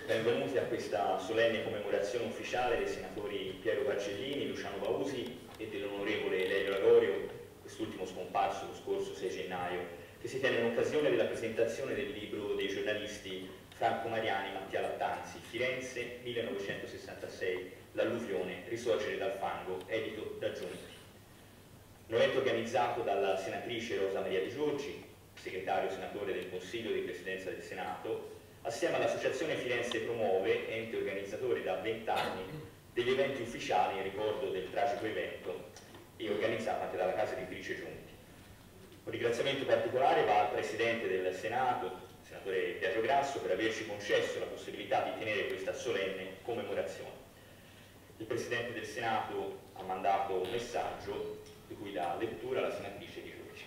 Benvenuti a questa solenne commemorazione ufficiale dei senatori Piero Barcellini, Luciano Bausi e dell'onorevole Lelio Lagorio, quest'ultimo scomparso lo scorso 6 gennaio, che si tiene in occasione della presentazione del libro dei giornalisti Franco Mariani e Mattia Lattanzi, Firenze 1966, l'alluvione, risorgere dal fango, edito da Giunti. Un evento organizzato dalla senatrice Rosa Maria Di Giorgi, segretario senatore del Consiglio di Presidenza del Senato, assieme all'Associazione Firenze Promuove, ente organizzatore da 20 anni degli eventi ufficiali in ricordo del tragico evento e organizzato anche dalla casa editrice Giunti. Un ringraziamento particolare va al Presidente del Senato, senatore Pietro Grasso, per averci concesso la possibilità di tenere questa solenne commemorazione. Il Presidente del Senato ha mandato un messaggio di cui dà lettura la senatrice Di Giorgi.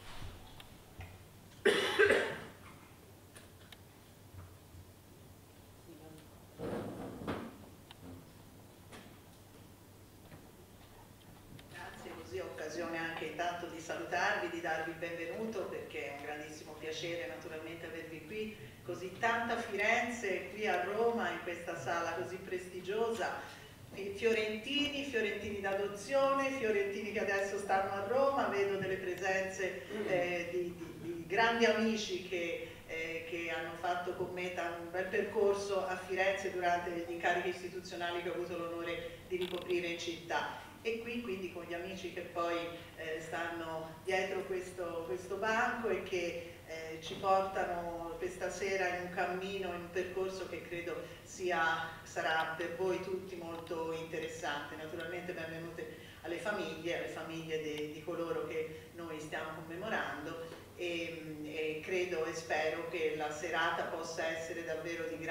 Grazie, così ho occasione anche intanto di salutarvi, di darvi il benvenuto, perché è un grandissimo piacere naturalmente avervi qui, così tanta Firenze qui a Roma, in questa sala così prestigiosa. Fiorentini d'adozione, fiorentini che adesso stanno a Roma, vedo delle presenze di grandi amici che hanno fatto con me un bel percorso a Firenze durante gli incarichi istituzionali che ho avuto l'onore di ricoprire in città. E qui quindi con gli amici che poi stanno dietro questo banco e che ci portano questa sera in un cammino, in un percorso che credo sarà per voi tutti molto interessante. Naturalmente benvenute alle famiglie di coloro che noi stiamo commemorando e credo e spero che la serata possa essere davvero di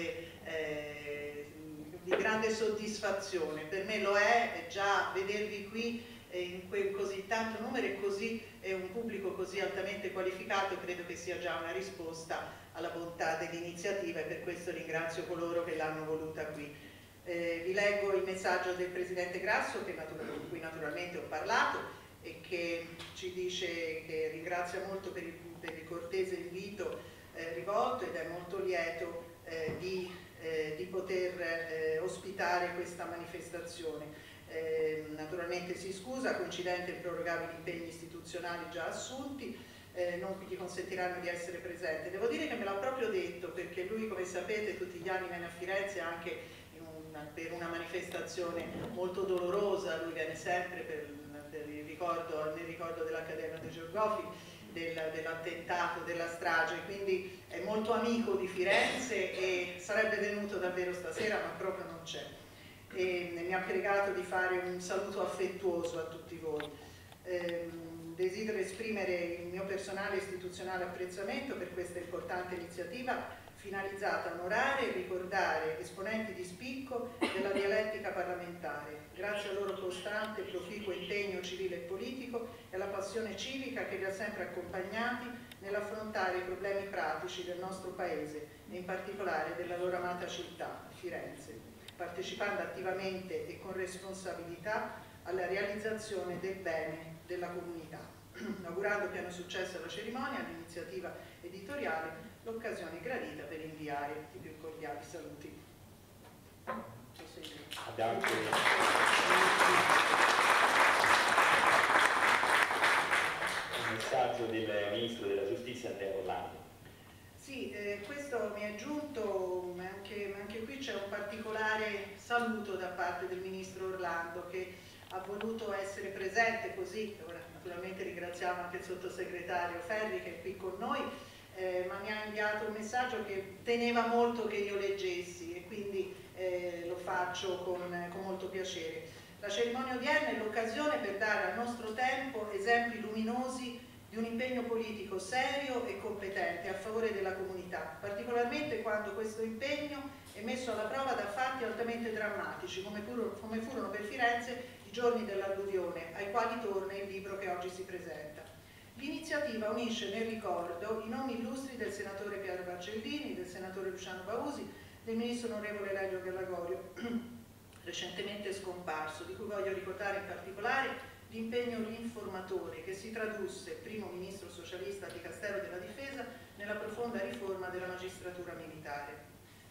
grande soddisfazione. Per me lo è già vedervi qui in così tanto numero e un pubblico così altamente qualificato, credo che sia già una risposta alla bontà dell'iniziativa e per questo ringrazio coloro che l'hanno voluta qui. Vi leggo il messaggio del Presidente Grasso, con cui naturalmente ho parlato e che ci dice che ringrazia molto per il cortese invito rivolto ed è molto lieto di poter ospitare questa manifestazione. Naturalmente si scusa, coincidente improrogabili impegni istituzionali già assunti, non gli consentiranno di essere presente. Devo dire che me l'ha proprio detto, perché lui, come sapete, tutti gli anni viene a Firenze anche per una manifestazione molto dolorosa. Lui viene sempre nel ricordo dell'Accademia dei Geografi, dell'attentato, della strage, quindi è molto amico di Firenze e sarebbe venuto davvero stasera, ma proprio non c'è. E mi ha pregato di fare un saluto affettuoso a tutti voi. Desidero esprimere il mio personale e istituzionale apprezzamento per questa importante iniziativa finalizzata a onorare e ricordare esponenti di spicco della dialettica parlamentare, grazie al loro costante e proficuo impegno civile e politico e alla passione civica che li ha sempre accompagnati nell'affrontare i problemi pratici del nostro Paese e in particolare della loro amata città, Firenze, partecipando attivamente e con responsabilità alla realizzazione del bene della comunità. Augurando pieno successo alla cerimonia, all'iniziativa editoriale, l'occasione gradita per inviare i più cordiali saluti. Abbiamo anche un messaggio del Ministro della Giustizia Andrea Orlando. Sì, questo mi è giunto, ma anche qui c'è un particolare saluto da parte del Ministro Orlando che ha voluto essere presente così. Ora naturalmente ringraziamo anche il Sottosegretario Ferri che è qui con noi, ma mi ha inviato un messaggio che teneva molto che io leggessi e quindi lo faccio con molto piacere. La cerimonia odierna è l'occasione per dare al nostro tempo esempi luminosi di un impegno politico serio e competente a favore della comunità, particolarmente quando questo impegno è messo alla prova da fatti altamente drammatici, come furono per Firenze i giorni dell'alluvione, ai quali torna il libro che oggi si presenta. L'iniziativa unisce nel ricordo i nomi illustri del senatore Piero Barcellini, del senatore Luciano Bausi, del ministro onorevole Lelio Lagorio, recentemente scomparso, di cui voglio ricordare in particolare l'impegno riformatore che si tradusse, primo ministro socialista al Dicastero della Difesa, nella profonda riforma della magistratura militare.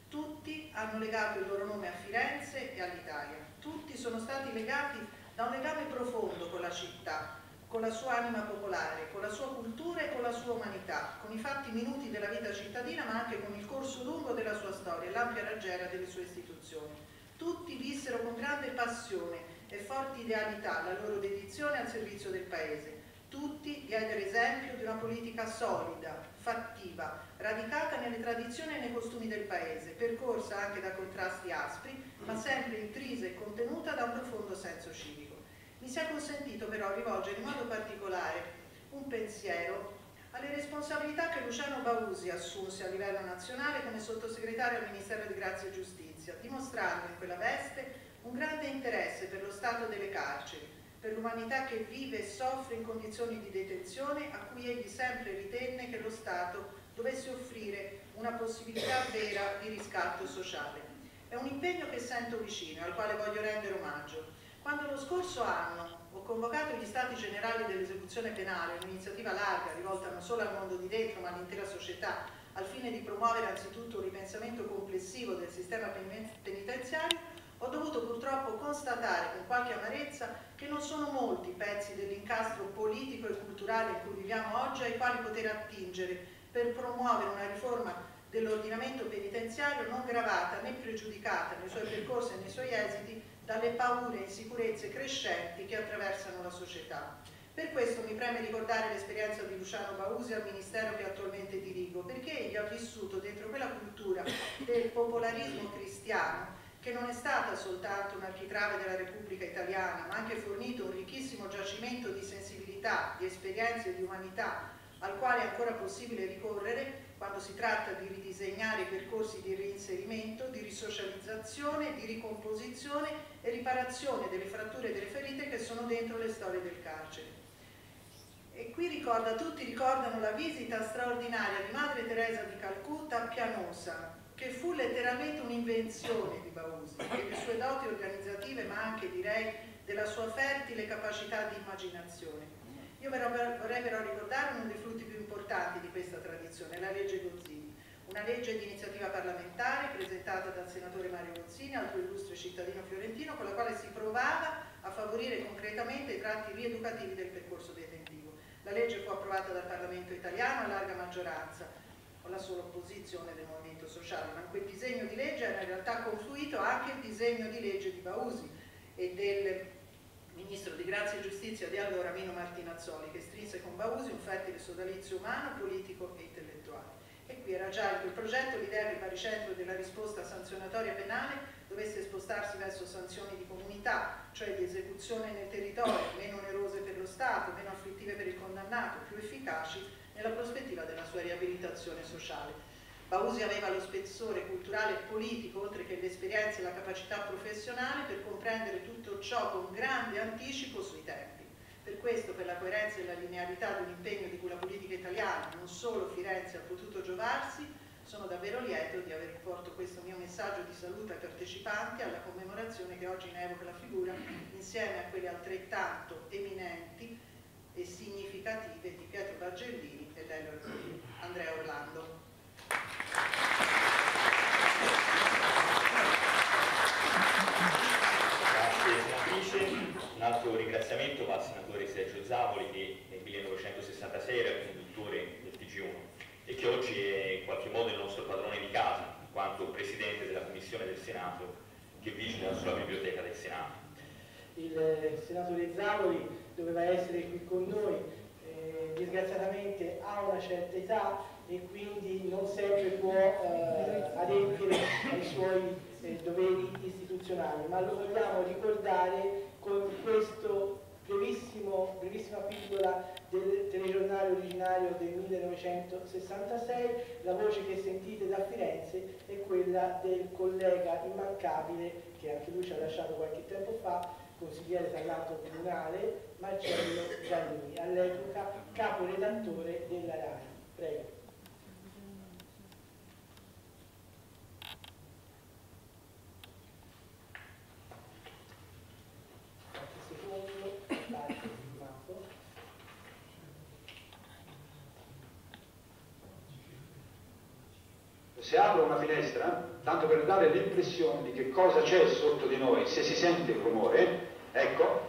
Tutti hanno legato il loro nome a Firenze e all'Italia. Tutti sono stati legati da un legame profondo con la città, con la sua anima popolare, con la sua cultura e con la sua umanità, con i fatti minuti della vita cittadina, ma anche con il corso lungo della sua storia e l'ampia raggiera delle sue istituzioni. Tutti vissero con grande passione e forti idealità la loro dedizione al servizio del Paese. Tutti diedero esempio di una politica solida, fattiva, radicata nelle tradizioni e nei costumi del Paese, percorsa anche da contrasti aspri, ma sempre intrisa e contenuta da un profondo senso civico. Mi sia consentito però rivolgere in modo particolare un pensiero alle responsabilità che Luciano Bausi assunse a livello nazionale come sottosegretario al Ministero di Grazia e Giustizia, dimostrando in quella veste un grande interesse per lo stato delle carceri, per l'umanità che vive e soffre in condizioni di detenzione, a cui egli sempre ritenne che lo Stato dovesse offrire una possibilità vera di riscatto sociale. È un impegno che sento vicino e al quale voglio rendere omaggio. Quando lo scorso anno ho convocato gli Stati Generali dell'esecuzione penale, un'iniziativa larga rivolta non solo al mondo di dentro ma all'intera società, al fine di promuovere anzitutto un ripensamento complessivo del sistema penitenziario, ho dovuto purtroppo constatare con qualche amarezza che non sono molti i pezzi dell'incastro politico e culturale in cui viviamo oggi ai quali poter attingere per promuovere una riforma dell'ordinamento penitenziario non gravata né pregiudicata nei suoi percorsi e nei suoi esiti dalle paure e insicurezze crescenti che attraversano la società. Per questo mi preme ricordare l'esperienza di Luciano Bausi al Ministero che attualmente dirigo, perché egli ha vissuto dentro quella cultura del popolarismo cristiano che non è stata soltanto un architrave della Repubblica Italiana, ma anche fornito un ricchissimo giacimento di sensibilità, di esperienze e di umanità al quale è ancora possibile ricorrere quando si tratta di ridisegnare i percorsi di reinserimento, di risocializzazione, di ricomposizione e riparazione delle fratture e delle ferite che sono dentro le storie del carcere. E qui tutti ricordano la visita straordinaria di Madre Teresa di Calcutta a Pianosa, che fu letteralmente un'invenzione di Bausi, delle sue doti organizzative, ma anche, direi, della sua fertile capacità di immaginazione. Io vorrei però ricordare uno dei frutti più importanti di questa tradizione, la legge Gozzini, una legge di iniziativa parlamentare presentata dal senatore Mario Gozzini, altro illustre cittadino fiorentino, con la quale si provava a favorire concretamente i tratti rieducativi del percorso detentivo. La legge fu approvata dal Parlamento italiano a larga maggioranza, con la sola opposizione del movimento sociale, ma in quel disegno di legge era in realtà confluito anche il disegno di legge di Bausi e del Ministro di Grazia e Giustizia di allora Mino Martinazzoli, che strinse con Bausi un fertile sodalizio umano, politico e intellettuale. E qui era già in quel progetto l'idea che il baricentro della risposta sanzionatoria penale dovesse spostarsi verso sanzioni di comunità, cioè di esecuzione nel territorio, meno onerose per lo Stato, meno afflittive per il condannato, più efficaci nella prospettiva della sua riabilitazione sociale. Bausi aveva lo spessore culturale e politico, oltre che l'esperienza e la capacità professionale, per comprendere tutto ciò con grande anticipo sui tempi. Per questo, per la coerenza e la linearità di un impegno di cui la politica italiana, non solo Firenze, ha potuto giovarsi, sono davvero lieto di aver portato questo mio messaggio di saluto ai partecipanti alla commemorazione che oggi ne evoca la figura, insieme a quelle altrettanto eminenti e significative di Pietro Bargellini e Andrea Orlando. Grazie senatrice. Un altro ringraziamento va al senatore Sergio Zavoli, che nel 1966 era il conduttore del TG1 e che oggi è in qualche modo il nostro padrone di casa, in quanto presidente della commissione del Senato che vigila sulla biblioteca del Senato. Il senatore Zavoli doveva essere qui con noi, disgraziatamente ha una certa età e quindi non sempre può adempiere ai suoi doveri istituzionali, ma lo vogliamo ricordare con questo brevissima pillola del telegiornale originario del 1966. La voce che sentite da Firenze è quella del collega immancabile, che anche lui ci ha lasciato qualche tempo fa, consigliere tra l'altro comunale, Marcello Giannini, all'epoca caporedattore della RAI. Prego. se apro una finestra, tanto per dare l'impressione di che cosa c'è sotto di noi, se si sente il rumore, ecco,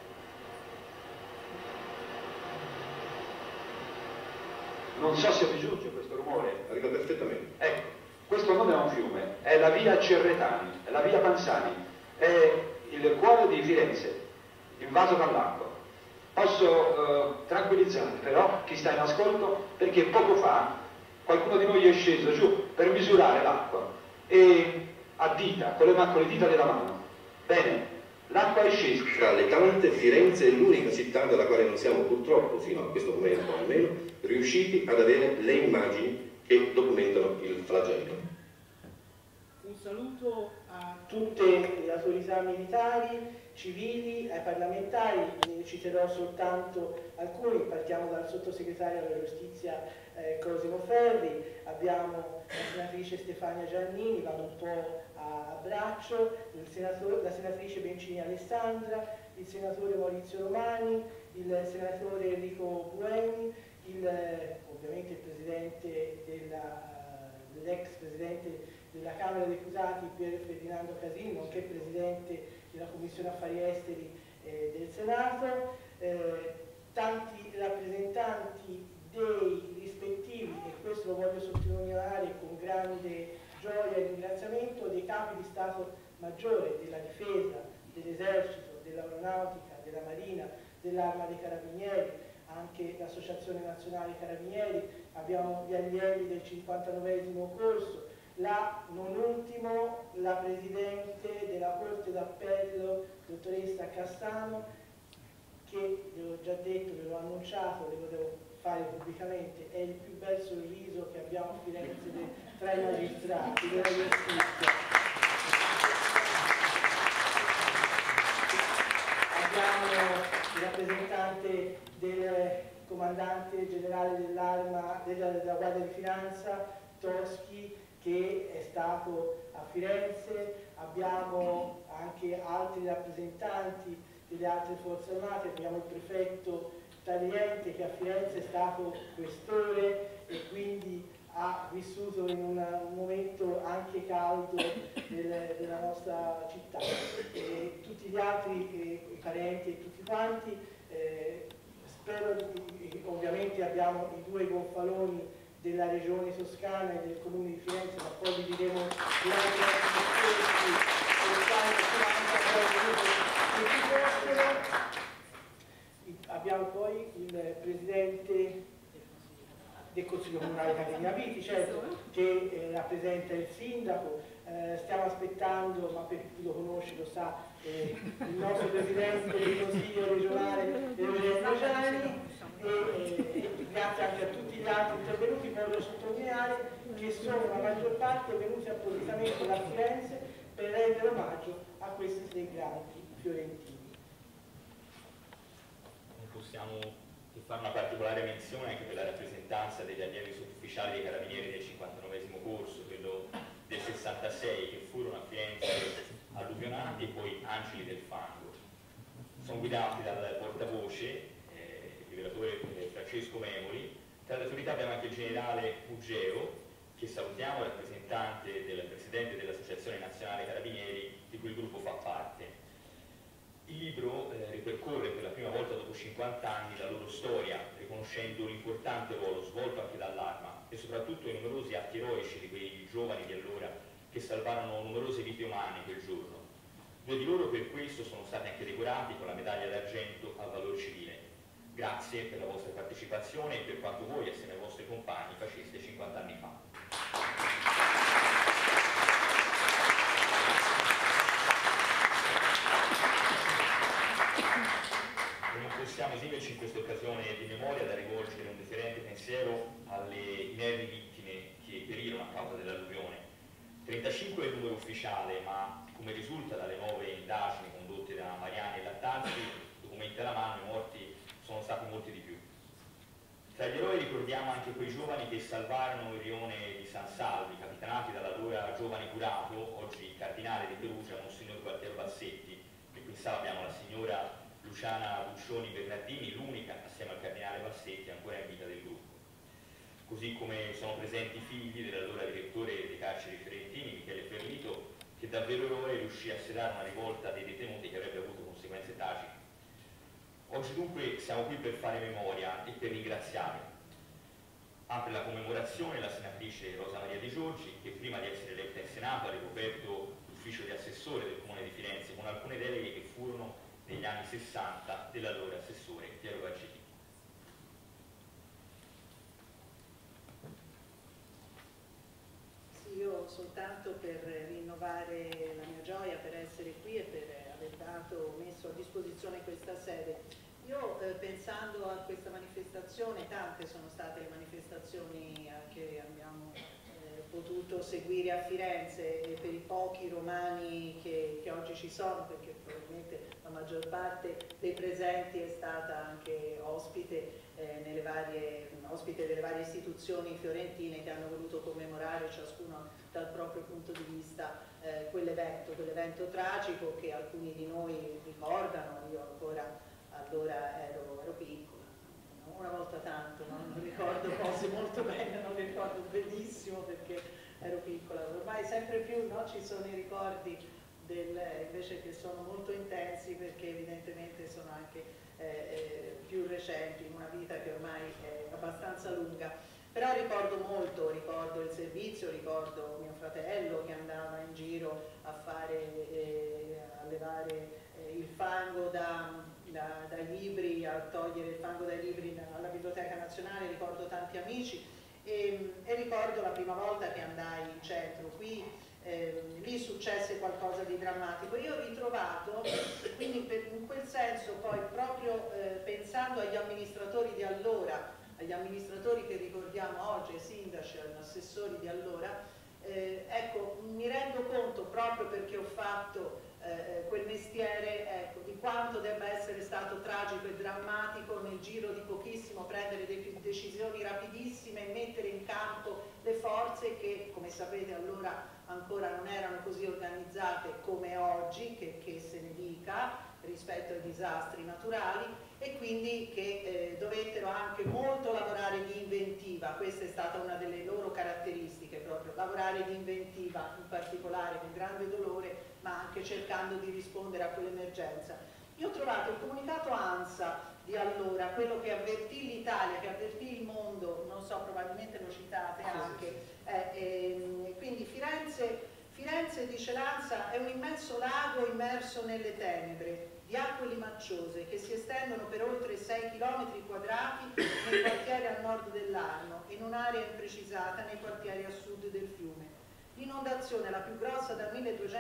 non so se vi giunge questo rumore. Arriva perfettamente. Ecco, questo non è un fiume, è la via Cerretani, è la via Panzani, è il cuore di Firenze, invaso dall'acqua. Posso tranquillizzare però chi sta in ascolto, perché poco fa qualcuno di noi è sceso giù per misurare l'acqua e a dita, con le dita della mano. Bene, l'acqua è scesa. Tra le tante, Firenze è l'unica città dalla quale non siamo purtroppo, fino a questo momento almeno, riusciti ad avere le immagini che documentano il flagello. Un saluto a tutte le autorità militari, civili, ai parlamentari, ne citerò soltanto alcuni. Partiamo dal sottosegretario alla giustizia Cosimo Ferri, abbiamo la senatrice Stefania Giannini, vado un po' a braccio, la senatrice Bencini Alessandra, il senatore Maurizio Romani, il senatore Enrico Buemi, ovviamente il presidente l'ex presidente della Camera dei Deputati Pier Ferdinando Casini, nonché presidente della Commissione Affari Esteri del Senato, tanti rappresentanti dei rispettivi, e questo lo voglio sottolineare con grande gioia e ringraziamento, dei capi di Stato Maggiore della Difesa, dell'Esercito, dell'Aeronautica, della Marina, dell'Arma dei Carabinieri, anche l'Associazione Nazionale Carabinieri, abbiamo gli allievi del 59esimo corso, non ultimo la Presidente della Corte d'Appello, dottoressa Cassano, che, ve l'ho già detto, ve l'ho annunciato, ve lo devo fare pubblicamente, è il più bel sorriso che abbiamo a Firenze tra i magistrati della giustizia. Abbiamo il rappresentante del comandante generale dell'Arma della Guardia di Finanza, Toschi, che è stato a Firenze. Abbiamo anche altri rappresentanti delle altre forze armate, abbiamo il prefetto Tagliente che a Firenze è stato questore e quindi ha vissuto in un momento anche caldo della nostra città. E tutti gli altri parenti e tutti quanti, spero ovviamente abbiamo i due gonfaloni della regione toscana e del comune di Firenze, ma poi vi diremo durante i abbiamo poi il presidente del Consiglio Comunale Caterina Viti, certo, che rappresenta il sindaco. Stiamo aspettando, ma per chi lo conosce lo sa, il nostro presidente del Consiglio regionale Eugenio Gianni, e grazie anche a tutti gli altri intervenuti. Voglio sottolineare che sono la maggior parte venuti appositamente da Firenze per rendere omaggio a questi tre grandi fiorentini. Possiamo fare una particolare menzione anche per la rappresentanza degli allievi sottufficiali dei Carabinieri del 59esimo corso, quello del 66, che furono a Firenze alluvionati, e poi Angeli del Fango. Sono guidati dal portavoce, il rivelatore Francesco Memoli. Tra le autorità abbiamo anche il generale Ugeo, che salutiamo, rappresentante del presidente dell'Associazione Nazionale Carabinieri, di cui il gruppo fa parte. Il libro ripercorre per la prima volta dopo 50 anni la loro storia, riconoscendo l'importante ruolo svolto anche dall'Arma e soprattutto i numerosi atti eroici di quei giovani di allora che salvarono numerose vite umane quel giorno. Due di loro per questo sono stati anche decorati con la medaglia d'argento al valor civile. Grazie per la vostra partecipazione e per quanto voi, assieme ai vostri compagni, faceste 50 anni fa. Possiamo esimerci in questa occasione di memoria da rivolgere un deferente pensiero alle inermi vittime che perirono a causa dell'alluvione. 35 è il numero ufficiale, ma come risulta dalle nuove indagini condotte da Mariani e Lattanzi, documenti alla mano, i morti sono stati molti di più. Tra gli eroi ricordiamo anche quei giovani che salvarono il rione di San Salvi, capitanati dall'allora giovane curato, oggi cardinale di Perugia, Monsignor Gualtiero Bassetti, e qui in sala abbiamo la signora Luciana Buccioni Bernardini, l'unica, assieme al cardinale Bassetti, ancora in vita del gruppo. così come sono presenti i figli dell'allora direttore dei carceri fiorentini, Michele Ferlito, che davvero eroe riuscì a sedare una rivolta dei detenuti che avrebbe avuto conseguenze tragiche. Oggi dunque siamo qui per fare memoria e per ringraziare. Apre la commemorazione la senatrice Rosa Maria Di Giorgi, che prima di essere eletta in Senato ha ricoperto l'ufficio di assessore del Comune di Firenze con alcune deleghe che furono negli anni 60 dell'allora assessore Piero Vacellini. Io soltanto per rinnovare la mia gioia per essere qui e per aver messo a disposizione questa sede. Io pensando a questa manifestazione, tante sono state le manifestazioni che abbiamo potuto seguire a Firenze, e per i pochi romani che oggi ci sono, perché probabilmente la maggior parte dei presenti è stata anche ospite delle varie istituzioni fiorentine che hanno voluto commemorare ciascuno dal proprio punto di vista quell'evento tragico che alcuni di noi ricordano. Io ancora allora ero piccola, una volta tanto, non ricordo cose molto belle, non le ricordo benissimo perché ero piccola, ormai sempre più ci sono i ricordi invece che sono molto intensi, perché evidentemente sono anche più recenti, in una vita che ormai è abbastanza lunga. Però ricordo molto, ricordo il servizio, ricordo mio fratello che andava in giro a levare il fango dai libri, a togliere il fango dai libri alla Biblioteca Nazionale, ricordo tanti amici e ricordo la prima volta che andai in centro qui. Lì successe qualcosa di drammatico. Io ho ritrovato, quindi in quel senso poi proprio pensando agli amministratori di allora, agli amministratori che ricordiamo oggi, ai sindaci, agli assessori di allora, ecco, mi rendo conto proprio perché ho fatto quel mestiere, ecco, di quanto debba essere stato tragico e drammatico nel giro di pochissimo prendere decisioni rapidissime e mettere in campo le forze che, come sapete, allora ancora non erano così organizzate come oggi, che se ne dica, rispetto ai disastri naturali, e quindi che dovettero anche molto lavorare di inventiva. Questa è stata una delle loro caratteristiche, proprio lavorare di inventiva, in particolare nel grande dolore, ma anche cercando di rispondere a quell'emergenza. Io ho trovato il comunicato ANSA di allora, quello che avvertì l'Italia, che avvertì il mondo, non so, probabilmente lo citate anche, quindi Firenze, dice l'ANSA, è un immenso lago immerso nelle tenebre di acque limacciose che si estendono per oltre 6 km quadrati nei quartieri a nord dell'Arno, in un'area imprecisata nei quartieri a sud del fiume. L'inondazione, la più grossa dal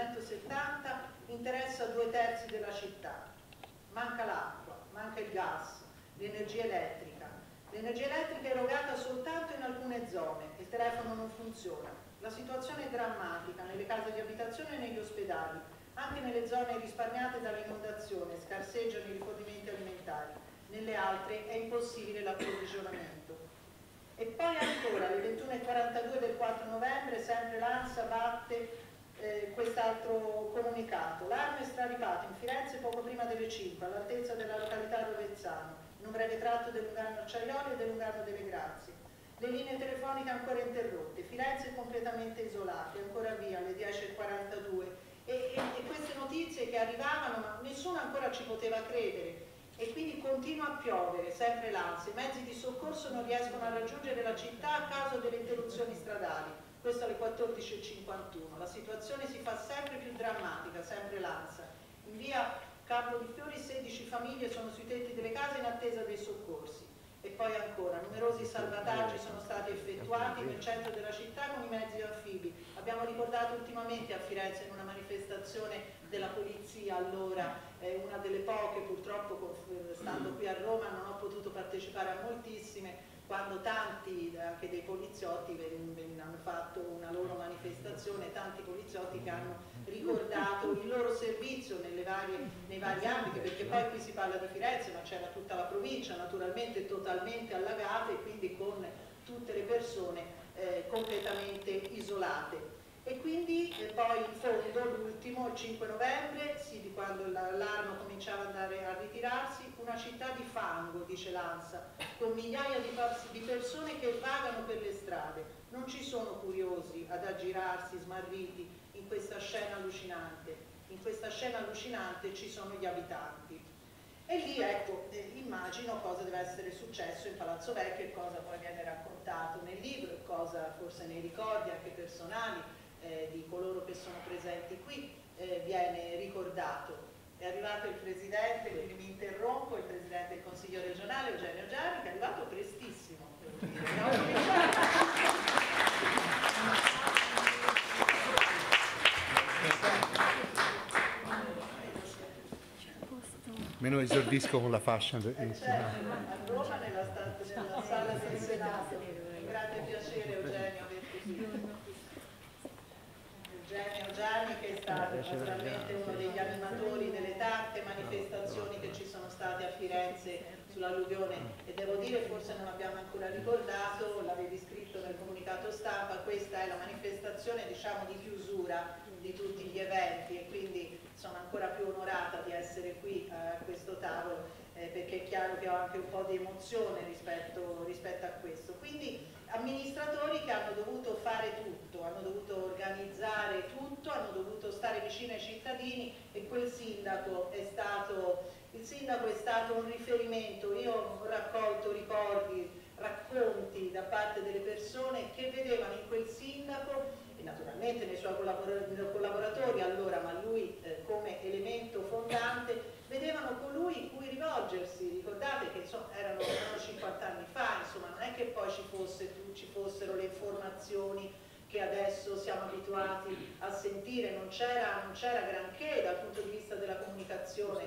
1270, interessa 2/3 della città. Manca l'acqua, manca il gas, l'energia elettrica. L'energia elettrica è erogata soltanto in alcune zone, il telefono non funziona. La situazione è drammatica nelle case di abitazione e negli ospedali. Anche nelle zone risparmiate dall'inondazione scarseggiano i rifornimenti alimentari, nelle altre è impossibile l'approvvigionamento. E poi ancora alle 21:42 del 4 novembre sempre l'ANSA batte quest'altro comunicato. L'arno è straripato in Firenze poco prima delle 5, all'altezza della località Rovezzano, in un breve tratto del Lugano Acciaioli e del Lugano delle Grazie. Le linee telefoniche ancora interrotte, Firenze completamente isolata, ancora via alle 10:42. E queste notizie che arrivavano, ma nessuno ancora ci poteva credere, e quindi continua a piovere, sempre l'ANSA, i mezzi di soccorso non riescono a raggiungere la città a causa delle interruzioni stradali, questo alle 14:51, la situazione si fa sempre più drammatica, sempre l'ANSA. In via Campo di Fiori 16 famiglie sono sui tetti delle case in attesa dei soccorsi. E poi ancora, numerosi salvataggi sono stati effettuati nel centro della città con i mezzi anfibi. Abbiamo ricordato ultimamente a Firenze in una manifestazione della polizia, allora una delle poche, purtroppo stando qui a Roma non ho potuto partecipare a moltissime, quando tanti anche dei poliziotti hanno fatto una loro manifestazione, tanti poliziotti che hanno ricordato il loro servizio nei vari ambiti, perché poi qui si parla di Firenze, ma c'era tutta la provincia naturalmente totalmente allagata e quindi con tutte le persone completamente isolate. E quindi poi poi in fondo l'ultimo, il 5 novembre, sì, quando l'Arno cominciava ad andare a ritirarsi, una città di fango, dice l'ANSA, con migliaia di persone che vagano per le strade. Non ci sono curiosi ad aggirarsi smarriti in questa scena allucinante. In questa scena allucinante ci sono gli abitanti. E lì, ecco, immagino cosa deve essere successo in Palazzo Vecchio e cosa poi viene raccontato nel libro e cosa forse nei ricordi anche personali di coloro che sono presenti qui viene ricordato. È arrivato il Presidente, quindi mi interrompo, il Presidente del Consiglio regionale Eugenio Gianni, che è arrivato prestissimo. Meno esordisco con la fascia. Certo, a Roma nella sala del Senato. Un grande piacere Eugenio averti qui. Eugenio Gianni, che è stato naturalmente uno degli animatori delle tante manifestazioni che ci sono state a Firenze sull'alluvione, e devo dire, forse non abbiamo ancora ricordato, l'avevi scritto nel comunicato stampa, questa è la manifestazione, diciamo, di chiusura di tutti gli eventi, e quindi sono ancora più onorata di essere qui a questo tavolo, perché è chiaro che ho anche un po' di emozione rispetto a questo. Quindi amministratori che hanno dovuto fare tutto, hanno dovuto organizzare tutto, hanno dovuto stare vicino ai cittadini, e quel sindaco è stato un riferimento. Io ho raccolto ricordi, racconti da parte delle persone che vedevano in quel sindaco, e naturalmente nei suoi collaboratori allora, ma lui come elemento fondante, vedevano colui cui rivolgersi. Ricordate che insomma, erano 50 anni fa, insomma, non è che poi ci fossero le informazioni che adesso siamo abituati a sentire, non c'era granché dal punto di vista della comunicazione.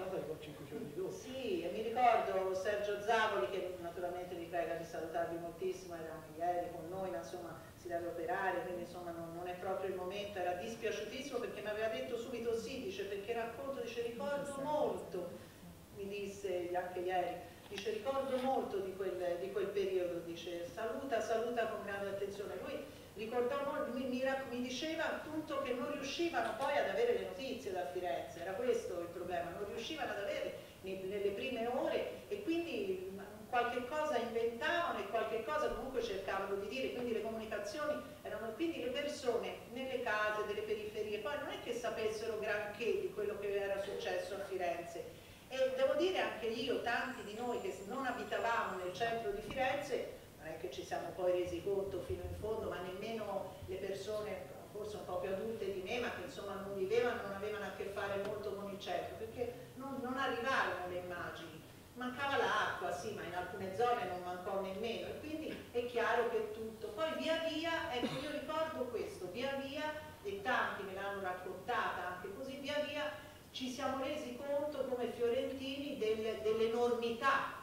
Sì, e mi ricordo Sergio Zavoli, che naturalmente vi prega di salutarvi moltissimo, era ieri con noi, ma insomma si deve operare, quindi insomma non è proprio il momento, era dispiaciutissimo perché mi aveva detto subito sì, dice, perché racconto, dice, ricordo molto, mi disse anche ieri, dice, ricordo molto di quel periodo, dice, saluta con grande attenzione. Lui ricordò, mi diceva appunto che non riuscivano poi ad avere le notizie da Firenze, era questo il problema, non riuscivano ad avere nelle prime ore, e quindi qualche cosa inventavano e qualche cosa comunque cercavano di dire, quindi le comunicazioni erano, quindi le persone nelle case delle periferie poi non è che sapessero granché di quello che era successo a Firenze. E devo dire anche io, tanti di noi che non abitavamo nel centro di Firenze, non è che ci siamo poi resi conto fino in fondo, ma nemmeno le persone forse un po' più adulte di me, ma che insomma non vivevano, non avevano a che fare molto con il centro, perché non arrivarono le immagini. Mancava l'acqua, sì, ma in alcune zone non mancò nemmeno, e quindi è chiaro che tutto. Poi via via, ecco, io ricordo questo, via via, e tanti me l'hanno raccontata anche così, via via ci siamo resi conto come fiorentini dell'enormità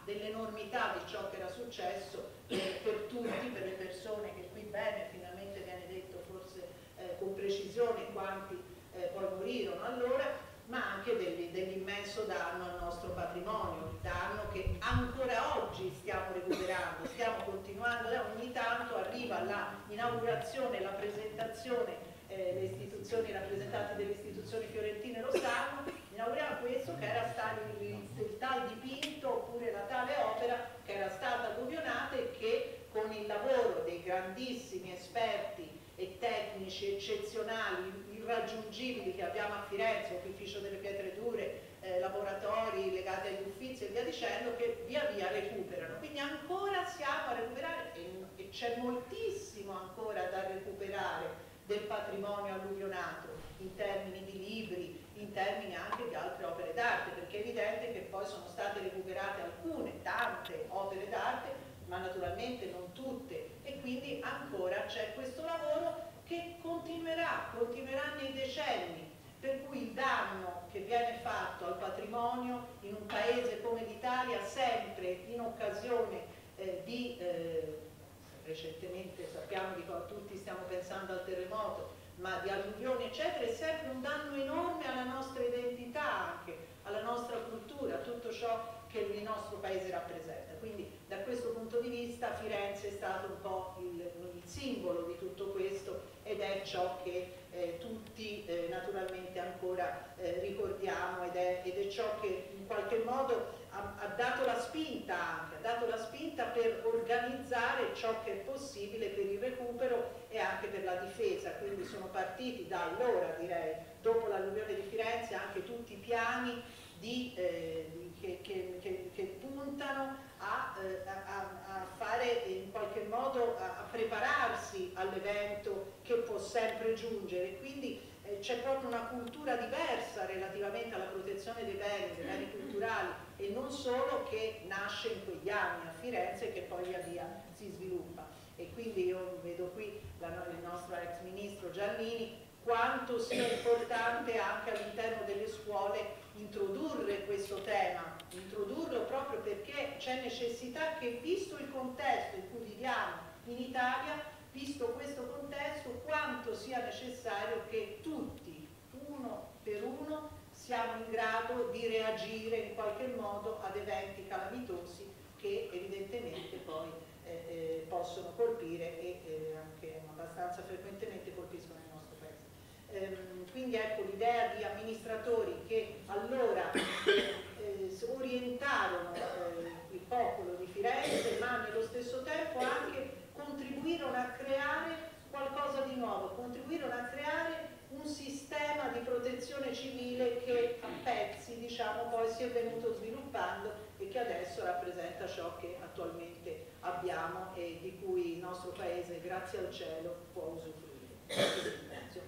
di ciò che era successo per tutti, per le persone che qui bene, finalmente viene detto forse con precisione quanti poi morirono allora, ma anche dell'immenso danno al nostro patrimonio, il danno che ancora oggi stiamo recuperando, stiamo continuando, ogni tanto arriva l'inaugurazione, la presentazione, le istituzioni, i rappresentanti delle istituzioni fiorentine lo sanno, inauguriamo questo che era stato il tal dipinto oppure la tale opera che era stata alluvionata, e che con il lavoro dei grandissimi esperti e tecnici eccezionali, irraggiungibili che abbiamo a Firenze, Opificio delle Pietre Dure, laboratori legati agli Uffizi e via dicendo, che via via recuperano. Quindi ancora siamo a recuperare, e c'è moltissimo ancora da recuperare del patrimonio alluvionato, in termini di libri, in termini anche di altre opere d'arte, perché è evidente che poi sono state recuperate alcune, tante opere d'arte, ma naturalmente non tutte, e quindi ancora c'è questo lavoro che continuerà nei decenni, per cui il danno che viene fatto al patrimonio in un paese come l'Italia, sempre in occasione recentemente sappiamo di cosa tutti stiamo pensando al terremoto, ma di alluvioni eccetera, è sempre un danno enorme alla nostra identità, anche alla nostra cultura, a tutto ciò che il nostro paese rappresenta. Quindi da questo punto di vista Firenze è stato un po' il simbolo di tutto questo, ed è ciò che tutti che in qualche modo ha dato la spinta anche, ha dato la spinta per organizzare ciò che è possibile per il recupero e anche per la difesa. Quindi sono partiti da allora, direi, dopo l'alluvione di Firenze, anche tutti i piani che puntano a fare in qualche modo, a prepararsi all'evento che può sempre giungere. Quindi c'è proprio una cultura diversa relativamente alla protezione dei beni culturali e non solo, che nasce in quegli anni a Firenze e che poi via via si sviluppa. E quindi io vedo qui il nostro ex ministro Giannini, quanto sia importante anche all'interno delle scuole introdurre questo tema, introdurlo proprio perché c'è necessità che, visto il contesto in cui viviamo in Italia, visto questo contesto, quanto sia necessario che tutti, uno per uno, siamo in grado di reagire in qualche modo ad eventi calamitosi che evidentemente poi possono colpire e anche abbastanza frequentemente colpiscono il nostro paese. Quindi ecco l'idea di amministratori che allora orientarono il popolo di Firenze, ma nello stesso tempo anche contribuirono a creare qualcosa di nuovo, contribuirono a creare un sistema di protezione civile che a pezzi, diciamo, poi si è venuto sviluppando e che adesso rappresenta ciò che attualmente abbiamo e di cui il nostro paese, grazie al cielo, può usufruire. Grazie.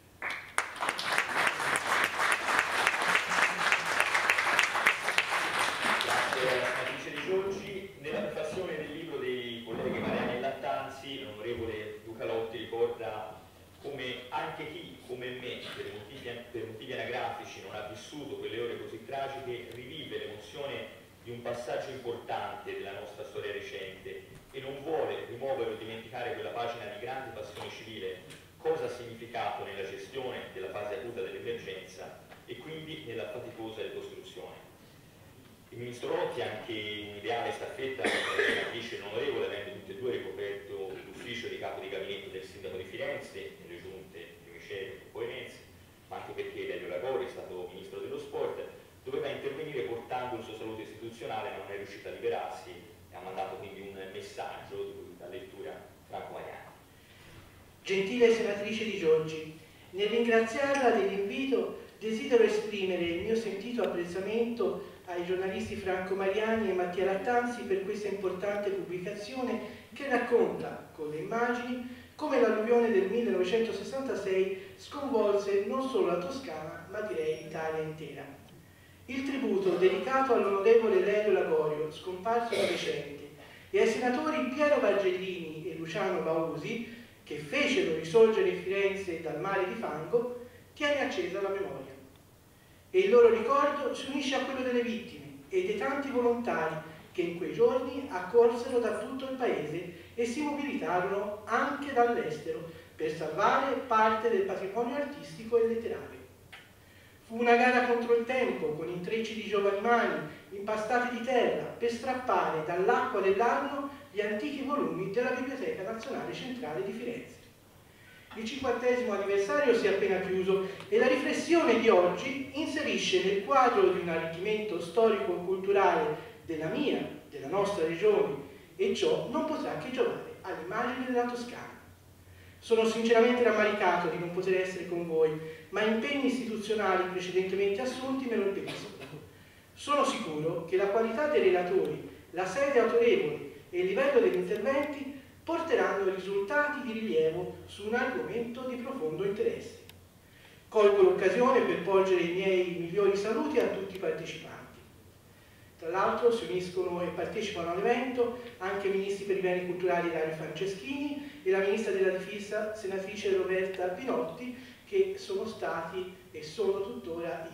Senatrice Di Giorgi. Nella prefazione del libro dei colleghi Mariani e Lattanzi, l'onorevole Luca Lotti ricorda come anche chi, come me, per motivi anagrafici non ha vissuto quelle ore così tragiche, rivive l'emozione di un passaggio importante della nostra storia recente e non vuole rimuovere o dimenticare quella pagina di grande passione civile, cosa ha significato nella gestione della fase acuta dell'emergenza e quindi nella faticosa ricostruzione. Il ministro Lotti, anche in ideale staffetta senatrice onorevole, avendo tutte e due ricoperto l'ufficio di capo di gabinetto del sindaco di Firenze, nelle giunte di Michele e Poenense, ma anche perché Lelio Lagori è stato ministro dello sport, doveva intervenire portando il suo saluto istituzionale, ma non è riuscito a liberarsi e ha mandato quindi un messaggio di cui dà lettura Franco Mariani. Gentile senatrice Di Giorgi, nel ringraziarla dell'invito desidero esprimere il mio sentito apprezzamento ai giornalisti Franco Mariani e Mattia Lattanzi per questa importante pubblicazione che racconta, con le immagini, come l'alluvione del 1966 sconvolse non solo la Toscana, ma direi l'Italia intera. Il tributo dedicato all'onorevole Lelio Lagorio, scomparso da recente, e ai senatori Piero Bargellini e Luciano Bausi, che fecero risorgere Firenze dal mare di fango, tiene accesa la memoria. E il loro ricordo si unisce a quello delle vittime e dei tanti volontari che in quei giorni accorsero da tutto il paese e si mobilitarono anche dall'estero per salvare parte del patrimonio artistico e letterario. Fu una gara contro il tempo, con intrecci di giovani mani impastati di terra per strappare dall'acqua dell'Arno gli antichi volumi della Biblioteca Nazionale Centrale di Firenze. Il 50° anniversario si è appena chiuso e la riflessione di oggi inserisce nel quadro di un arricchimento storico-culturale della nostra regione, e ciò non potrà che giovare all'immagine della Toscana. Sono sinceramente rammaricato di non poter essere con voi, ma impegni istituzionali precedentemente assunti me lo impediscono. Sono sicuro che la qualità dei relatori, la sede autorevole e il livello degli interventi porteranno risultati di rilievo su un argomento di profondo interesse. Colgo l'occasione per porgere i miei migliori saluti a tutti i partecipanti. Tra l'altro si uniscono e partecipano all'evento anche i ministri per i beni culturali Dario Franceschini e la ministra della difesa senatrice Roberta Pinotti, che sono stati e sono tuttora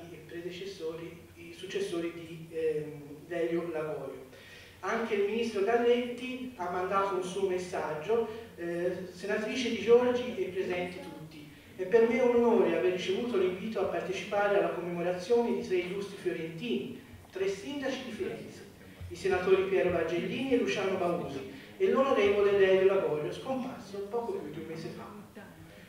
i successori di Lelio Lagorio. Anche il ministro Galletti ha mandato un suo messaggio. Senatrice Di Giorgi e presenti tutti, è per me un onore aver ricevuto l'invito a partecipare alla commemorazione di 3 illustri fiorentini, 3 sindaci di Firenze, i senatori Piero Bargellini e Luciano Bausi e l'onorevole Lelio Lagorio, scomparso poco più di un mese fa.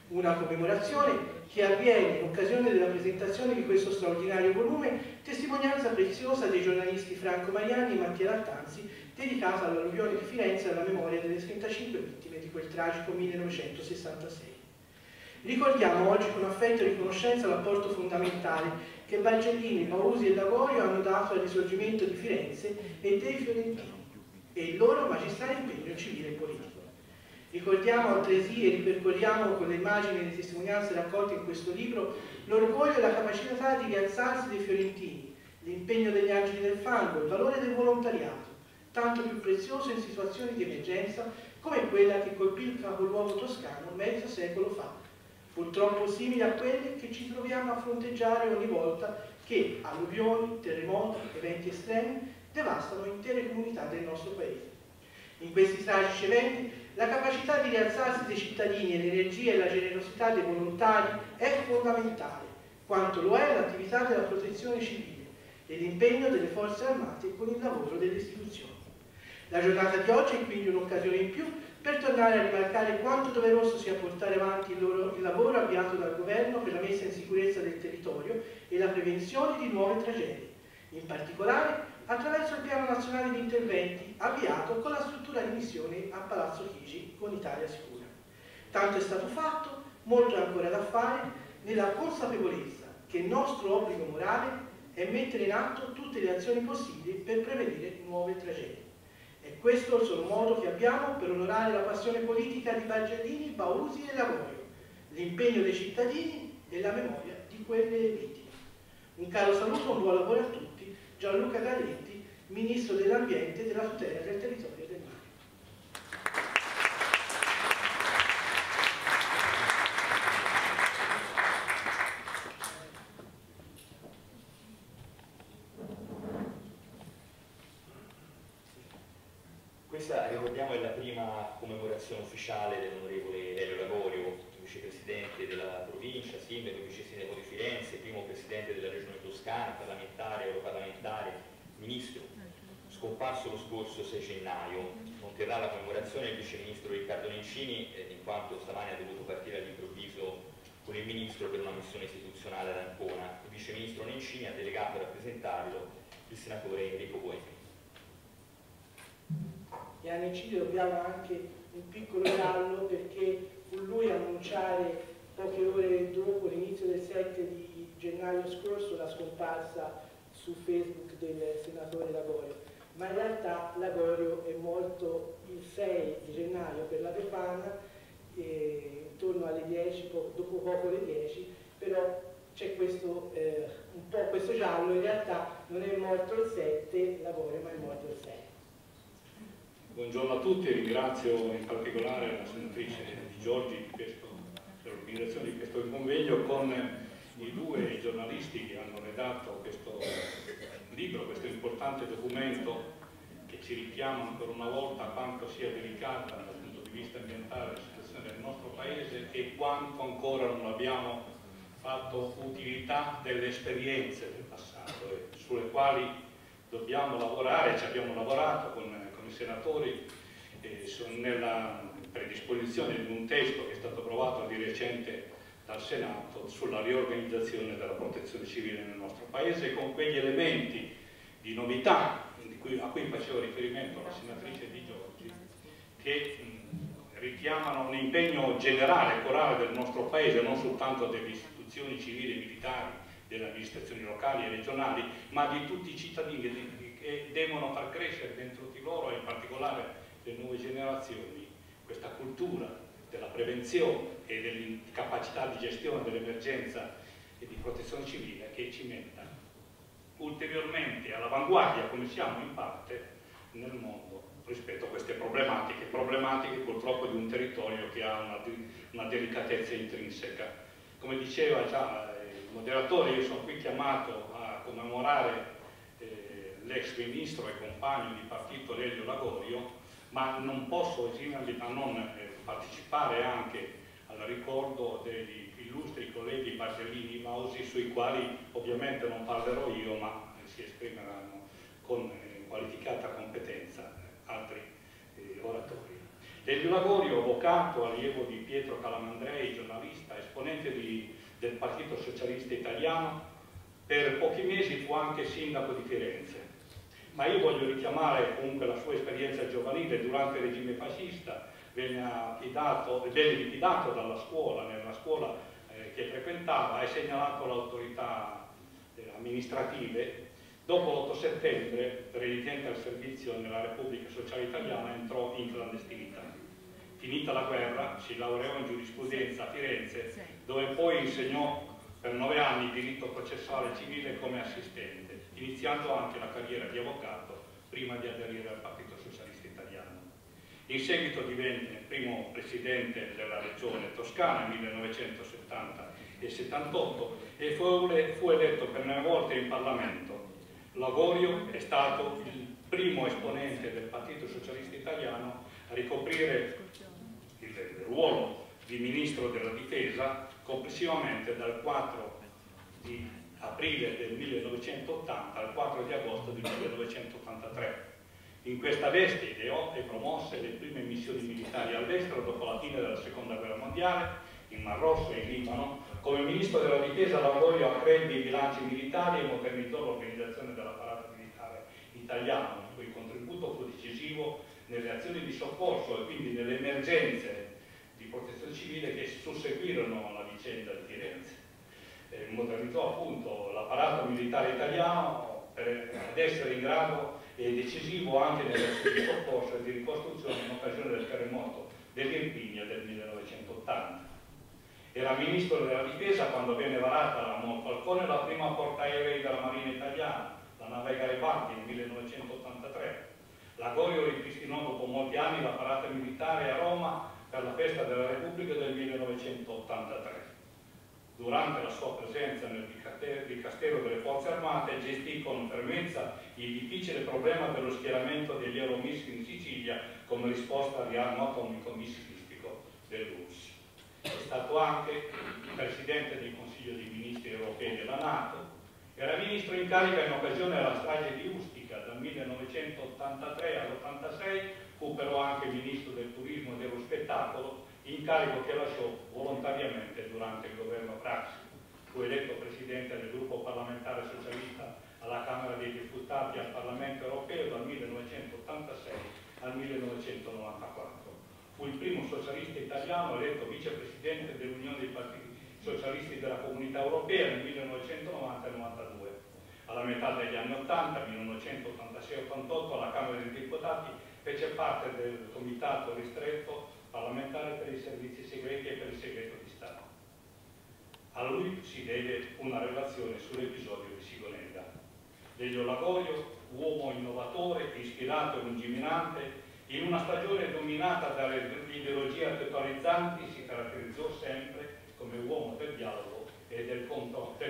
Una commemorazione che avviene in occasione della presentazione di questo straordinario volume, testimonianza preziosa dei giornalisti Franco Mariani e Mattia Lattanzi, dedicata all'alluvione di Firenze e alla memoria delle 35 vittime di quel tragico 1966. Ricordiamo oggi con affetto e riconoscenza l'apporto fondamentale che Bargellini, Pausi e Lagorio hanno dato al risorgimento di Firenze e dei fiorentini e il loro magistrale impegno civile e politico. Ricordiamo altresì e ripercorriamo con le immagini e le testimonianze raccolte in questo libro l'orgoglio e la capacità di rialzarsi dei fiorentini, l'impegno degli angeli del fango, il valore del volontariato, tanto più prezioso in situazioni di emergenza come quella che colpì il capoluogo toscano mezzo secolo fa, purtroppo simili a quelle che ci troviamo a fronteggiare ogni volta che alluvioni, terremoti, eventi estremi devastano intere comunità del nostro paese. In questi tragici eventi la capacità di rialzarsi dei cittadini e l'energia e la generosità dei volontari è fondamentale, quanto lo è l'attività della protezione civile e l'impegno delle forze armate con il lavoro delle istituzioni. La giornata di oggi è quindi un'occasione in più per tornare a rimarcare quanto doveroso sia portare avanti il lavoro avviato dal Governo per la messa in sicurezza del territorio e la prevenzione di nuove tragedie, in particolare attraverso il Piano Nazionale di Interventi avviato con la struttura di missione a Palazzo Chigi con Italia Sicura. Tanto è stato fatto, molto è ancora da fare, nella consapevolezza che il nostro obbligo morale è mettere in atto tutte le azioni possibili per prevenire nuove tragedie. È questo il solo modo che abbiamo per onorare la passione politica di Bargellini, Pausi e Lagorio, l'impegno dei cittadini e la memoria di quelle vittime. Un caro saluto e un buon lavoro a tutti. Gianluca Galletti, Ministro dell'Ambiente e della tutela del territorio e del mare. Questa, ricordiamo, è la prima commemorazione ufficiale dell'onorevole Elio Lagorio, vicepresidente della provincia, sindaco e vice sindaco di Firenze, primo presidente della regione toscana, parlamentare, europarlamentare, ministro, scomparso lo scorso 6 gennaio. Non terrà la commemorazione il vice ministro Riccardo Nencini, in quanto stamani ha dovuto partire all'improvviso con il ministro per una missione istituzionale ad Ancona. Il vice ministro Nencini ha delegato a rappresentarlo il senatore Enrico Boemi. E a Nencini dobbiamo anche un piccolo giallo, perché fu lui a annunciare poche ore dopo l'inizio del 7 di gennaio scorso la scomparsa su Facebook del senatore Lagorio, ma in realtà Lagorio è morto il 6 di gennaio per la Befana, intorno alle 10, dopo poco le 10, però c'è questo, un po' questo giallo, in realtà non è morto il 7 Lagorio, ma è morto il 6. Buongiorno a tutti, ringrazio in particolare la senatrice Di Giorgi per l'organizzazione di questo convegno con i due giornalisti che hanno redatto questo libro, questo importante documento che ci richiama ancora una volta a quanto sia delicata dal punto di vista ambientale la situazione del nostro Paese e quanto ancora non abbiamo fatto utilità delle esperienze del passato sulle quali dobbiamo lavorare. Ci abbiamo lavorato con i senatori nella predisposizione di un testo che è stato approvato di recente dal Senato sulla riorganizzazione della protezione civile nel nostro Paese, con quegli elementi di novità a cui faceva riferimento la senatrice Di Giorgi, che richiamano un impegno generale, corale del nostro Paese, non soltanto delle istituzioni civili e militari, delle amministrazioni locali e regionali, ma di tutti i cittadini che devono far crescere dentro di loro, e in particolare le nuove generazioni, questa cultura della prevenzione e della capacità di gestione dell'emergenza e di protezione civile, che ci metta ulteriormente all'avanguardia, come siamo in parte nel mondo, rispetto a queste problematiche purtroppo di un territorio che ha una delicatezza intrinseca. Come diceva già il moderatore, io sono qui chiamato a commemorare l'ex ministro e compagno di partito Elio Lagorio, ma non posso esimermi da non partecipare anche al ricordo degli illustri colleghi Bargellini e Pausi, sui quali ovviamente non parlerò io, ma si esprimeranno con qualificata competenza altri oratori. Elio Lagorio, avvocato, allievo di Pietro Calamandrei, giornalista, esponente del Partito Socialista Italiano, per pochi mesi fu anche sindaco di Firenze. Ma io voglio richiamare comunque la sua esperienza giovanile. Durante il regime fascista venne liquidato dalla scuola, nella scuola che frequentava, e segnalato alle autorità amministrative. Dopo l'8 settembre, renitente al servizio nella Repubblica Sociale Italiana, entrò in clandestinità. Finita la guerra, si laureò in giurisprudenza a Firenze, dove poi insegnò per 9 anni diritto processuale civile come assistente, iniziando anche la carriera di avvocato prima di aderire al Partito Socialista Italiano. In seguito divenne primo presidente della regione Toscana nel 1970 e 78 e fu eletto per 9 volte in Parlamento. Lagorio è stato il primo esponente del Partito Socialista Italiano a ricoprire il ruolo di Ministro della Difesa complessivamente dal 4 di aprile del 1980 al 4 di agosto del 1983. In questa veste ideò e promosse le prime missioni militari all'estero dopo la fine della Seconda Guerra Mondiale, in Mar Rosso e in Libano. Come Ministro della Difesa Lagorio accrebbe i bilanci militari e modernizzò l'organizzazione dell'apparato militare italiano, il cui contributo fu decisivo nelle azioni di soccorso e quindi nelle emergenze di protezione civile che susseguirono la vicenda di Firenze. Modernizzò appunto l'apparato militare italiano ad essere in grado e decisivo anche nelle azioni di soccorso e di ricostruzione in occasione del terremoto dell'Irpinia del 1980. Era Ministro della Difesa quando venne varata a Monfalcone la prima portaerei della Marina Italiana, la nave Garibaldi, nel 1983. Lagorio ripristinò dopo molti anni l'apparato militare a Roma per la festa della Repubblica del 1983. Durante la sua presenza nel Dicastero delle Forze Armate gestì con fermezza il difficile problema dello schieramento degli aeromissili in Sicilia come risposta al riarmo atomico missilistico dell'URSS. È stato anche Presidente del Consiglio dei Ministri Europei della NATO. Era Ministro in carica in occasione della strage di Ustica dal 1983 all'86, fu però anche Ministro del Turismo e dello Spettacolo, incarico che lasciò volontariamente durante il governo Craxi. Fu eletto Presidente del gruppo parlamentare socialista alla Camera dei Deputati al Parlamento Europeo dal 1986 al 1994. Fu il primo socialista italiano eletto vicepresidente dell'Unione dei Partiti Socialisti della Comunità Europea nel 1990-92. Alla metà degli anni 80, 1986-88, alla Camera dei Deputati fece parte del Comitato Ristretto parlamentare per i servizi segreti e per il segreto di Stato. A lui si deve una relazione sull'episodio di Sigonella. Elio Lagorio, uomo innovatore, ispirato e lungimirante, in una stagione dominata dalle ideologie totalizzanti, si caratterizzò sempre come uomo del dialogo e del confronto,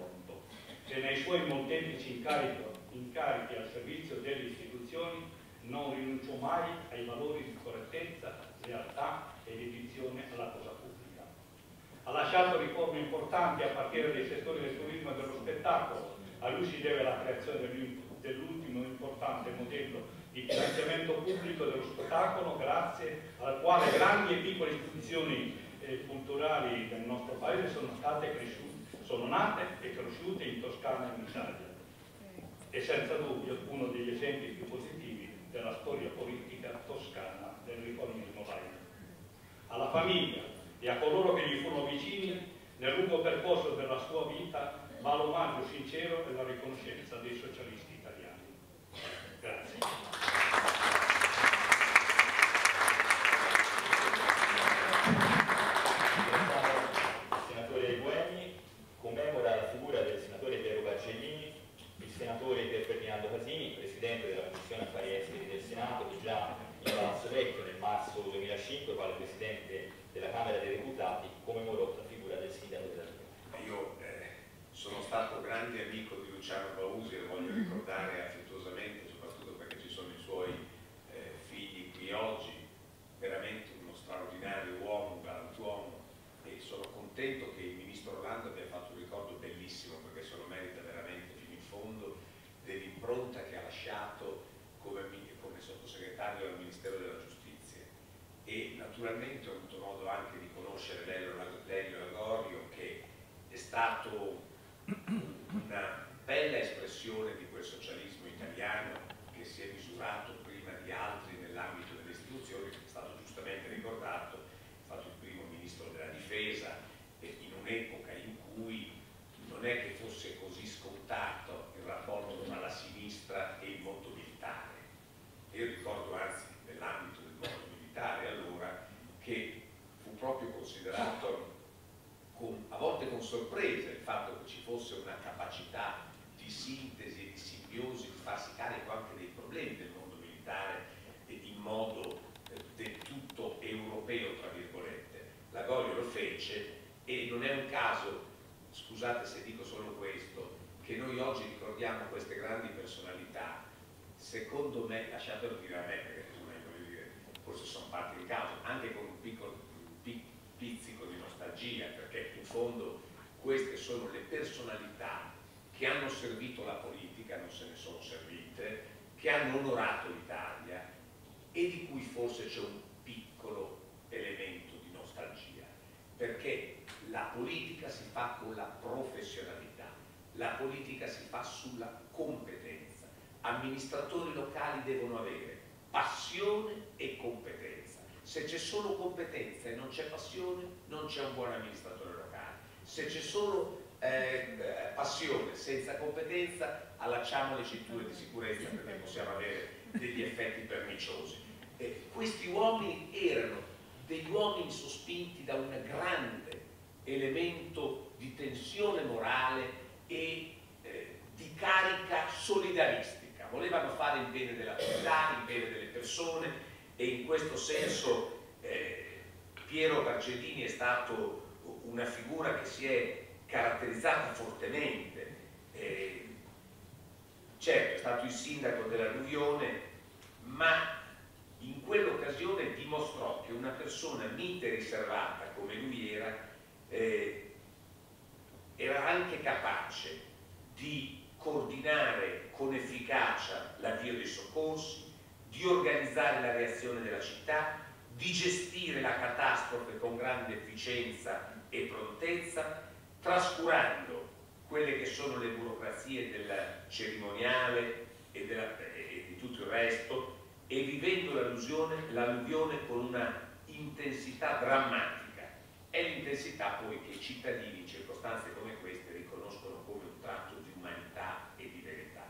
e nei suoi molteplici incarichi al servizio delle istituzioni non rinunciò mai ai valori di correttezza, lealtà e dedizione alla cosa pubblica. Ha lasciato riforme importanti a partire dai settori del turismo e dello spettacolo. A lui si deve la creazione dell'ultimo importante modello di finanziamento pubblico dello spettacolo, grazie al quale grandi e piccole istituzioni culturali del nostro paese sono nate e cresciute in Toscana e in Italia. E senza dubbio uno degli esempi più positivi della storia politica toscana del riformismo laico. Alla famiglia e a coloro che gli furono vicini nel lungo percorso della sua vita va l'omaggio sincero e la riconoscenza dei socialisti italiani. Grazie. Commemora la figura del senatore Piero Barcellini, il senatore Pier Ferdinando Casini, presidente della Commissione Affari Esteri del Senato, che già in Palazzo Vecchio nel marzo 2005, quale presidente della Camera dei Deputati, commemorò la figura del sindaco della città. Io sono stato grande amico di Luciano Bausi e lo voglio ricordare affettuosamente, soprattutto perché ci sono i suoi figli qui oggi, veramente uno straordinario uomo, un galantuomo, e sono contento che il ministro Orlando abbia fatto un ricordo bellissimo, perché se lo merita veramente fino in fondo, dell'impronta che ha lasciato come sottosegretario al Ministero della Giustizia, e naturalmente ho avuto modo anche di conoscere Lelio Lagorio, che è stato una bella espressione di quel socialismo italiano che si è misurato prima di altri nell'ambito delle istituzioni, che è stato giustamente ricordato, è stato il primo ministro della difesa in un'epoca in cui non è che fosse così scontato il rapporto tra la sinistra e il mondo militare. Io ricordo anzi nell'ambito del mondo militare allora che fu proprio considerato a volte con sorpresa il fatto che ci fosse una capacità di sintesi e di simbiosi, di farsi carico anche dei problemi del mondo militare in modo del tutto europeo, tra virgolette. Lagorio lo fece e non è un caso, scusate se dico solo questo, che noi oggi ricordiamo queste grandi personalità. Secondo me, lasciatelo dire a me perché voglio dire, forse sono parte in causa, anche con un piccolo pizzico di nostalgia, perché in fondo queste sono le personalità che hanno servito la politica, non se ne sono servite, che hanno onorato l'Italia e di cui forse c'è un piccolo elemento di nostalgia, perché la politica si fa con la professionalità, la politica si fa sulla competenza. Amministratori locali devono avere passione e competenza. Se c'è solo competenza e non c'è passione, non c'è un buon amministratore locale. Se c'è solo passione senza competenza, allacciamo le cinture di sicurezza perché possiamo avere degli effetti perniciosi. Questi uomini erano degli uomini sospinti da un grande elemento di tensione morale e di carica solidaristica. Volevano fare il bene della città, il bene delle persone, e in questo senso Piero Bargellini è stato una figura che si è caratterizzata fortemente. Certo, è stato il sindaco dell'Alluvione, ma in quell'occasione dimostrò che una persona mite e riservata come lui era anche capace di coordinare con efficacia l'avvio dei soccorsi, di organizzare la reazione della città, di gestire la catastrofe con grande efficienza e prontezza, trascurando quelle che sono le burocrazie del cerimoniale e di tutto il resto, e vivendo l'alluvione con una intensità drammatica. È l'intensità poi che i cittadini in circostanze come queste riconoscono come un tratto di umanità e di verità.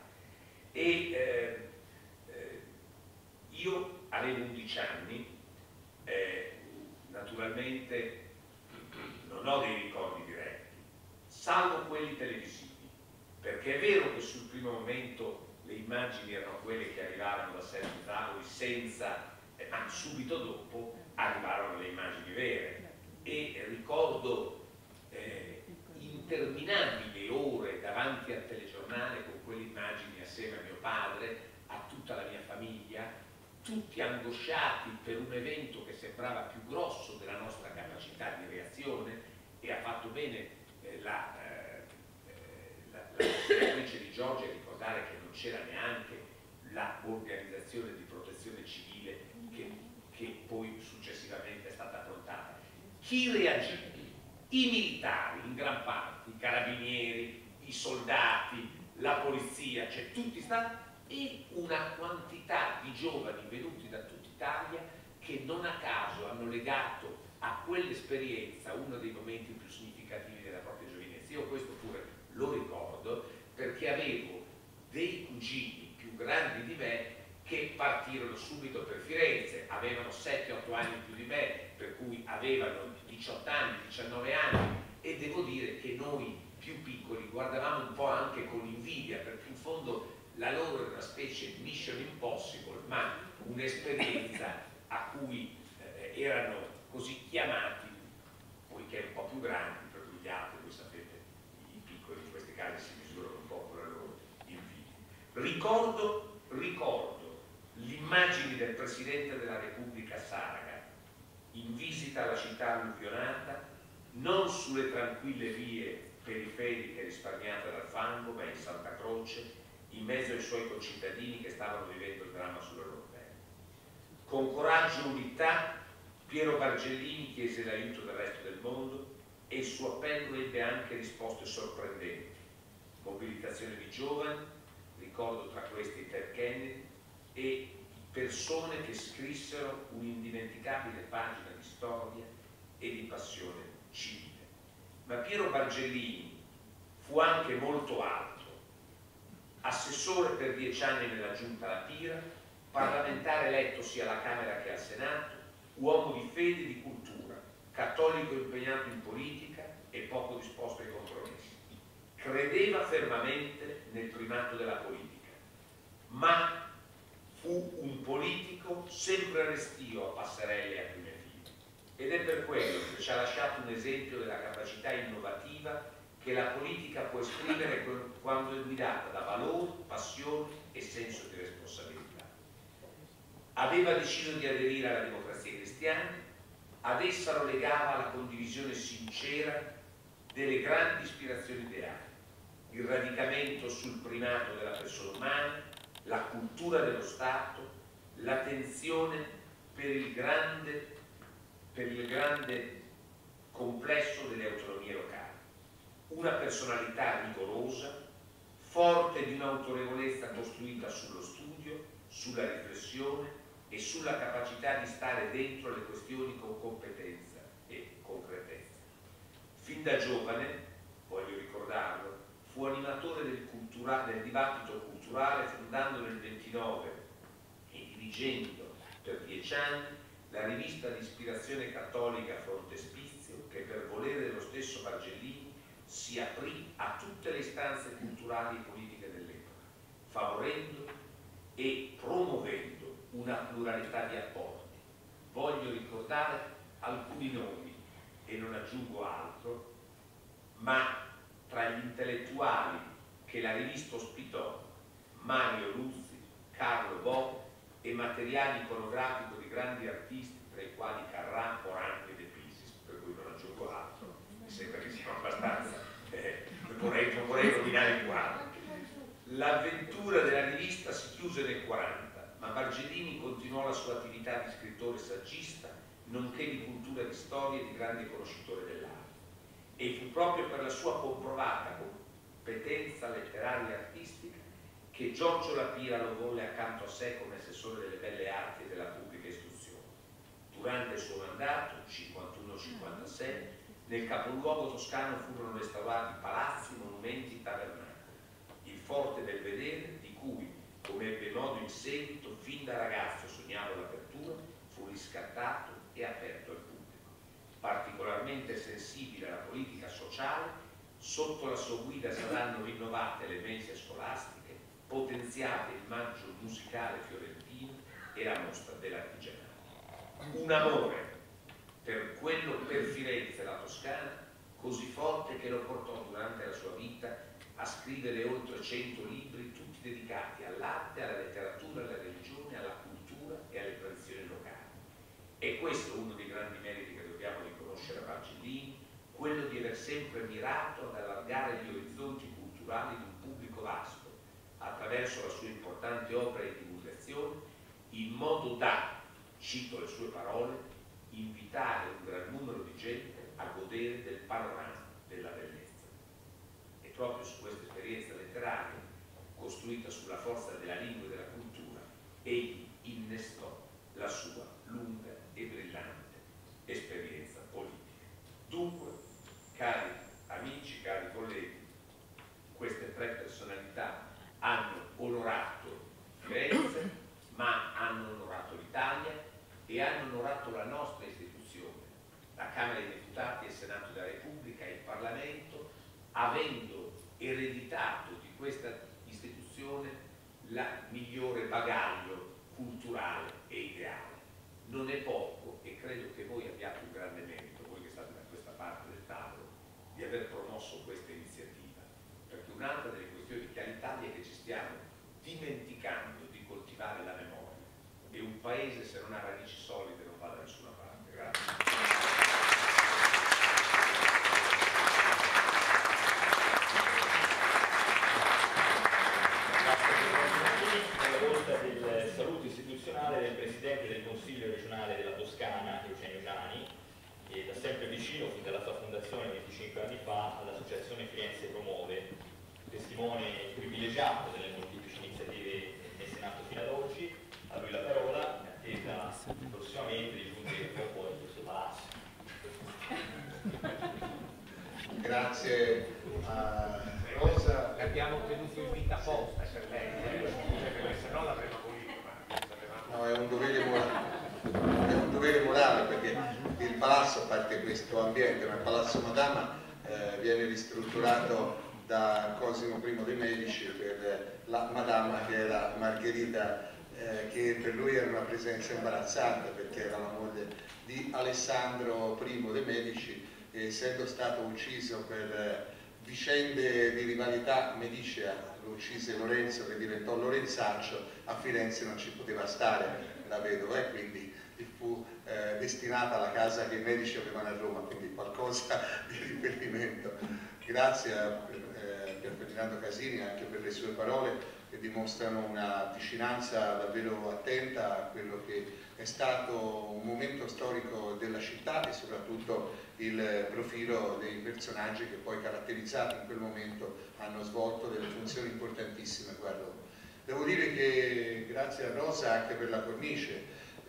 Io avevo 11 anni, naturalmente non ho dei ricordi diretti, salvo quelli televisivi, perché è vero che sul primo momento le immagini erano quelle che arrivavano da Sergio Zavoli ma subito dopo arrivarono le immagini vere, e ricordo interminabili ore davanti al telegiornale con quelle immagini assieme a mio padre, a tutta la mia famiglia, tutti angosciati per un evento che sembrava più grosso della nostra capacità di reazione, e ha fatto bene la senatrice Di Giorgi a ricordare che non c'era neanche l'organizzazione di protezione civile che poi successivamente è stata approntata. Chi reagì? I militari, in gran parte, i carabinieri, i soldati, la polizia, cioè tutti stati, e una quantità di giovani venuti da tutta Italia che non a caso hanno legato a quell'esperienza uno dei momenti più significativi della propria giovinezza. Io questo pure lo ricordo perché avevo dei cugini più grandi di me che partirono subito per Firenze, avevano 7-8 anni più di me, per cui avevano 18 anni, 19 anni, e devo dire che noi più piccoli guardavamo un po' anche con invidia, perché in fondo la loro era una specie di mission impossible, ma un'esperienza a cui erano così chiamati, poiché un po' più grandi, per cui gli altri, voi sapete, i piccoli in questi casi si misurano un po' con la loro invidia. Ricordo l'immagine del Presidente della Repubblica Saragat in visita alla città alluvionata, non sulle tranquille vie periferiche risparmiate dal fango, ma in Santa Croce, in mezzo ai suoi concittadini che stavano vivendo il dramma sulle loro terre. Con coraggio e umiltà Piero Bargellini chiese l'aiuto del resto del mondo e il suo appello ebbe anche risposte sorprendenti. Mobilitazione di giovani, ricordo tra questi Ted Kennedy, e persone che scrissero un'indimenticabile pagina di storia e di passione civile. Ma Piero Bargellini fu anche molto altro: assessore per 10 anni nella giunta La Pira, parlamentare eletto sia alla Camera che al Senato, uomo di fede e di cultura, cattolico impegnato in politica e poco disposto ai compromessi. Credeva fermamente nel primato della politica, ma fu un politico sempre restio a passerelle e a prime file. Ed è per quello che ci ha lasciato un esempio della capacità innovativa che la politica può esprimere quando è guidata da valori, passione e senso di responsabilità. Aveva deciso di aderire alla Democrazia Cristiana, ad essa lo legava la condivisione sincera delle grandi ispirazioni ideali, il radicamento sul primato della persona umana, la cultura dello Stato, l'attenzione per il grande complesso delle autonomie locali. Una personalità rigorosa, forte di un'autorevolezza costruita sullo studio, sulla riflessione e sulla capacità di stare dentro le questioni con competenza e concretezza. Fin da giovane, voglio ricordarlo, fu animatore del dibattito culturale, fondando nel 29 e dirigendo per 10 anni la rivista di ispirazione cattolica Frontespizio, che per volere dello stesso Bargellini si aprì a tutte le istanze culturali e politiche dell'epoca, favorendo e promuovendo una pluralità di apporti. Voglio ricordare alcuni nomi e non aggiungo altro, ma tra gli intellettuali che la rivista ospitò, Mario Luzzi, Carlo Bo e materiale iconografico di grandi artisti, tra i quali Carrà, Morandi e De Pisis, per cui non aggiungo altro, mi sembra che siamo abbastanza, non vorrei rovinare il quadro. L'avventura della rivista si chiuse nel 40, ma Bargellini continuò la sua attività di scrittore saggista, nonché di cultura, di storia e di grande conoscitore dell'arte. E fu proprio per la sua comprovata competenza letteraria e artistica che Giorgio La Pira lo volle accanto a sé come assessore delle belle arti e della pubblica istruzione. Durante il suo mandato, 51-56, nel capoluogo toscano furono restaurati palazzi, monumenti, tabernacoli. Il Forte Belvedere, di cui, come ebbe modo in seguito, fin da ragazzo sognava l'apertura, fu riscattato e aperto al pubblico. Particolarmente sensibile alla politica sociale, sotto la sua guida saranno rinnovate le mense scolastiche, potenziate il maggio musicale fiorentino e la mostra dell'artigianato. Un amore per quello, per Firenze e la Toscana, così forte che lo portò durante la sua vita a scrivere oltre 100 libri, tutti dedicati all'arte, alla letteratura, alla religione, alla cultura e alle tradizioni locali. E questo è uno dei grandi meriti che dobbiamo riconoscere a Bargellini, quello di aver sempre mirato ad allargare gli orizzonti culturali di un pubblico vasto, attraverso la sua importante opera di divulgazione, in modo da, cito le sue parole, invitare un gran numero di gente a godere del panorama della bellezza. E proprio su questa esperienza letteraria, costruita sulla forza della lingua e della cultura, egli innestò la sua lunga e brillante esperienza politica. Dunque, cari amici, cari colleghi, queste tre personalità hanno onorato Firenze, ma hanno onorato l'Italia e hanno onorato la nostra istituzione, la Camera dei Deputati e il Senato della Repubblica e il Parlamento, avendo ereditato di questa istituzione il migliore bagaglio culturale e ideale. Non è poco, e credo che voi abbiate un grande merito, voi che state da questa parte del tavolo, di aver promosso questa iniziativa, perché un'altra delle questioni che ha l'Italia è che ci stiamo dimenticando di coltivare la memoria, e un paese se non ha radici solide non va da nessuna parte. Grazie. Del saluto istituzionale del Presidente del Consiglio regionale della elogiato delle molteplici iniziative messe in atto fino ad oggi. A lui la parola, in attesa prossimamente di giungere un po' in questo palazzo. Grazie a Rosa. Abbiamo tenuto in vita apposta per lei, perché se no l'avremmo voluto, ma sapevamo. No, è un dovere morale, perché il palazzo, a parte questo ambiente, ma il Palazzo Madama viene ristrutturato da Cosimo I dei Medici per la Madama, che era Margherita, che per lui era una presenza imbarazzante perché era la moglie di Alessandro I dei Medici, e essendo stato ucciso per vicende di rivalità medicea, lo uccise Lorenzo che diventò Lorenzaccio, a Firenze non ci poteva stare la vedova e quindi fu destinata alla casa che i Medici avevano a Roma, quindi qualcosa di riferimento. Grazie a Pier Ferdinando Casini anche per le sue parole, che dimostrano una vicinanza davvero attenta a quello che è stato un momento storico della città e soprattutto il profilo dei personaggi che poi, caratterizzati in quel momento, hanno svolto delle funzioni importantissime qua a Roma. Devo dire che grazie a Rosa anche per la cornice,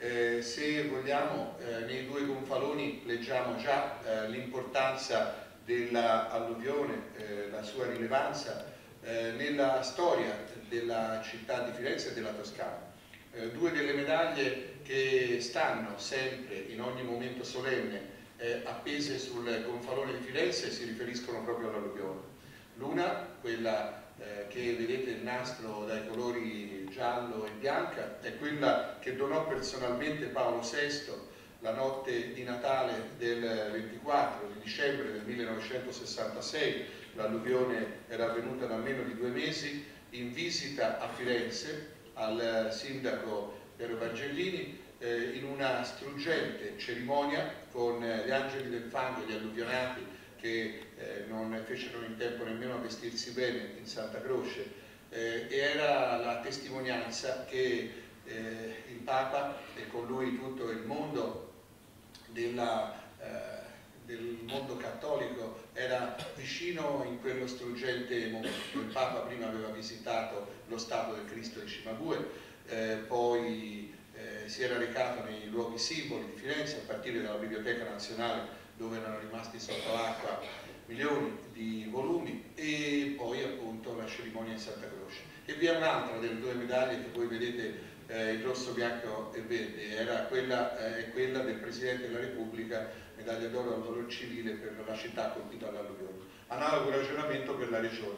se vogliamo, nei due gonfaloni leggiamo già l'importanza dell'alluvione, la sua rilevanza nella storia della città di Firenze e della Toscana. Due delle medaglie che stanno sempre, in ogni momento solenne, appese sul gonfalone di Firenze si riferiscono proprio all'alluvione. L'una, quella che vedete il nastro dai colori giallo e bianca, è quella che donò personalmente Paolo VI la notte di Natale del 24 di dicembre del 1966. L'alluvione era avvenuta da meno di 2 mesi, in visita a Firenze al sindaco Piero Bargellini, in una struggente cerimonia con gli angeli del fango, gli alluvionati che non fecero in tempo nemmeno a vestirsi bene in Santa Croce, e era la testimonianza che il Papa e con lui tutto il mondo del mondo cattolico era vicino in quello struggente momento. Il Papa prima aveva visitato lo Stato del Cristo di Cimabue, poi si era recato nei luoghi simboli di Firenze, a partire dalla Biblioteca Nazionale, dove erano rimasti sotto l'acqua milioni di volumi, e poi appunto la cerimonia in Santa Croce. E vi è un'altra delle 2 medaglie che voi vedete, il rosso, bianco e verde, era quella del Presidente della Repubblica, medaglia d'oro al valor civile per la città colpita dall'alluvione. Analogo ragionamento per la regione,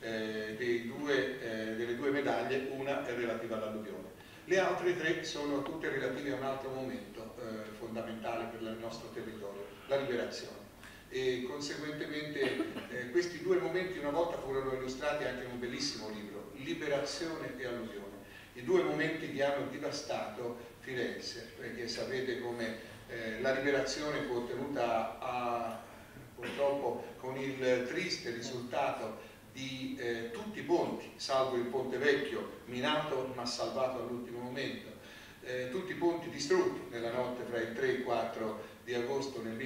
delle 2 medaglie una è relativa all'alluvione. Le altre 3 sono tutte relative a un altro momento fondamentale per il nostro territorio, la liberazione. E conseguentemente questi 2 momenti una volta furono illustrati anche in un bellissimo libro, Liberazione e Alluvione. I 2 momenti che hanno devastato Firenze, perché sapete come la liberazione fu ottenuta purtroppo con il triste risultato di tutti i ponti, salvo il Ponte Vecchio, minato ma salvato all'ultimo momento, tutti i ponti distrutti nella notte fra il 3 e il 4 di agosto del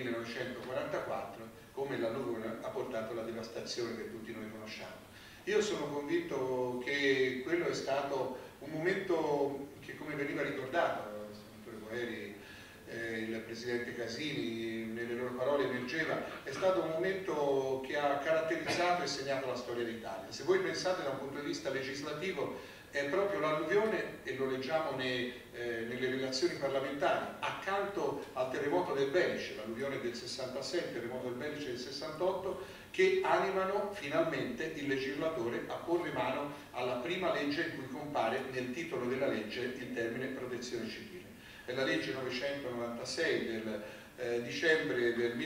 1944, come l'alluvione ha portato alla devastazione che tutti noi conosciamo. Io sono convinto che quello è stato un momento che, come veniva ricordato, il senatore Boeri, il Presidente Casini, nelle loro parole emergeva, è stato un momento che ha caratterizzato e segnato la storia d'Italia. Se voi pensate da un punto di vista legislativo, è proprio l'alluvione, e lo leggiamo nelle relazioni parlamentari, accanto al terremoto del Belice, l'alluvione del 66, il terremoto del Belice del 68, che animano finalmente il legislatore a porre mano alla prima legge in cui compare nel titolo della legge il termine protezione civile. È la legge 996 del dicembre del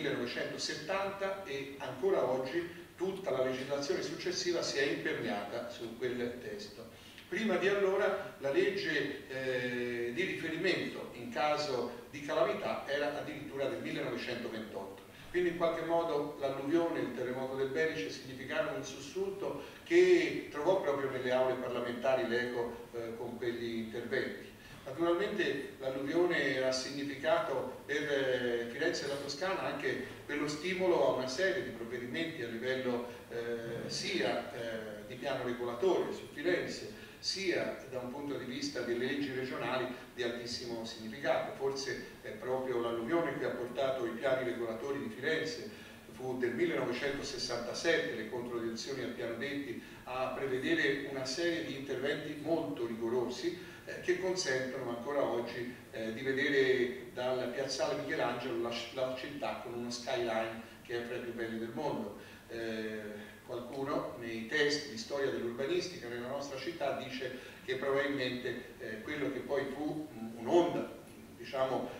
1970, e ancora oggi tutta la legislazione successiva si è imperniata su quel testo. Prima di allora la legge di riferimento in caso di calamità era addirittura del 1928. Quindi in qualche modo l'alluvione e il terremoto del Belice significarono un sussulto che trovò proprio nelle aule parlamentari l'eco con quegli interventi. Naturalmente l'alluvione ha significato per Firenze e la Toscana anche quello stimolo a una serie di provvedimenti a livello sia di piano regolatore su Firenze, sia da un punto di vista delle leggi regionali di altissimo significato. Forse è proprio l'alluvione che ha portato i piani regolatori di Firenze, fu del 1967, le controdeduzioni al piano Detti, a prevedere una serie di interventi molto rigorosi che consentono ancora oggi di vedere dal piazzale Michelangelo la città con uno skyline che è fra i più belli del mondo. Qualcuno nei testi di storia dell'urbanistica nella nostra città dice che probabilmente quello che poi fu un'onda, diciamo,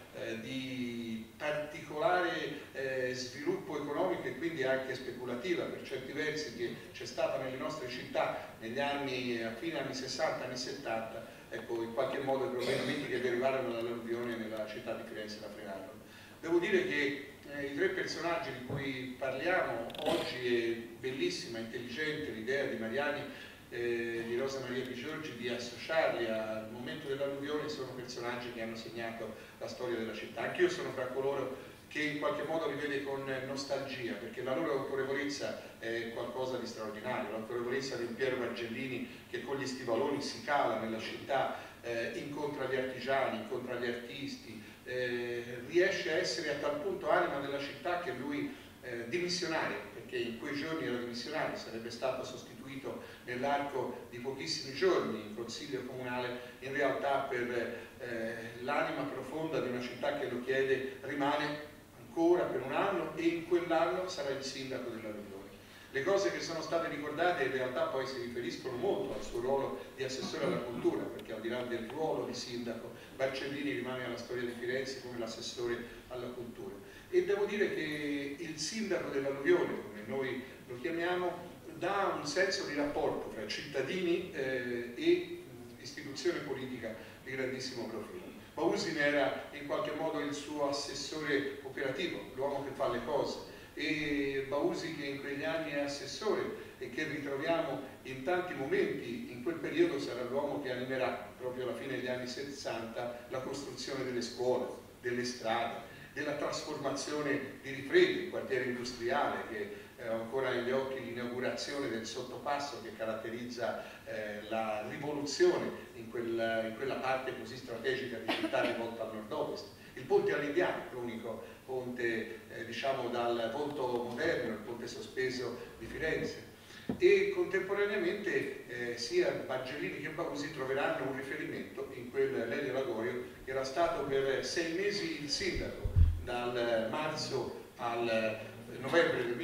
di particolare sviluppo economico e quindi anche speculativa per certi versi che c'è stata nelle nostre città negli anni, a fine anni 60, anni 70, ecco, in qualche modo i provvedimenti che derivarono dall'alluvione nella città di Firenze la frenarono. Devo dire che i tre personaggi di cui parliamo oggi, è bellissima, intelligente l'idea di Mariani, di Rosa Maria Di Giorgi, di associarli al momento dell'alluvione, sono personaggi che hanno segnato la storia della città. Anch'io sono fra coloro che in qualche modo li vede con nostalgia, perché la loro autorevolezza è qualcosa di straordinario, l'autorevolezza di Piero Margellini che con gli stivaloni si cala nella città, incontra gli artigiani, incontra gli artisti, riesce a essere a tal punto anima della città che lui dimissionario, perché in quei giorni era dimissionario, sarebbe stato sostituito nell'arco di pochissimi giorni in consiglio comunale, in realtà per l'anima profonda di una città che lo chiede rimane ancora per un anno e in quell'anno sarà il sindaco dell'alluvione. Le cose che sono state ricordate in realtà poi si riferiscono molto al suo ruolo di assessore alla cultura, perché al di là del ruolo di sindaco, Marcellini rimane alla storia di Firenze come l'assessore alla cultura. E devo dire che il sindaco dell'alluvione, come noi lo chiamiamo, dà un senso di rapporto tra cittadini e istituzione politica di grandissimo profilo. Bausi era in qualche modo il suo assessore operativo, l'uomo che fa le cose, e Bausi, che in quegli anni è assessore e che ritroviamo in tanti momenti in quel periodo, sarà l'uomo che animerà proprio alla fine degli anni 60 la costruzione delle scuole, delle strade, della trasformazione di Rifredi, il quartiere industriale che ho ancora negli occhi l'inaugurazione del sottopasso che caratterizza la rivoluzione in quella parte così strategica di città rivolta al nord-ovest. Il ponte all'Indiano, l'unico ponte diciamo dal volto moderno, il ponte sospeso di Firenze. E contemporaneamente sia Margellini che Bausi troveranno un riferimento in quel Lelio Lagorio che era stato per 6 mesi il sindaco, dal marzo al novembre del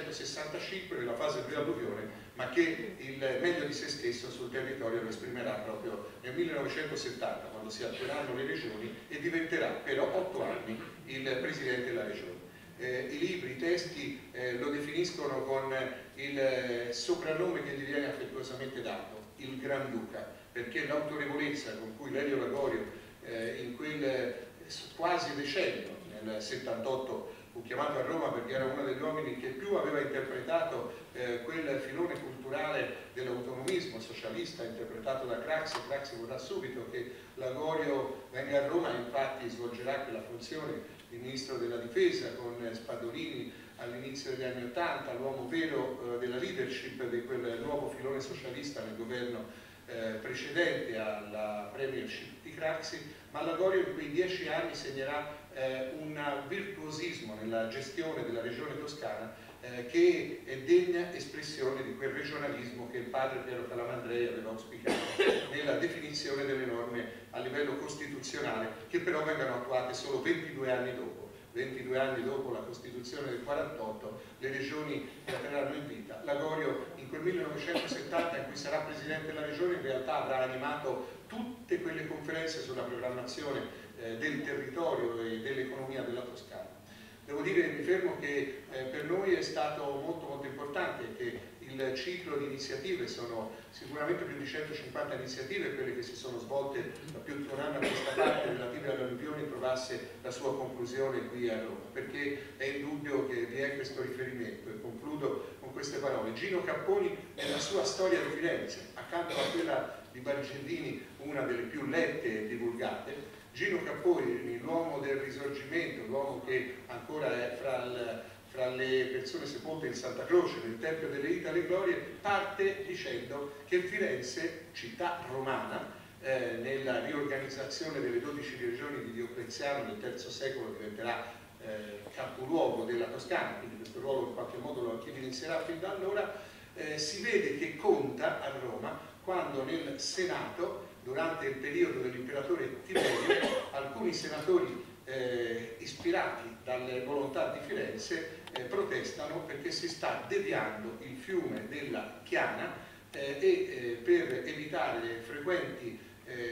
1965 nella fase pre-alluvione, ma che il meglio di se stesso sul territorio lo esprimerà proprio nel 1970, quando si attueranno le regioni, e diventerà per 8 anni il presidente della regione. I libri, i testi lo definiscono con il soprannome che gli viene affettuosamente dato, il Granduca, perché l'autorevolezza con cui Lelio Lagorio in quel quasi decennio, nel 78, fu chiamato a Roma perché era uno degli uomini che più aveva interpretato quel filone culturale dell'autonomismo socialista interpretato da Craxi. Craxi vorrà subito che Lagorio venga a Roma, infatti svolgerà quella funzione di ministro della difesa con Spadolini all'inizio degli anni 80, l'uomo vero della leadership di quel nuovo filone socialista nel governo precedente alla premiership di Craxi, ma Lagorio in quei 10 anni segnerà un virtuosismo nella gestione della regione toscana che è degna espressione di quel regionalismo che il padre Piero Calamandrei aveva auspicato nella definizione delle norme a livello costituzionale, che però vengono attuate solo 22 anni dopo. 22 anni dopo la Costituzione del 48, le regioni entreranno in vita. Lagorio in quel 1970 in cui sarà presidente della regione in realtà avrà animato tutte quelle conferenze sulla programmazione del territorio e dell'economia della Toscana. Devo dire, mi fermo, che per noi è stato molto importante che il ciclo di iniziative, sono sicuramente più di 150 iniziative quelle che si sono svolte da più di un anno a questa parte relative alle alluvioni, trovasse la sua conclusione qui a Roma, perché è indubbio che vi è questo riferimento. E concludo con queste parole. Gino Capponi nella sua storia di Firenze, accanto a quella di Margellini, una delle più lette e divulgate, Gino Capponi, l'uomo del risorgimento, l'uomo che ancora è fra fra le persone sepolte in Santa Croce nel Tempio delle Vite alle Glorie, parte dicendo che Firenze, città romana, nella riorganizzazione delle 12 regioni di Diocleziano nel III secolo diventerà capoluogo della Toscana, quindi questo ruolo in qualche modo lo evidenzierà fin da allora. Si vede che conta a Roma quando nel Senato, durante il periodo dell'imperatore Tiberio, alcuni senatori ispirati dalle volontà di Firenze protestano perché si sta deviando il fiume della Chiana e per evitare le frequenti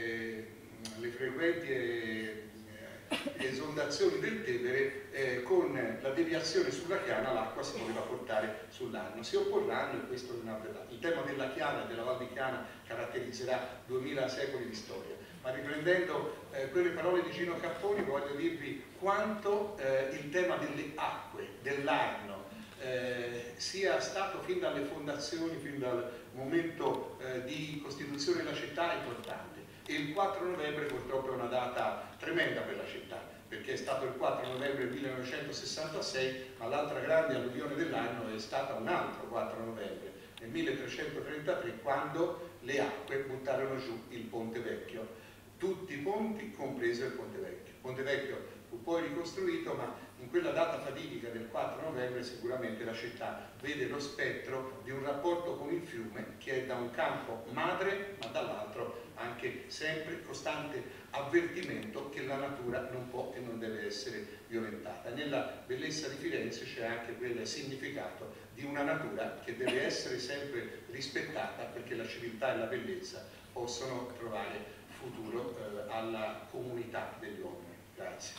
esondazioni del Tevere, con la deviazione sulla Chiana l'acqua si voleva portare sull'Arno. Si opporranno e questo non avverrà. Il tema della Chiana e della Val di Chiana caratterizzerà 2000 secoli di storia. Ma riprendendo quelle parole di Gino Capponi, voglio dirvi quanto il tema delle acque, dell'Arno, sia stato fin dalle fondazioni, fin dal momento di costituzione della città importante. E il 4 novembre purtroppo è una data tremenda per la città, perché è stato il 4 novembre 1966, ma l'altra grande alluvione dell'anno è stata un altro 4 novembre, nel 1333, quando le acque buttarono giù il Ponte Vecchio. Tutti i ponti, compreso il Ponte Vecchio. Il Ponte Vecchio fu poi ricostruito, ma in quella data fatidica del 4 novembre sicuramente la città vede lo spettro di un rapporto con il fiume che è da un campo madre, ma dall'altro anche sempre costante avvertimento che la natura non può e non deve essere violentata. Nella bellezza di Firenze c'è anche quel significato di una natura che deve essere sempre rispettata, perché la civiltà e la bellezza possono trovare futuro alla comunità degli uomini. Grazie.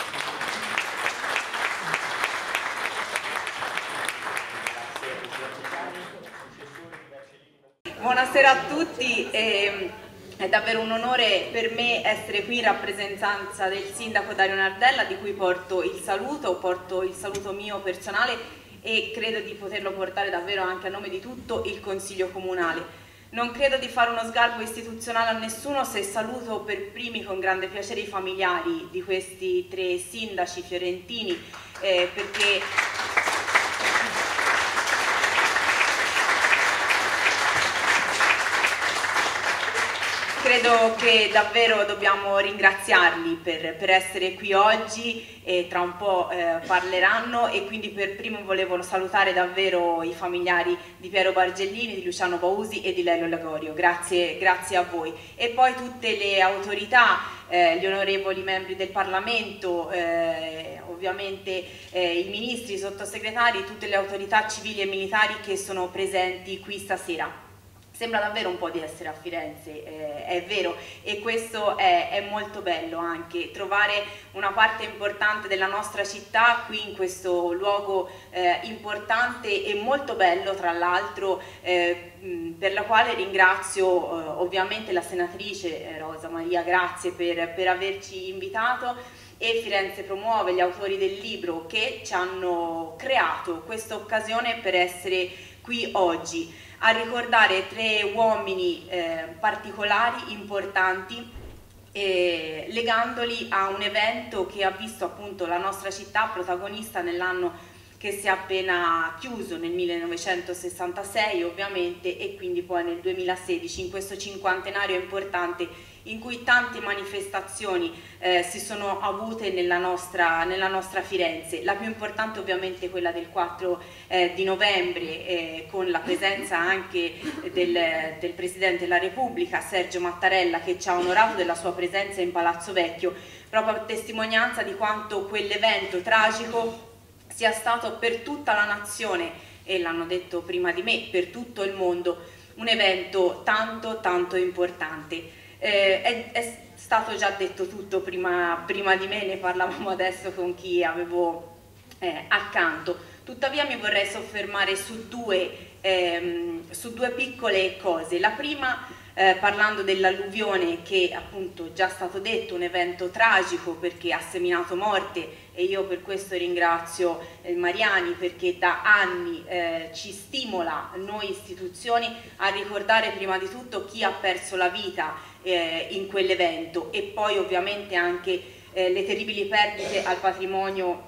Buonasera a tutti, è davvero un onore per me essere qui in rappresentanza del sindaco Dario Nardella, di cui porto il saluto mio personale e credo di poterlo portare davvero anche a nome di tutto il Consiglio Comunale. Non credo di fare uno sgarbo istituzionale a nessuno se saluto per primi con grande piacere i familiari di questi 3 sindaci fiorentini, perché credo che davvero dobbiamo ringraziarli per essere qui oggi e tra un po' parleranno, e quindi per primo volevo salutare davvero i familiari di Piero Bargellini, di Luciano Bausi e di Lelio Lagorio. Grazie a voi. E poi tutte le autorità, gli onorevoli membri del Parlamento, ovviamente i ministri, i sottosegretari, tutte le autorità civili e militari che sono presenti qui stasera. Sembra davvero un po' di essere a Firenze, è vero, e questo è molto bello anche, trovare una parte importante della nostra città qui in questo luogo importante e molto bello, tra l'altro, per la quale ringrazio ovviamente la senatrice Rosa Maria, grazie per averci invitato, e Firenze Promuove, gli autori del libro che ci hanno creato questa occasione per essere qui oggi a ricordare 3 uomini particolari, importanti, legandoli a un evento che ha visto appunto la nostra città protagonista nell'anno che si è appena chiuso, nel 1966 ovviamente, e quindi poi nel 2016, in questo cinquantenario importante in cui tante manifestazioni si sono avute nella nostra Firenze. La più importante ovviamente quella del 4 di novembre, con la presenza anche del Presidente della Repubblica, Sergio Mattarella, che ci ha onorato della sua presenza in Palazzo Vecchio, proprio a testimonianza di quanto quell'evento tragico sia stato per tutta la nazione, e l'hanno detto prima di me, per tutto il mondo, un evento tanto importante. È stato già detto tutto prima di me, ne parlavamo adesso con chi avevo accanto. Tuttavia mi vorrei soffermare su due piccole cose. La prima, parlando dell'alluvione, che appunto già stato detto, un evento tragico perché ha seminato morte, e io per questo ringrazio Mariani, perché da anni ci stimola noi istituzioni a ricordare prima di tutto chi ha perso la vita in quell'evento, e poi ovviamente anche le terribili perdite al patrimonio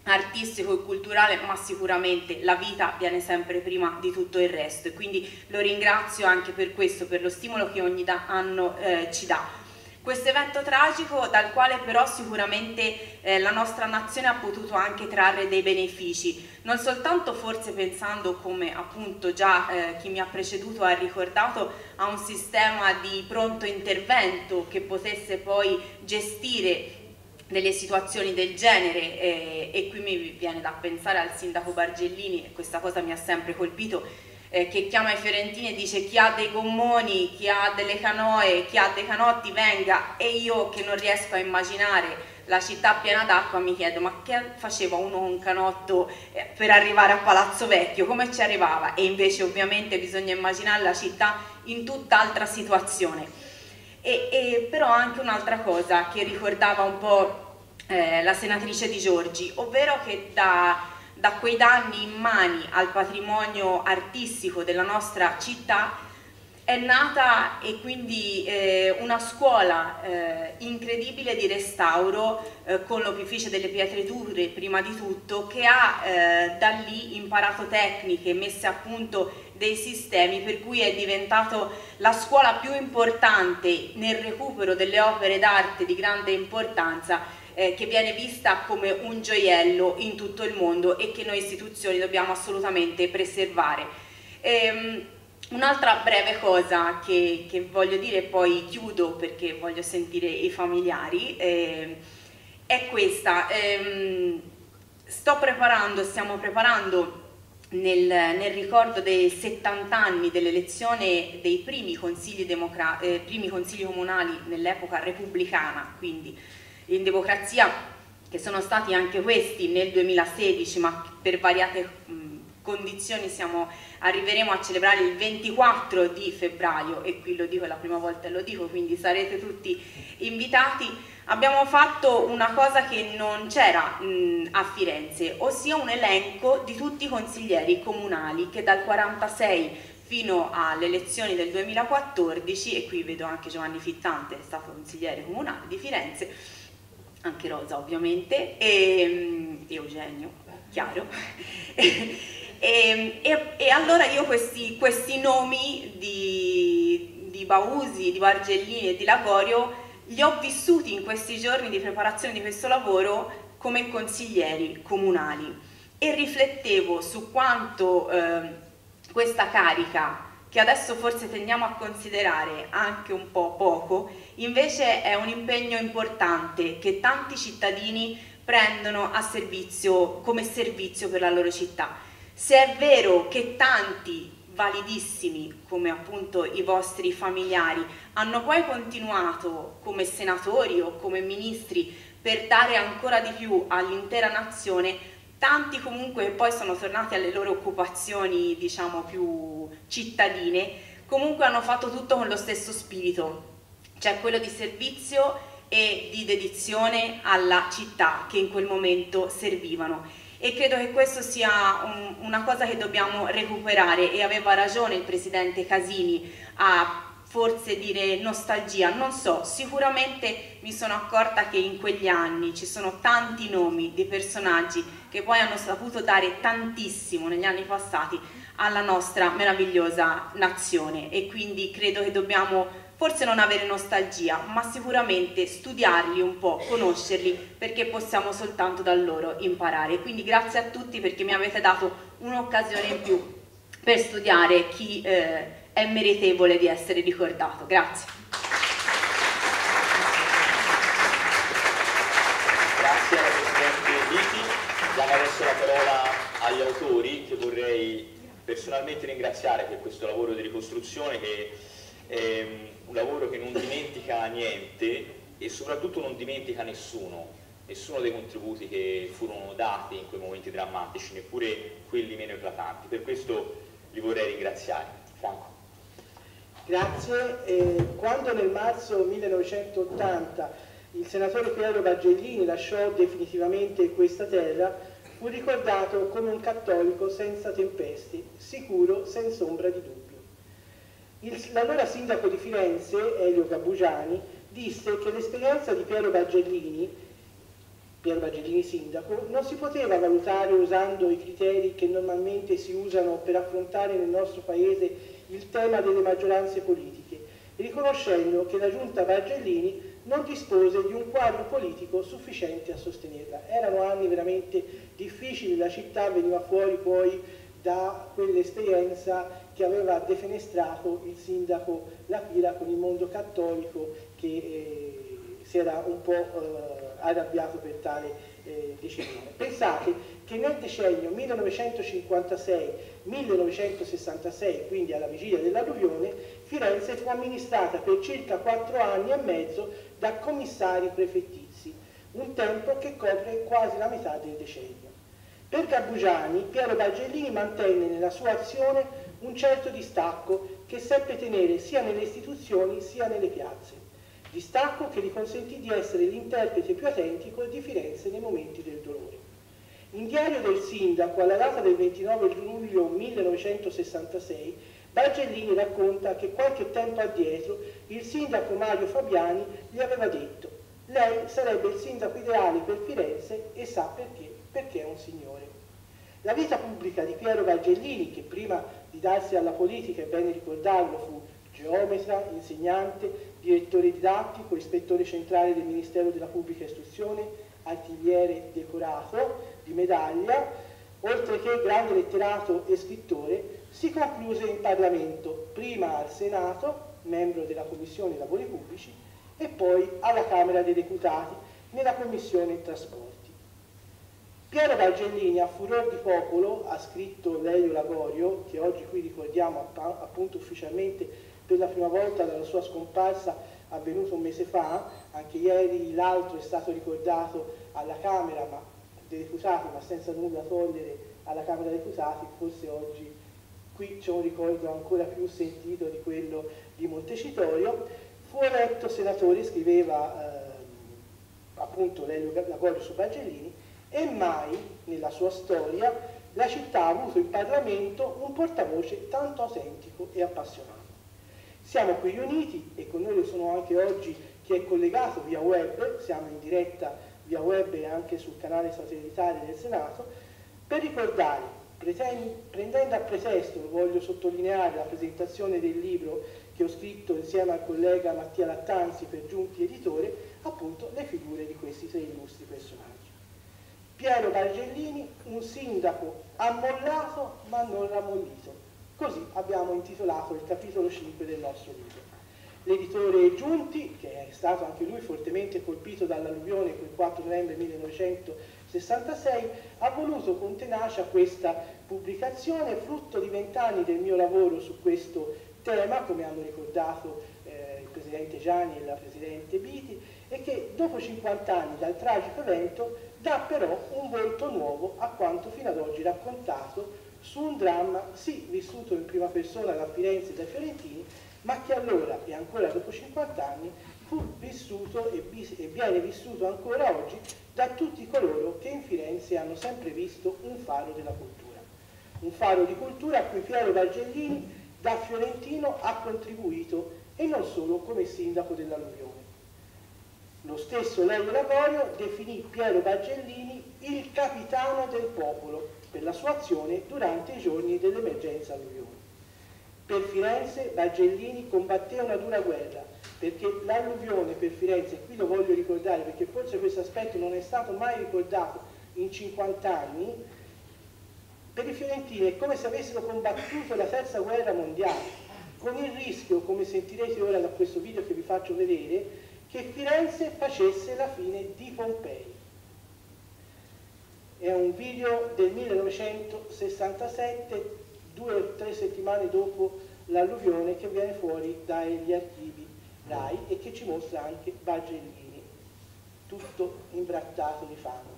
artistico e culturale, ma sicuramente la vita viene sempre prima di tutto il resto, e quindi lo ringrazio anche per questo, per lo stimolo che ogni anno ci dà. Questo evento tragico dal quale però sicuramente la nostra nazione ha potuto anche trarre dei benefici, non soltanto forse pensando, come appunto già chi mi ha preceduto ha ricordato, a un sistema di pronto intervento che potesse poi gestire delle situazioni del genere, e qui mi viene da pensare al sindaco Bargellini, e questa cosa mi ha sempre colpito, che chiama i fiorentini e dice: chi ha dei gommoni, chi ha delle canoe, chi ha dei canotti venga. E io, che non riesco a immaginare la città piena d'acqua, mi chiedo: ma che faceva uno con un canotto per arrivare a Palazzo Vecchio, come ci arrivava? E invece ovviamente bisogna immaginare la città in tutt'altra situazione. Però anche un'altra cosa che ricordava un po' la senatrice Di Giorgi, ovvero che da quei danni immani al patrimonio artistico della nostra città è nata, e quindi una scuola incredibile di restauro con l'opificio delle pietrature prima di tutto, che ha da lì imparato tecniche, messe a punto dei sistemi, per cui è diventato la scuola più importante nel recupero delle opere d'arte di grande importanza, che viene vista come un gioiello in tutto il mondo e che noi istituzioni dobbiamo assolutamente preservare. Un'altra breve cosa che voglio dire, e poi chiudo perché voglio sentire i familiari, è questa. Stiamo preparando nel ricordo dei 70 anni dell'elezione dei primi consigli comunali nell'epoca repubblicana, quindi in democrazia, che sono stati anche questi nel 2016, ma per variate condizioni arriveremo a celebrare il 24 di febbraio, e qui lo dico, è la prima volta che lo dico, quindi sarete tutti invitati. Abbiamo fatto una cosa che non c'era a Firenze, ossia un elenco di tutti i consiglieri comunali che dal 46 fino alle elezioni del 2014, e qui vedo anche Giovanni Fittante, è stato consigliere comunale di Firenze, anche Rosa ovviamente, e Eugenio, chiaro. E allora io questi nomi di Bausi, di Bargellini e di Lagorio li ho vissuti in questi giorni di preparazione di questo lavoro come consiglieri comunali, e riflettevo su quanto questa carica, che adesso forse tendiamo a considerare anche un po' poco, invece è un impegno importante che tanti cittadini prendono a servizio, come servizio per la loro città. Se è vero che tanti validissimi, come appunto i vostri familiari, hanno poi continuato come senatori o come ministri per dare ancora di più all'intera nazione, tanti comunque poi sono tornati alle loro occupazioni, diciamo, più cittadine, comunque hanno fatto tutto con lo stesso spirito, cioè quello di servizio e di dedizione alla città che in quel momento servivano. E credo che questo sia una cosa che dobbiamo recuperare, e aveva ragione il presidente Casini a forse dire nostalgia, non so, sicuramente mi sono accorta che in quegli anni ci sono tanti nomi di personaggi che poi hanno saputo dare tantissimo negli anni passati alla nostra meravigliosa nazione, e quindi credo che dobbiamo forse non avere nostalgia, ma sicuramente studiarli un po', conoscerli, perché possiamo soltanto da loro imparare. Quindi grazie a tutti, perché mi avete dato un'occasione in più per studiare chi è meritevole di essere ricordato. Grazie. Grazie alla Presidente Viti. Diamo adesso la parola agli autori, che vorrei personalmente ringraziare per questo lavoro di ricostruzione, che è un lavoro che non dimentica niente e soprattutto non dimentica nessuno dei contributi che furono dati in quei momenti drammatici, neppure quelli meno eclatanti. Per questo li vorrei ringraziare. Franco. Grazie. Quando nel marzo 1980 il senatore Piero Bargellini lasciò definitivamente questa terra, fu ricordato come un cattolico senza tempesti, sicuro senza ombra di dubbio. L'allora sindaco di Firenze, Elio Gabugiani, disse che l'esperienza di Piero Bargellini Piero Bargellini sindaco, non si poteva valutare usando i criteri che normalmente si usano per affrontare nel nostro Paese il tema delle maggioranze politiche, riconoscendo che la giunta Bargellini non dispose di un quadro politico sufficiente a sostenerla. Erano anni veramente difficili, la città veniva fuori poi da quell'esperienza che aveva defenestrato il sindaco La Pira con il mondo cattolico che si era un po' arrabbiato per tale decisione. Pensate che nel decennio 1956-1966, quindi alla vigilia dell'alluvione, Firenze fu amministrata per circa 4 anni e mezzo da commissari prefettizi, un tempo che copre quasi la metà del decennio. Per Garbugiani, Piero Bargellini mantenne nella sua azione un certo distacco che seppe tenere sia nelle istituzioni sia nelle piazze. Distacco che gli consentì di essere l'interprete più autentico di Firenze nei momenti del dolore. In Diario del Sindaco, alla data del 29 luglio 1966, Bargellini racconta che qualche tempo addietro il sindaco Mario Fabiani gli aveva detto: lei sarebbe il sindaco ideale per Firenze e sa perché? Perché è un signore. La vita pubblica di Piero Bargellini, che prima di darsi alla politica, è bene ricordarlo, fu geometra, insegnante, direttore didattico, ispettore centrale del Ministero della Pubblica Istruzione, artigliere decorato di medaglia, oltre che grande letterato e scrittore, si concluse in Parlamento, prima al Senato, membro della Commissione Lavori Pubblici, e poi alla Camera dei Deputati, nella Commissione Trasporti. Piero Bargellini, a furor di popolo, ha scritto Lelio Lagorio, che oggi qui ricordiamo appunto ufficialmente per la prima volta dalla sua scomparsa avvenuta un mese fa. Anche ieri l'altro è stato ricordato alla Camera dei Deputati, ma senza nulla togliere alla Camera dei Deputati. Forse oggi qui c'è un ricordo ancora più sentito di quello di Montecitorio. Fu eletto senatore, scriveva appunto Lelio Lagorio su Bargellini, e mai nella sua storia la città ha avuto in Parlamento un portavoce tanto autentico e appassionato. Siamo qui riuniti, e con noi lo sono anche oggi chi è collegato via web, siamo in diretta via web e anche sul canale satellitare del Senato, per ricordare, prendendo a pretesto, lo voglio sottolineare, la presentazione del libro che ho scritto insieme al collega Mattia Lattanzi per Giunti Editore, appunto le figure di questi 3 illustri personaggi. Piero Bargellini, un sindaco ammollato ma non rammollito. Così abbiamo intitolato il capitolo 5 del nostro libro. L'editore Giunti, che è stato anche lui fortemente colpito dall'alluvione quel 4 novembre 1966, ha voluto con tenacia questa pubblicazione, frutto di 20 anni del mio lavoro su questo tema, come hanno ricordato il Presidente Gianni e la Presidente Biti, e che dopo 50 anni dal tragico evento dà però un volto nuovo a quanto fino ad oggi raccontato su un dramma sì vissuto in prima persona da Firenze e dai fiorentini, ma che allora e ancora dopo 50 anni fu vissuto e viene vissuto ancora oggi da tutti coloro che in Firenze hanno sempre visto un faro della cultura. Un faro di cultura a cui Piero Bargellini da fiorentino ha contribuito, e non solo come sindaco dell'alluvione. Lo stesso Lelio Lagorio definì Piero Bargellini il capitano del popolo per la sua azione durante i giorni dell'emergenza alluvione. Per Firenze Bargellini combatté una dura guerra, perché l'alluvione per Firenze, qui lo voglio ricordare perché forse questo aspetto non è stato mai ricordato in 50 anni, per i fiorentini è come se avessero combattuto la terza guerra mondiale, con il rischio, come sentirete ora da questo video che vi faccio vedere, che Firenze facesse la fine di Pompei. È un video del 1967, 2 o 3 settimane dopo l'alluvione, che viene fuori dagli archivi RAI e che ci mostra anche Bargellini, tutto imbrattato di fango.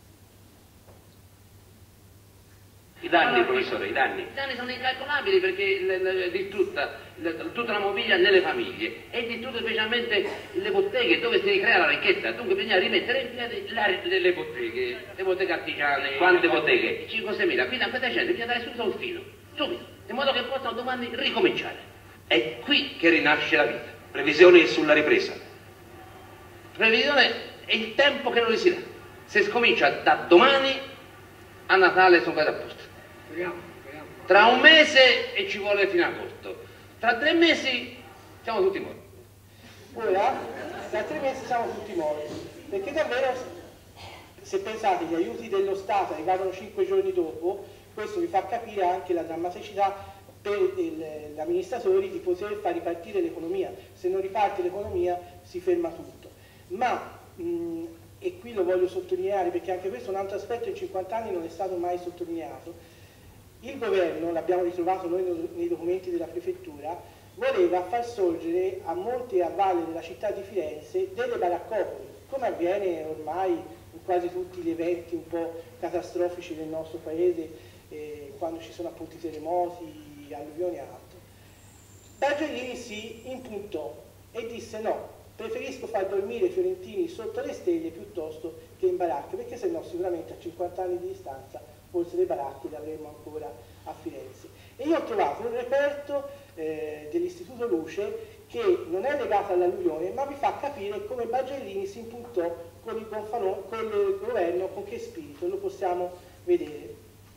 I danni, professore, i danni. I danni sono incalcolabili perché tutta la mobilia nelle famiglie e di tutto specialmente le botteghe dove si ricrea la ricchezza. Dunque bisogna rimettere in piedi le botteghe artigiane. Quante botteghe? 5-6 mila. Quindi a questa gente bisogna dare subito un filo, subito, in modo che possano domani ricominciare. È qui che rinasce la vita. Previsioni sulla ripresa. Previsione è il tempo che non si dà. Se scomincia da domani, a Natale sono quasi a posto. Tra un mese e ci vuole fino a agosto. Tra 3 mesi siamo tutti morti. Ora, tra 3 mesi siamo tutti morti. Perché davvero, se pensate, gli aiuti dello Stato arrivavano 5 giorni dopo, questo vi fa capire anche la drammaticità per gli amministratori di poter far ripartire l'economia. Se non riparte l'economia si ferma tutto. Ma, e qui lo voglio sottolineare perché anche questo è un altro aspetto in 50 anni non è stato mai sottolineato, il governo, l'abbiamo ritrovato noi nei documenti della prefettura, voleva far sorgere a monte e a valle della città di Firenze delle baraccopoli, come avviene ormai in quasi tutti gli eventi un po' catastrofici del nostro paese, quando ci sono appunto i terremoti, alluvioni e altro. Bargellini si impuntò e disse no, preferisco far dormire i fiorentini sotto le stelle piuttosto che in baracche, perché se no sicuramente a 50 anni di distanza forse le baracche le avremmo ancora a Firenze. E io ho trovato un reperto dell'Istituto Luce che non è legato all'alluvione, ma vi fa capire come Bargellini si impuntò con il governo, con che spirito, lo possiamo vedere.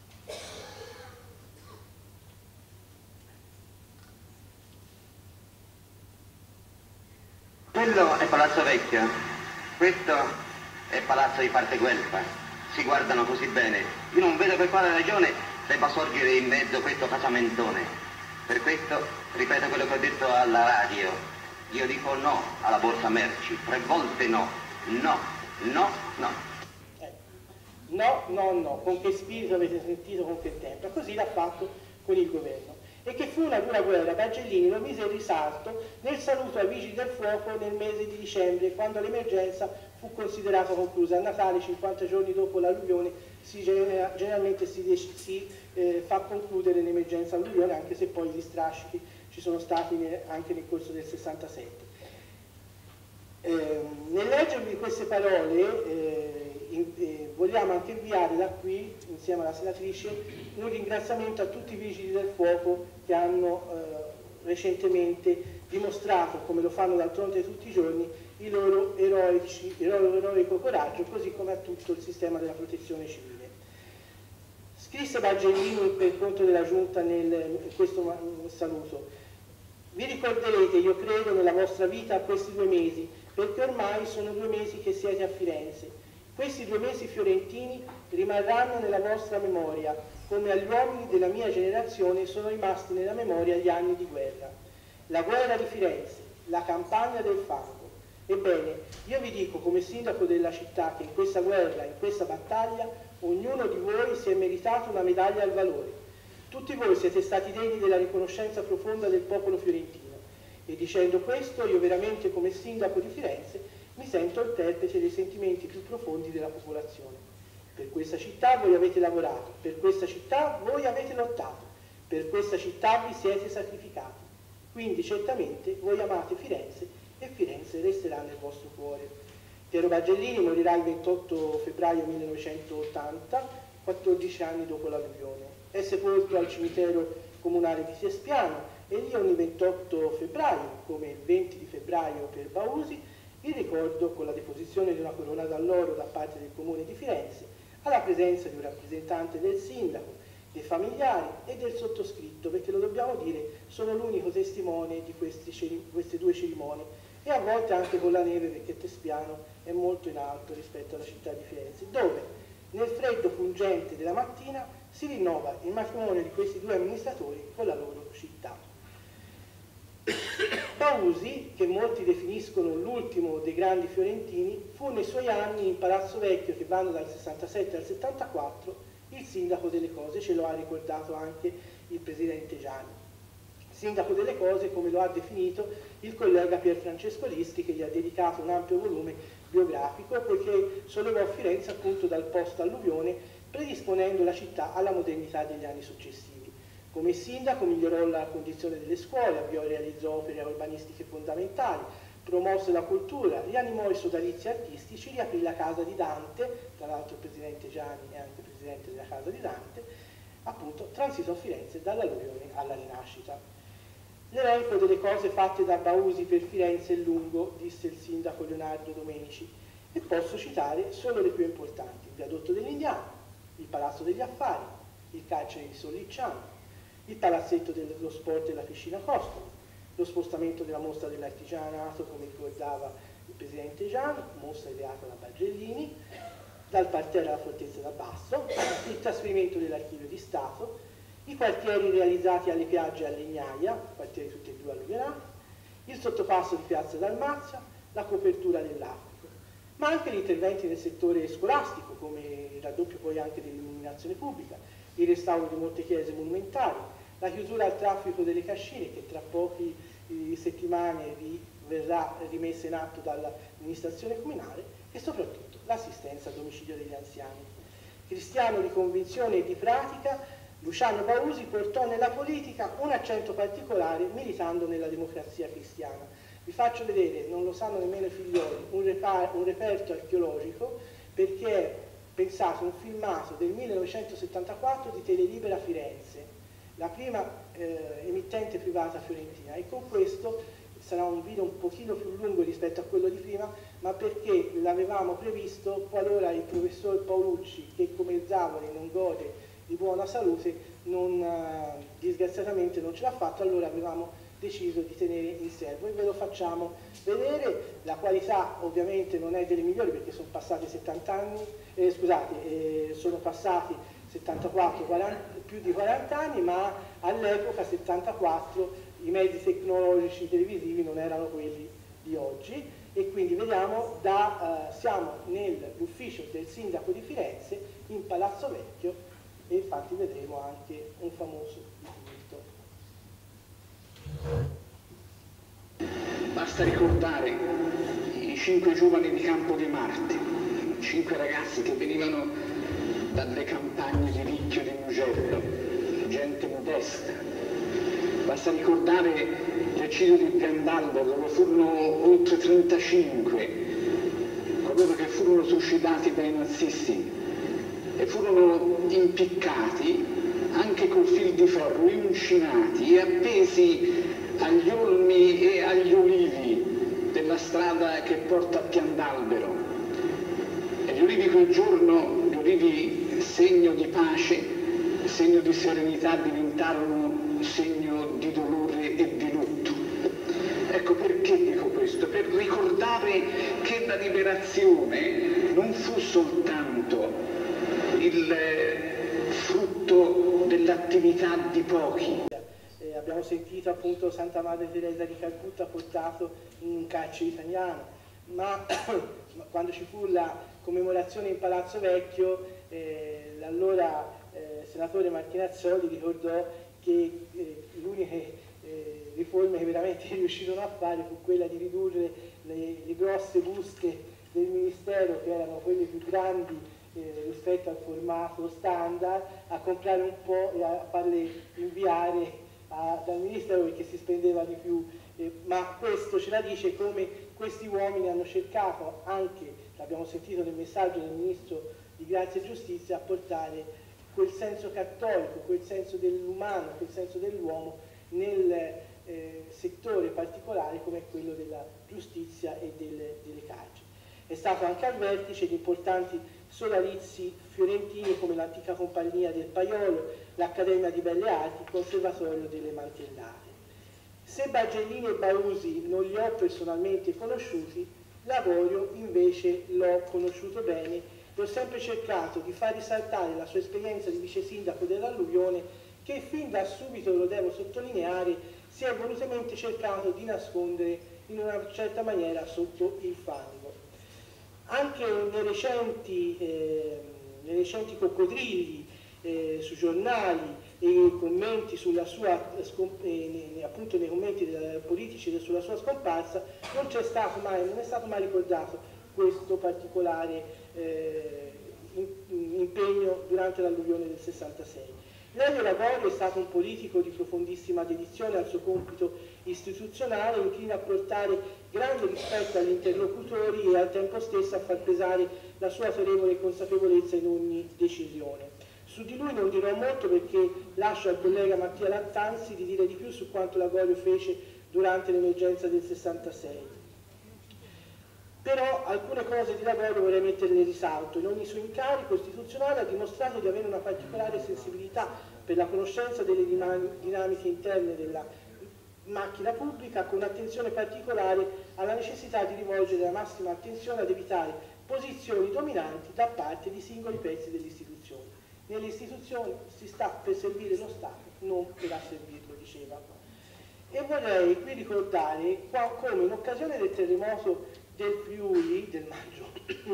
Quello è Palazzo Vecchio, questo è Palazzo di Parte Guelfa. Si guardano così bene. Io non vedo per quale ragione debba sorgere in mezzo questo casamentone. Per questo ripeto quello che ho detto alla radio. Io dico no alla borsa merci, 3 volte no. No, no, no. No, no, no. Con che spirito avete sentito, con che tempo? Così l'ha fatto con il governo. E che fu una dura guerra, Bargellini lo mise in risalto nel saluto ai vigili del fuoco nel mese di dicembre, quando l'emergenza fu considerata conclusa. A Natale, 50 giorni dopo l'alluvione, generalmente si fa concludere l'emergenza alluvione, anche se poi gli strascichi ci sono stati anche nel corso del 67. Nel leggervi queste parole vogliamo anche inviare da qui, insieme alla senatrice, un ringraziamento a tutti i vigili del fuoco che hanno recentemente dimostrato, come lo fanno d'altronde tutti i giorni, il loro eroico coraggio, così come a tutto il sistema della protezione civile. Scrisse Bargellini per conto della Giunta in questo saluto: vi ricorderete, io credo, nella vostra vita questi 2 mesi, perché ormai sono 2 mesi che siete a Firenze. Questi 2 mesi fiorentini rimarranno nella vostra memoria, come agli uomini della mia generazione sono rimasti nella memoria gli anni di guerra. La guerra di Firenze, la campagna del fango. Ebbene, io vi dico come sindaco della città che in questa guerra, in questa battaglia, ognuno di voi si è meritato una medaglia al valore. Tutti voi siete stati degni della riconoscenza profonda del popolo fiorentino. E dicendo questo, io veramente come sindaco di Firenze mi sento interprete dei sentimenti più profondi della popolazione. Per questa città voi avete lavorato, per questa città voi avete lottato, per questa città vi siete sacrificati. Quindi certamente voi amate Firenze e Firenze resterà nel vostro cuore. Piero Bargellini morirà il 28 febbraio 1980, 14 anni dopo l'alluvione. È sepolto al cimitero comunale di Sespiano e lì ogni 28 febbraio, come il 20 di febbraio per Bausi, vi ricordo con la deposizione di una corona d'alloro da parte del Comune di Firenze, alla presenza di un rappresentante del sindaco, dei familiari e del sottoscritto, perché lo dobbiamo dire, sono l'unico testimone di queste 2 cerimonie, e a volte anche con la neve, perché Tespiano è molto in alto rispetto alla città di Firenze, dove nel freddo pungente della mattina si rinnova il matrimonio di questi 2 amministratori con la loro città. Bausi, che molti definiscono l'ultimo dei grandi fiorentini, fu nei suoi anni in Palazzo Vecchio, che vanno dal 67 al 74, il sindaco delle cose, ce lo ha ricordato anche il presidente Gianni. Sindaco delle cose, come lo ha definito il collega Pier Francesco Lischi, che gli ha dedicato un ampio volume biografico, poiché sollevò Firenze appunto dal post-alluvione, predisponendo la città alla modernità degli anni successivi. Come sindaco migliorò la condizione delle scuole, avviò e realizzò opere urbanistiche fondamentali, promosse la cultura, rianimò i sodalizi artistici, riaprì la casa di Dante, tra l'altro il presidente Gianni è anche presidente della casa di Dante, appunto transitò Firenze dall'alluvione alla rinascita. L'elenco delle cose fatte da Bausi per Firenze è lungo, disse il sindaco Leonardo Domenici, e posso citare solo le più importanti: il viadotto dell'Indiano, il Palazzo degli Affari, il carcere di Sollicciano, il palazzetto dello sport e la piscina Costola, lo spostamento della mostra dell'artigianato, come ricordava il Presidente Gian, mostra ideata da Bargellini, dal parterre alla fortezza da Basso, il trasferimento dell'archivio di Stato, i quartieri realizzati alle piagge a Legnaia, quartieri tutti e due alluvionati, il sottopasso di Piazza Dalmazia, la copertura dell'Africo, ma anche gli interventi nel settore scolastico, come il raddoppio poi anche dell'illuminazione pubblica, il restauro di molte chiese monumentali, la chiusura al traffico delle cascine, che tra poche settimane verrà rimessa in atto dall'amministrazione comunale, e soprattutto l'assistenza al domicilio degli anziani. Cristiano di convinzione e di pratica, Luciano Bausi portò nella politica un accento particolare militando nella democrazia cristiana. Vi faccio vedere, non lo sanno nemmeno i figlioli, un reperto archeologico, perché è pensato un filmato del 1974 di Telelibera Firenze, la prima emittente privata fiorentina, e con questo sarà un video un pochino più lungo rispetto a quello di prima, ma perché l'avevamo previsto qualora il professor Paolucci, che come Zavoli non gode di buona salute, disgraziatamente non ce l'ha fatto, allora avevamo deciso di tenere in serbo e ve lo facciamo vedere. La qualità ovviamente non è delle migliori perché sono passati 70 anni, sono passati 74, più di 40 anni, ma all'epoca 74 i mezzi tecnologici televisivi non erano quelli di oggi, e quindi vediamo siamo nell'ufficio del sindaco di Firenze in Palazzo Vecchio, e infatti vedremo anche un famoso dipinto. Basta ricordare i 5 giovani di Campo di Marte, 5 ragazzi che venivano dalle campagne di Ricchio di Mugello, gente modesta. Basta ricordare l'eccidio di Piandalbero, dove furono oltre 35 coloro che furono trucidati dai nazisti e furono impiccati anche col fil di ferro, incinati e appesi agli olmi e agli olivi della strada che porta a Piandalbero. E gli olivi quel giorno, gli olivi segno di pace, segno di serenità, diventarono segno di dolore e di lutto. Ecco perché dico questo, per ricordare che la liberazione non fu soltanto il frutto dell'attività di pochi. Abbiamo sentito appunto Santa Madre Teresa di Calcutta portato in un carcere italiano, ma quando ci fu la commemorazione in Palazzo Vecchio, l'allora senatore Martinazzoli ricordò che l'unica riforma che veramente riuscirono a fare fu quella di ridurre le grosse buste del Ministero, che erano quelle più grandi rispetto al formato standard, a comprare un po' e a farle inviare dal Ministero perché si spendeva di più, ma questo ce la dice come questi uomini hanno cercato anche, l'abbiamo sentito nel messaggio del Ministro di Grazia e Giustizia, a portare quel senso cattolico, quel senso dell'umano, quel senso dell'uomo nel settore particolare come quello della giustizia e delle carceri. È stato anche al vertice di importanti sodalizi fiorentini come l'antica compagnia del Paiolo, l'Accademia di Belle Arti, il Conservatorio delle Mantellate. Se Bargellini e Bausi non li ho personalmente conosciuti, Lavorio invece l'ho conosciuto bene e ho sempre cercato di far risaltare la sua esperienza di vice sindaco dell'Alluvione, che fin da subito, lo devo sottolineare, si è volutamente cercato di nascondere in una certa maniera sotto il fango. Anche nei recenti coccodrilli sui giornali e commenti sulla sua, appunto nei commenti politici sulla sua scomparsa, non è stato mai ricordato questo particolare impegno durante l'alluvione del 66. Lelio Lavorio è stato un politico di profondissima dedizione al suo compito istituzionale, incline a portare grande rispetto agli interlocutori e al tempo stesso a far pesare la sua autorevole consapevolezza in ogni decisione. Su di lui non dirò molto perché lascio al collega Mattia Lattanzi di dire di più su quanto Lavorio fece durante l'emergenza del 66. Però alcune cose di Lagorio vorrei metterle in risalto. In ogni suo incarico istituzionale ha dimostrato di avere una particolare sensibilità per la conoscenza delle dinamiche interne della macchina pubblica, con attenzione particolare alla necessità di rivolgere la massima attenzione ad evitare posizioni dominanti da parte di singoli pezzi dell'istituzione. Nelle istituzioni si sta per servire lo Stato, non per asservirlo, diceva. E vorrei qui ricordare come in occasione del terremoto del Friuli del maggio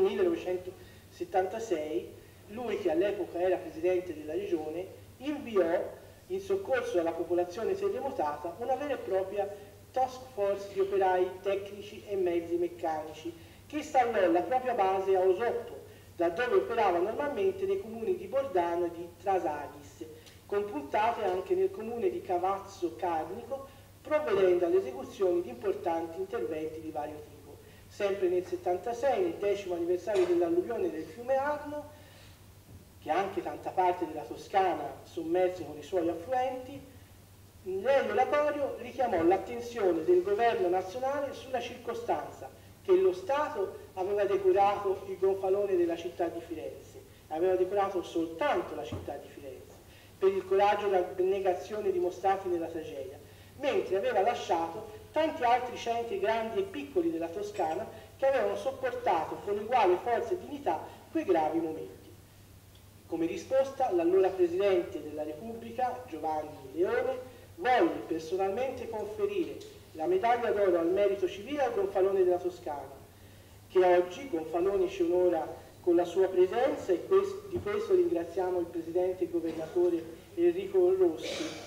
1976, lui, che all'epoca era presidente della regione, inviò in soccorso alla popolazione terremotata una vera e propria task force di operai tecnici e mezzi meccanici che installò la propria base a Osotto, da dove operava normalmente nei comuni di Bordano e di Trasadis, con puntate anche nel comune di Cavazzo Carnico, provvedendo all'esecuzione di importanti interventi di vario tipo. Sempre nel 76, nel 10° anniversario dell'alluvione del fiume Arno, che anche tanta parte della Toscana sommerse con i suoi affluenti, Lelio Lagorio richiamò l'attenzione del governo nazionale sulla circostanza che lo Stato aveva decorato il gonfalone della città di Firenze, aveva decorato soltanto la città di Firenze, per il coraggio e l'abnegazione dimostrati nella tragedia, mentre aveva lasciato tanti altri centri grandi e piccoli della Toscana che avevano sopportato con uguale forza e dignità quei gravi momenti. Come risposta, l'allora Presidente della Repubblica, Giovanni Leone, volle personalmente conferire la medaglia d'oro al merito civile al Gonfalone della Toscana, che oggi Gonfalone ci onora con la sua presenza, e di questo ringraziamo il Presidente e Governatore Enrico Rossi.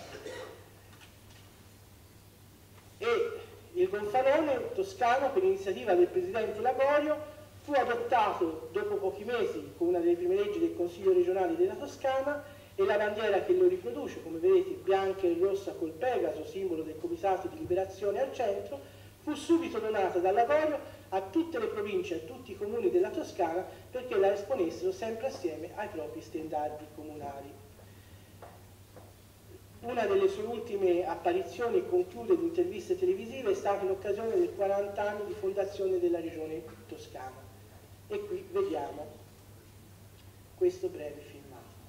E il gonfalone toscano, per iniziativa del Presidente Lagorio, fu adottato dopo pochi mesi con una delle prime leggi del Consiglio regionale della Toscana, e la bandiera che lo riproduce, come vedete, bianca e rossa col Pegaso, simbolo del Comitato di Liberazione al centro, fu subito donata da Lagorio a tutte le province e a tutti i comuni della Toscana perché la esponessero sempre assieme ai propri stendardi comunali. Una delle sue ultime apparizioni, conclude, di interviste televisive, è stata in occasione del 40 anni di fondazione della regione toscana. E qui vediamo questo breve filmato.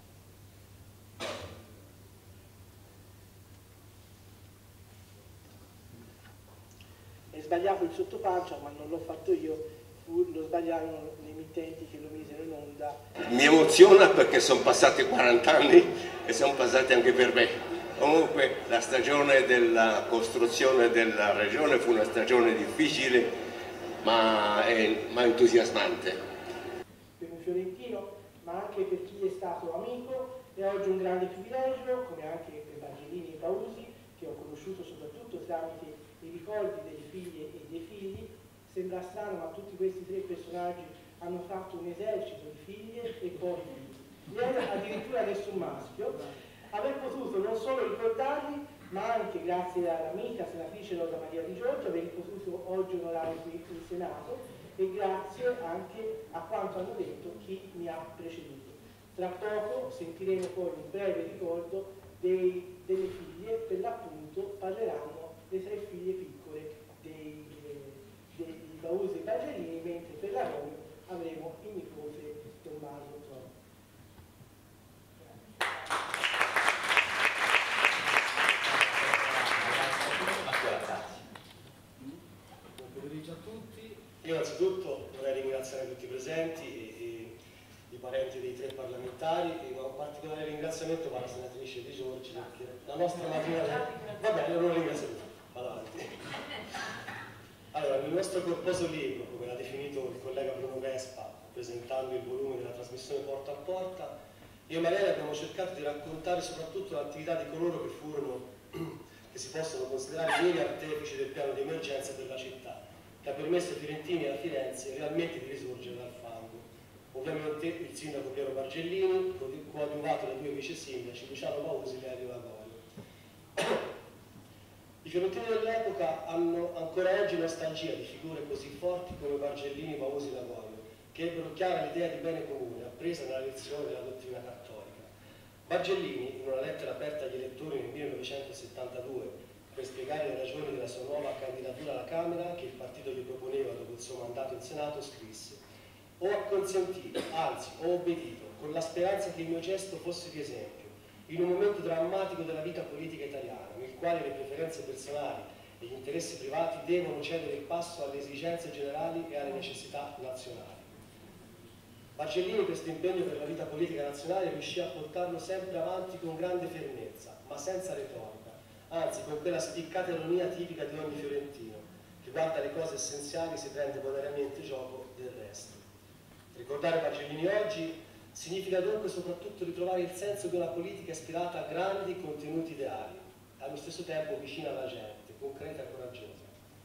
È sbagliato il sottopancia, ma non l'ho fatto io, lo sbagliarono le emittenti che lo misero in onda. Mi emoziona perché sono passati 40 anni e sono passati anche per me. Comunque la stagione della costruzione della regione fu una stagione difficile ma entusiasmante. Per un fiorentino, ma anche per chi è stato amico, è oggi un grande privilegio, come anche per Bargellini e Bausi, che ho conosciuto soprattutto tramite i ricordi delle figlie e dei figli. Sembra strano, ma tutti questi tre personaggi hanno fatto un esercito di figlie e poi figli. Addirittura nessun maschio. Aver potuto non solo ricordarli, ma anche, grazie all'amica senatrice Rosa Maria Di Giorgio, aver potuto oggi onorare qui in Senato, e grazie anche a quanto hanno detto chi mi ha preceduto. Tra poco sentiremo poi un breve ricordo delle figlie, per l'appunto parleranno le tre figlie piccole dei Bausi e Bargellini, mentre per la Romeo avremo il nipote Tommaso Tronco. Io innanzitutto vorrei ringraziare tutti i presenti e i parenti dei tre parlamentari, e un particolare ringraziamento va alla senatrice Di Giorgi, perché la nostra mattina... Va bene, io non ringrazio più, vado avanti. Allora, nel nostro corposo libro, come l'ha definito il collega Bruno Vespa, presentando il volume della trasmissione Porta a Porta, io e Mariana abbiamo cercato di raccontare soprattutto l'attività di coloro che furono, che si possono considerare i veri artefici del piano di emergenza per la città, che ha permesso ai fiorentini e a Firenze realmente di risorgere dal fango. Ovviamente il sindaco Piero Bargellini, coadiuvato dai due vice sindaci, Luciano Bausi e Lelio Lagorio. I fiorentini dell'epoca hanno ancora oggi nostalgia di figure così forti come Bargellini, Bausi e Lagorio, che ebbero chiara l'idea di bene comune, appresa nella lezione della dottrina cattolica. Bargellini, in una lettera aperta agli elettori nel 1972, per spiegare le ragioni della sua nuova candidatura candidatura alla Camera che il partito gli proponeva dopo il suo mandato in Senato, scrisse: «Ho acconsentito, anzi ho obbedito, con la speranza che il mio gesto fosse di esempio, in un momento drammatico della vita politica italiana, nel quale le preferenze personali e gli interessi privati devono cedere il passo alle esigenze generali e alle necessità nazionali». Bargellini questo impegno per la vita politica nazionale riuscì a portarlo sempre avanti con grande fermezza, ma senza retorica, anzi con quella spiccata ironia tipica di ogni fiorentino, che guarda le cose essenziali e si prende bonariamente gioco del resto. Ricordare Bargellini oggi significa dunque soprattutto ritrovare il senso di una politica ispirata a grandi contenuti ideali, allo stesso tempo vicina alla gente, concreta e coraggiosa.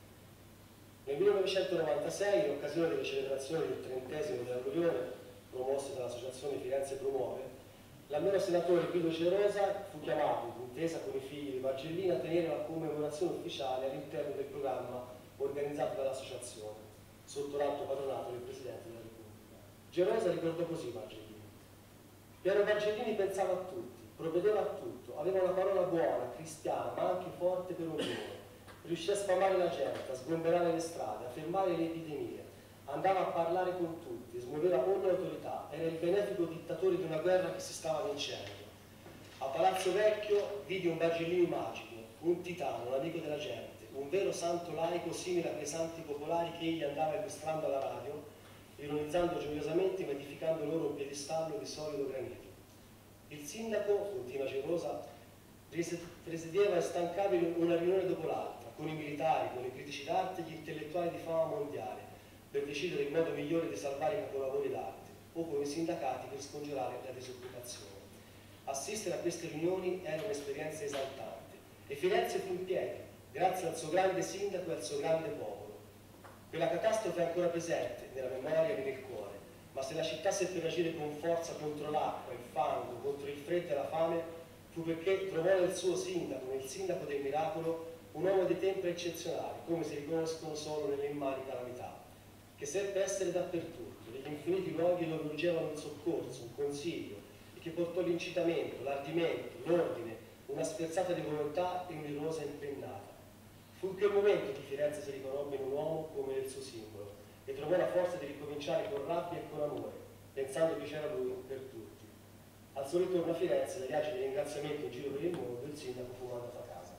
Nel 1996, in occasione delle celebrazioni del 30° dell'alluvione, promosse dall'associazione Firenze Promuove, l'allora senatore Guido Cerosa fu chiamato, d'intesa con i figli di Bargellini, a tenere la commemorazione ufficiale all'interno del programma organizzato dall'associazione, sotto l'alto patronato del Presidente della Repubblica. Cerosa ricordò così Bargellini: «Piero Bargellini pensava a tutti, provvedeva a tutto, aveva una parola buona, cristiana, ma anche forte per ognuno. Riuscì a sfamare la gente, a sgomberare le strade, a fermare le epidemie, andava a parlare con tutti, smuoveva ogni autorità, era il benefico dittatore di una guerra che si stava vincendo. A Palazzo Vecchio vidi un Bargellini magico, un titano, un amico della gente, un vero santo laico simile a quei santi popolari che egli andava illustrando alla radio, ironizzando gioiosamente ma edificando loro un piedistallo di solido granito. Il sindaco, continua Cerosa, presiedeva instancabile una riunione dopo l'altra, con i militari, con i critici d'arte e gli intellettuali di fama mondiale, per decidere il modo migliore di salvare i capolavori d'arte, o con i sindacati per scongiurare la disoccupazione. Assistere a queste riunioni era un'esperienza esaltante, e Firenze fu in piedi, grazie al suo grande sindaco e al suo grande popolo. Quella catastrofe è ancora presente nella memoria e nel cuore, ma se la città seppe reagire con forza contro l'acqua, il fango, contro il freddo e la fame, fu perché trovò nel suo sindaco, nel sindaco del miracolo, un uomo di tempra eccezionale, come si riconoscono solo nelle immani calamità, che seppe essere dappertutto, negli infiniti luoghi dove urgevano un soccorso, un consiglio, e che portò l'incitamento, l'ardimento, l'ordine, una sferzata di volontà e un'irosa impennata. Fu in quel momento che Firenze si riconobbe in un uomo come nel suo simbolo e trovò la forza di ricominciare con rabbia e con amore, pensando che c'era lui per tutti. Al suo ritorno a Firenze, dai viaggi di ringraziamento in giro per il mondo, il sindaco fu mandato a casa.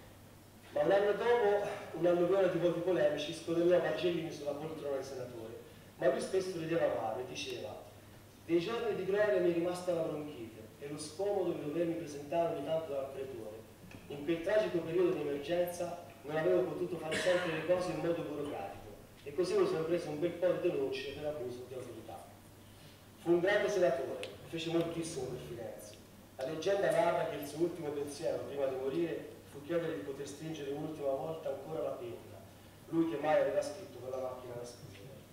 Ma un anno dopo, un'alluvione di voti polemici scodellò Bargellini sulla poltrona del senatore, ma lui spesso rideva amaro e diceva: «Dei giorni di gloria mi è rimasta la bronchite e lo scomodo di dovermi presentare ogni tanto dal pretore. In quel tragico periodo di emergenza non avevo potuto fare sempre le cose in modo burocratico e così mi sono preso un bel po' di denunce per abuso di autorità». Fu un grande senatore e fece moltissimo per Firenze. La leggenda narra che il suo ultimo pensiero prima di morire fu chiedere di poter stringere un'ultima volta ancora la penna, lui che mai aveva scritto con la macchina da scrivere.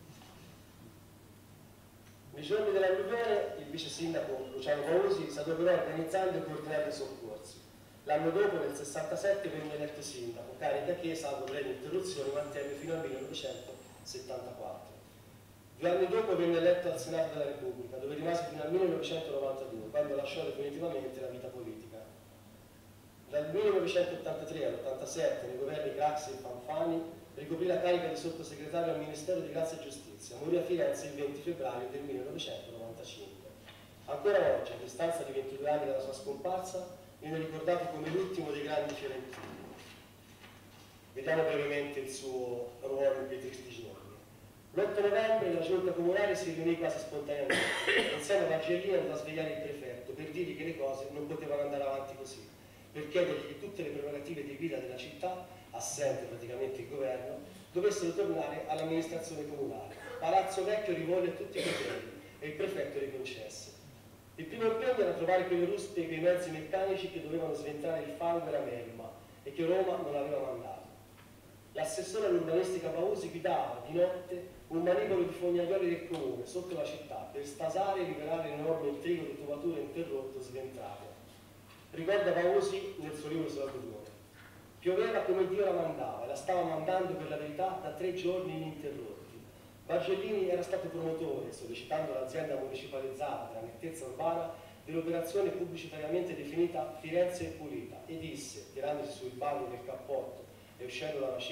Nei giorni dell'alluvione il vice sindaco Luciano Pausi si adoperò organizzando e coordinando i soccorsi. L'anno dopo, nel 67, venne eletto sindaco, carica che, salvo brevi interruzioni, mantenne fino al 1974. 2 anni dopo venne eletto al Senato della Repubblica, dove rimase fino al 1992, quando lasciò definitivamente la vita politica. Dal 1983 all'87, nei governi Craxi e Fanfani, ricoprì la carica di sottosegretario al Ministero di Grazia e Giustizia. Morì a Firenze il 20 febbraio del 1995. Ancora oggi, a distanza di 22 anni dalla sua scomparsa, viene ricordato come l'ultimo dei grandi fiorentini. Vediamo brevemente il suo ruolo in quei tristi giorni. L'8 novembre la giunta comunale si riunì quasi spontaneamente. Insieme a Bargellini andò a svegliare il prefetto per dirgli che le cose non potevano andare avanti così, per chiedergli che tutte le prerogative di guida della città, assente praticamente il governo, dovessero tornare all'amministrazione comunale. Palazzo Vecchio rivolle tutti i poteri e il prefetto li concesse. Il primo impegno era trovare quelle ruspe e quei mezzi meccanici che dovevano sventare il fango e la melma e che Roma non aveva mandato. L'assessore all'urbanistica Pausi guidava di notte un manipolo di fognaioli del comune sotto la città per stasare e liberare l'enorme intrigo di tubature interrotto sventrate. Ricorda Pausi nel suo libro sull'alluvione: pioveva come Dio la mandava e la stava mandando per la verità da 3 giorni ininterrotti. Bargellini era stato promotore, sollecitando l'azienda municipalizzata della nettezza urbana, dell'operazione pubblicitariamente definita Firenze Pulita, e disse, tirandosi sul bagno del cappotto e uscendo dalla cena,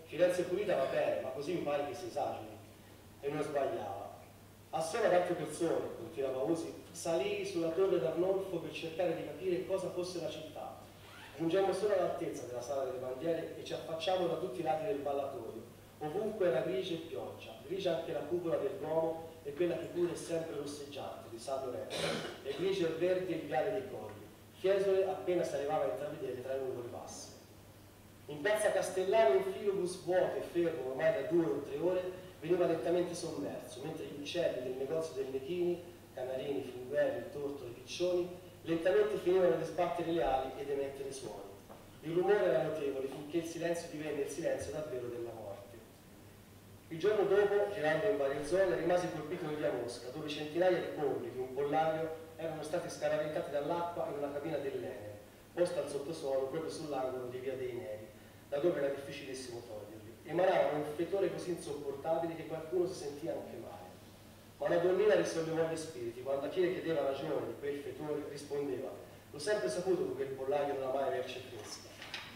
Firenze pulita va bene, ma così mi pare che si esageri. E non sbagliava. Assieme ad altre persone, continuava Usi, salii sulla torre d'Arnolfo per cercare di capire cosa fosse la città. Giungemmo solo all'altezza della sala delle bandiere e ci affacciamo da tutti i lati del ballatoio. Ovunque era grigia e pioggia, grigia anche la cupola del Duomo e quella che pure è sempre rosseggiante, di San Lorenzo, e grigia e verdi il viale dei Colli, Fiesole appena si arrivava a intravedere tra i nuvoli bassi. In piazza Castellano un filobus vuoto e fermo ormai da 2 o 3 ore veniva lentamente sommerso, mentre gli uccelli del negozio del Mechini, canarini, finguelli, tortoli, piccioni, lentamente finivano di sbattere le ali ed emettere suoni. Il rumore era notevole finché il silenzio divenne il silenzio davvero della morte. Il giorno dopo, girando in varie zone, rimasi colpito in via Mosca, dove centinaia di polli di un pollaio erano stati scaraventati dall'acqua in una cabina dell'Enel, posta al sottosuolo proprio sull'angolo di via dei Neri, da dove era difficilissimo toglierli. Emanavano un fetore così insopportabile che qualcuno si sentia anche male. Ma una donnina risollevò gli spiriti quando a chi le chiedeva ragione di quel fetore rispondeva: l'ho sempre saputo che quel pollaio non ha mai merce fresca.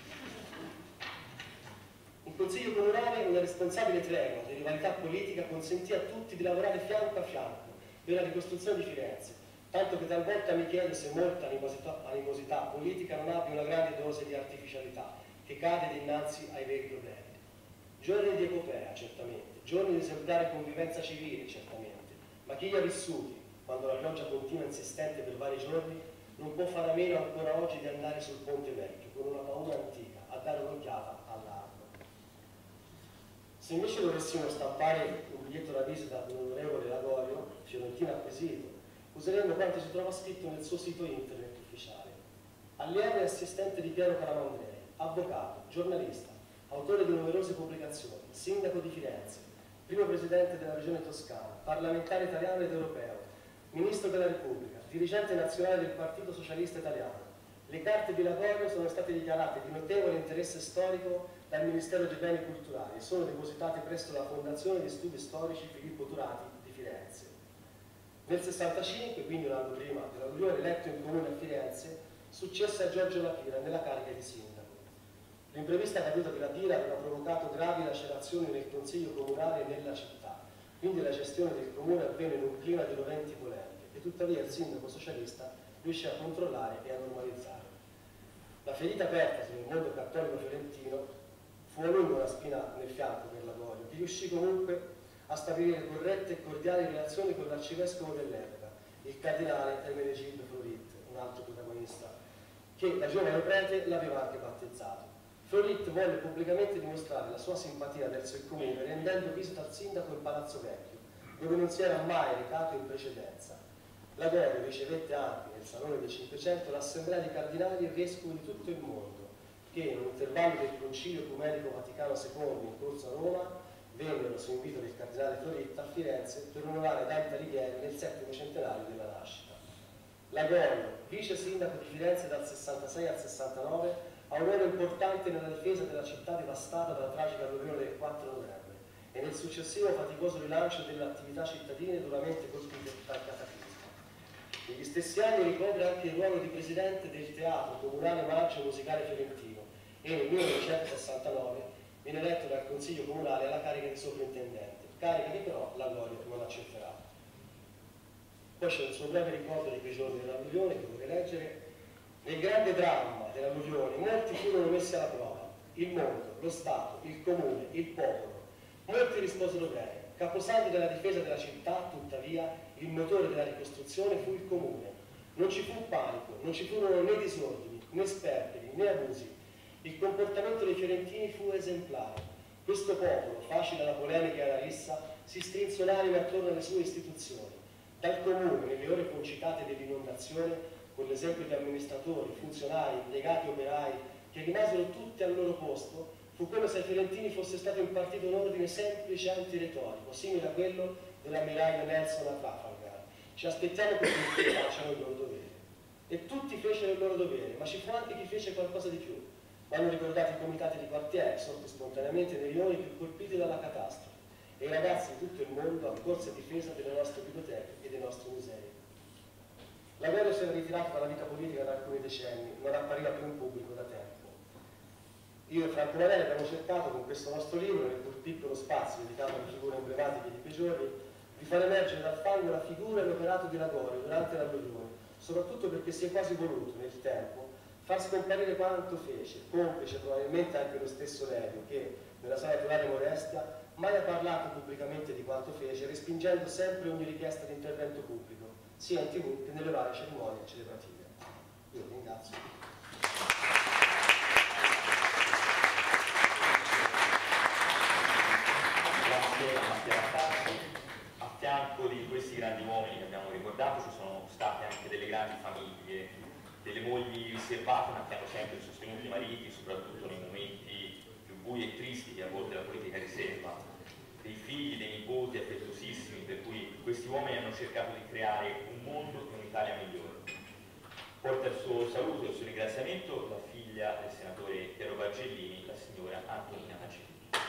In consiglio comunale una responsabile tregua di rivalità politica consentì a tutti di lavorare fianco a fianco per la ricostruzione di Firenze, tanto che talvolta mi chiedo se molta animosità politica non abbia una grande dose di artificialità che cade dinanzi ai veri problemi. Giorni di epopea, certamente, giorni di esemplare convivenza civile, certamente, ma chi li ha vissuti, quando la pioggia continua insistente per vari giorni, non può fare a meno ancora oggi di andare sul ponte vecchio, con una paura antica, a dare un'occhiata all'acqua. Se invece dovessimo stampare un biglietto da visita dell'onorevole Lagorio, fiorentino acquisito, useremmo quanto si trova scritto nel suo sito internet ufficiale. Allievo e assistente di Piero Calamandrei, avvocato, giornalista, autore di numerose pubblicazioni, sindaco di Firenze, primo presidente della regione Toscana, parlamentare italiano ed europeo, ministro della Repubblica, dirigente nazionale del Partito Socialista Italiano. Le carte di Lagorio sono state dichiarate di notevole interesse storico dal Ministero dei Beni Culturali e sono depositate presso la Fondazione di Studi Storici Filippo Turati di Firenze. Nel 65, quindi un anno prima dell'alluvione, eletto in comune a Firenze, successe a Giorgio La Pira nella carica di sindaco. L'imprevista caduta di La Pira aveva provocato gravi lacerazioni nel Consiglio Comunale e nella città, quindi la gestione del comune avvenne in un clima di roventi polemiche e tuttavia il sindaco socialista riuscì a controllare e a normalizzare. La ferita aperta nel mondo cattolico fiorentino fu a lungo una spina nel fianco per Lagorio, che riuscì comunque a stabilire corrette e cordiali relazioni con l'arcivescovo dell'epoca, il cardinale Ermenegildo Florit, un altro protagonista, che da giovane prete l'aveva anche battezzato. Florit volle pubblicamente dimostrare la sua simpatia verso il comune rendendo visita al sindaco in Palazzo Vecchio, dove non si era mai recato in precedenza. Lagorio ricevette anche nel Salone del Cinquecento l'assemblea di cardinali e vescovi di tutto il mondo, che in un intervallo del Concilio Ecumenico Vaticano II in corso a Roma vennero su invito del cardinale Florit a Firenze per onorare Dante Alighieri nel 7° centenario della nascita. Lagorio, vice sindaco di Firenze dal 66 al 69, ha un ruolo importante nella difesa della città devastata dalla tragica alluvione del 4 novembre e nel successivo faticoso rilancio delle attività cittadine duramente colpite dal cataclisma. Negli stessi anni ricopre anche il ruolo di presidente del Teatro Comunale Maggio Musicale Fiorentino e nel 1969 viene eletto dal Consiglio Comunale alla carica di sovrintendente, carica che però Lagorio non accetterà. Poi c'è un suo breve ricordo di quei giorni dell'alluvione che vorrei leggere. Nel grande dramma dell'alluvione molti furono messi alla prova, il mondo, lo Stato, il comune, il popolo. Molti risposero bene. Caposaldo della difesa della città, tuttavia, il motore della ricostruzione fu il comune. Non ci fu panico, non ci furono né disordini, né sperperi, né abusi. Il comportamento dei fiorentini fu esemplare. Questo popolo, facile alla polemica e alla rissa, si strinse l'anima attorno alle sue istituzioni. Dal comune, nelle ore concitate dell'inondazione, con l'esempio di amministratori, funzionari, impiegati, operai, che rimasero tutti al loro posto, fu come se ai fiorentini fosse stato impartito un ordine semplice antiretorico, simile a quello dell'ammiraglio Nelson a Trafalgar. Ci aspettiamo che tutti facciano il loro dovere. E tutti fecero il loro dovere, ma ci fu anche chi fece qualcosa di più. Vanno ricordati i comitati di quartiere, sorti spontaneamente nei rioni più colpiti dalla catastrofe, e i ragazzi di tutto il mondo a corsa e difesa delle nostre biblioteche e dei nostri musei. Lagorio si era ritirato dalla vita politica da alcuni decenni, non appariva più in pubblico da tempo. Io e Franco Varela abbiamo cercato con questo nostro libro, nel pur piccolo spazio dedicato alle figure emblematiche di quei giorni, di far emergere dal fango la figura e l'operato di Lagorio durante l'alluvione, soprattutto perché si è quasi voluto nel tempo far scomparire quanto fece, complice probabilmente anche lo stesso Lelio, che nella sua naturale modestia mai ha parlato pubblicamente di quanto fece, respingendo sempre ogni richiesta di intervento pubblico, sia in TV che nelle varie cerimonie celebrative. Io vi ringrazio. Grazie a Mattia Rattazzi. A fianco di questi grandi uomini che abbiamo ricordato ci sono state anche delle grandi famiglie, delle mogli riservate ma che hanno sempre sostenuto i mariti, soprattutto nei momenti più bui e tristi che a volte la politica riserva, dei figli, dei nipoti affettuosissimi, per cui questi uomini hanno cercato di creare un mondo e un'Italia migliore. Porta il suo saluto e il suo ringraziamento la figlia del senatore Piero Bargellini, la signora Antonina Macellini.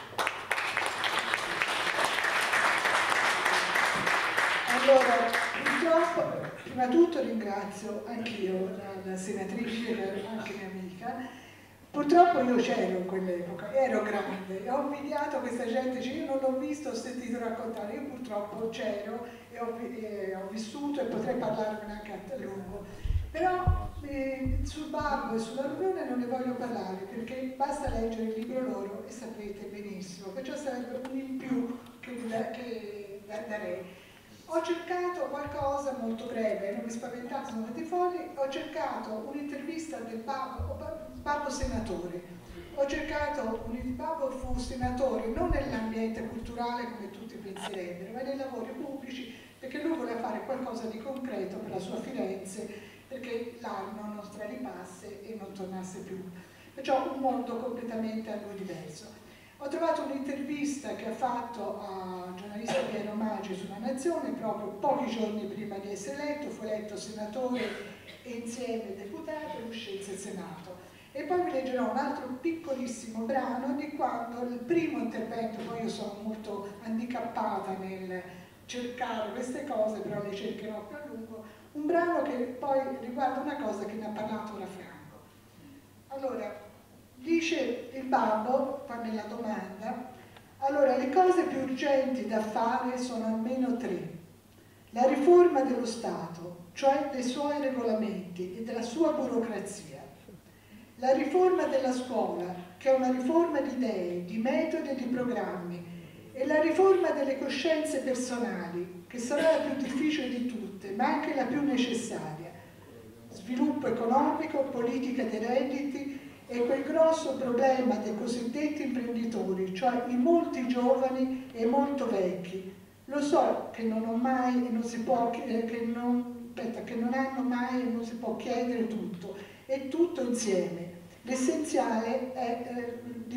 Allora, purtroppo, prima di tutto ringrazio anch'io la senatrice, anche mia amica. Purtroppo io c'ero in quell'epoca, ero grande e ho invidiato questa gente, cioè io non l'ho visto, ho sentito raccontare, io purtroppo c'ero e ho vissuto e potrei parlarne anche a lungo. Però sul babbo e sulla riunione non ne voglio parlare perché basta leggere il libro loro e sapete benissimo, perciò sarebbe un in più che darei. Ho cercato qualcosa molto breve, non mi spaventate, sono andati fuori, ho cercato un'intervista del babbo senatore. Ho cercato, il babbo fu senatore non nell'ambiente culturale come tutti penserebbero, ma nei lavori pubblici, perché lui voleva fare qualcosa di concreto per la sua Firenze, perché l'anno non straripasse e non tornasse più. Perciò un mondo completamente a lui diverso. Ho trovato un'intervista che ha fatto al giornalista Piero Maggi sulla Nazione proprio pochi giorni prima di essere eletto, fu eletto senatore e insieme deputato e uscì il Senato. E poi vi leggerò un altro piccolissimo brano di quando il primo intervento, poi io sono molto handicappata nel cercare queste cose, però le cercherò più a lungo, un brano che poi riguarda una cosa che ne ha parlato ora Franco. Allora, dice il babbo, qua nella domanda, allora le cose più urgenti da fare sono almeno tre. La riforma dello Stato, cioè dei suoi regolamenti e della sua burocrazia. La riforma della scuola, che è una riforma di idee, di metodi e di programmi. E la riforma delle coscienze personali, che sarà la più difficile di tutte, ma anche la più necessaria. Sviluppo economico, politica dei redditi, e quel grosso problema dei cosiddetti imprenditori, cioè i molti giovani e molto vecchi. Lo so che non ho mai e non si può, che non hanno mai e non si può chiedere tutto, è tutto insieme. L'essenziale è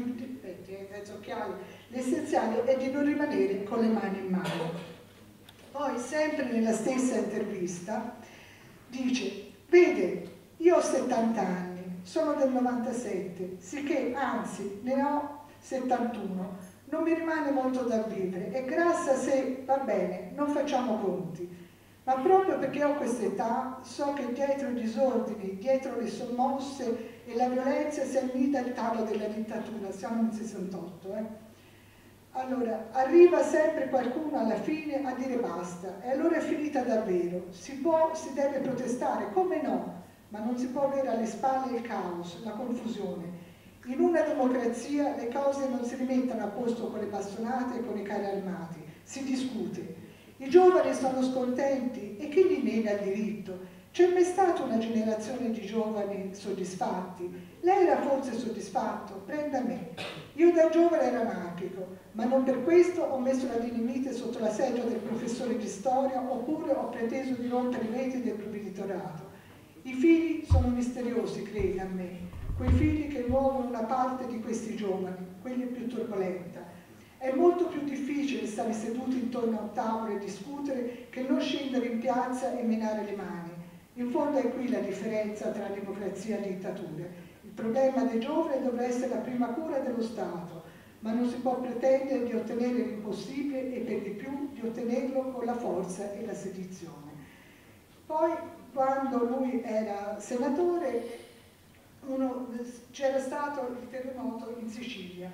di non rimanere con le mani in mano. Poi, sempre nella stessa intervista, dice, vede, io ho 70 anni, sono del 97, sicché anzi ne ho 71, non mi rimane molto da vivere e grassa se va bene, non facciamo conti, ma proprio perché ho questa età so che dietro i disordini, dietro le sommosse e la violenza si annida il tavolo della dittatura, siamo nel 68. Allora, arriva sempre qualcuno alla fine a dire basta e allora è finita davvero, si deve protestare, come no? Ma non si può avere alle spalle il caos, la confusione. In una democrazia le cose non si rimettono a posto con le bastonate e con i carri armati, si discute. I giovani sono scontenti e chi gli nega il diritto? C'è mai stata una generazione di giovani soddisfatti? Lei era forse soddisfatto? Prenda me. Io da giovane ero anarchico, ma non per questo ho messo la dinamite sotto la sedia del professore di storia oppure ho preteso di rompere i reti del provveditorato. I figli sono misteriosi, credi a me, quei figli che muovono una parte di questi giovani, quelli più turbolenta. È molto più difficile stare seduti intorno a un tavolo e discutere che non scendere in piazza e menare le mani. In fondo è qui la differenza tra democrazia e dittatura. Il problema dei giovani dovrà essere la prima cura dello Stato, ma non si può pretendere di ottenere l'impossibile e per di più di ottenerlo con la forza e la sedizione. Poi, quando lui era senatore, c'era stato il terremoto in Sicilia.